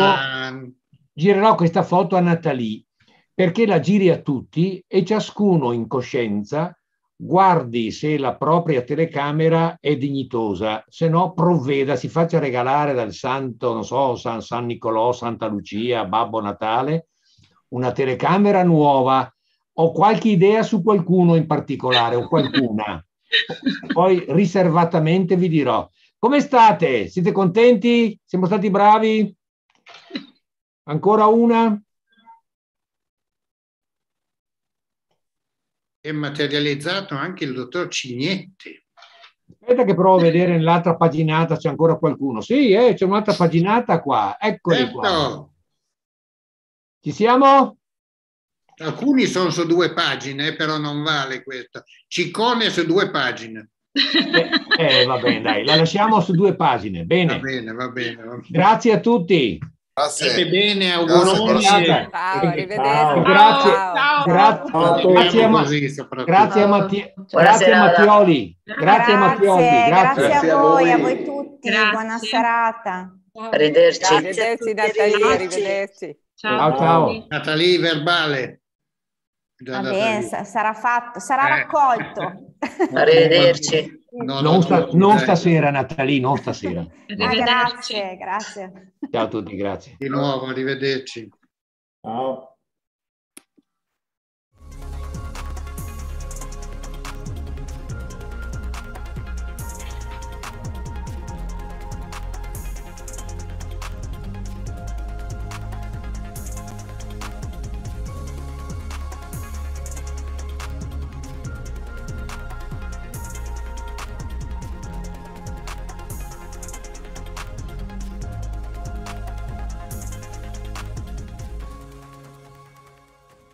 foto a Nathalie, perché la giri a tutti e ciascuno in coscienza guardi se la propria telecamera è dignitosa, se no provveda, si faccia regalare dal santo, non so, San Nicolò, Santa Lucia, Babbo Natale, una telecamera nuova. Ho qualche idea su qualcuno in particolare o qualcuna. Poi riservatamente vi dirò. Come state? Siete contenti? Siamo stati bravi? Ancora una? È materializzato anche il dottor Cignetti. Aspetta che provo a vedere nell'altra paginata, c'è ancora qualcuno. Sì, c'è un'altra paginata qua. Eccoli qua. Ci siamo? Alcuni sono su 2 pagine, però non vale questo. Ciccone su 2 pagine. Va bene, dai, la lasciamo su 2 pagine. Bene. Va bene, va bene. Grazie a tutti. Grazie. State bene, auguroni. Ciao, arrivederci. Grazie a Mattioli. Grazie a voi tutti. Buona serata. Arrivederci. Arrivederci Nathalie, arrivederci. Ciao. Nathalie, verbale. Va bene, sarà fatto, sarà raccolto. Arrivederci. Non stasera, Nathalie, non stasera. Grazie. Ciao a tutti, grazie. Di nuovo, arrivederci. Ciao.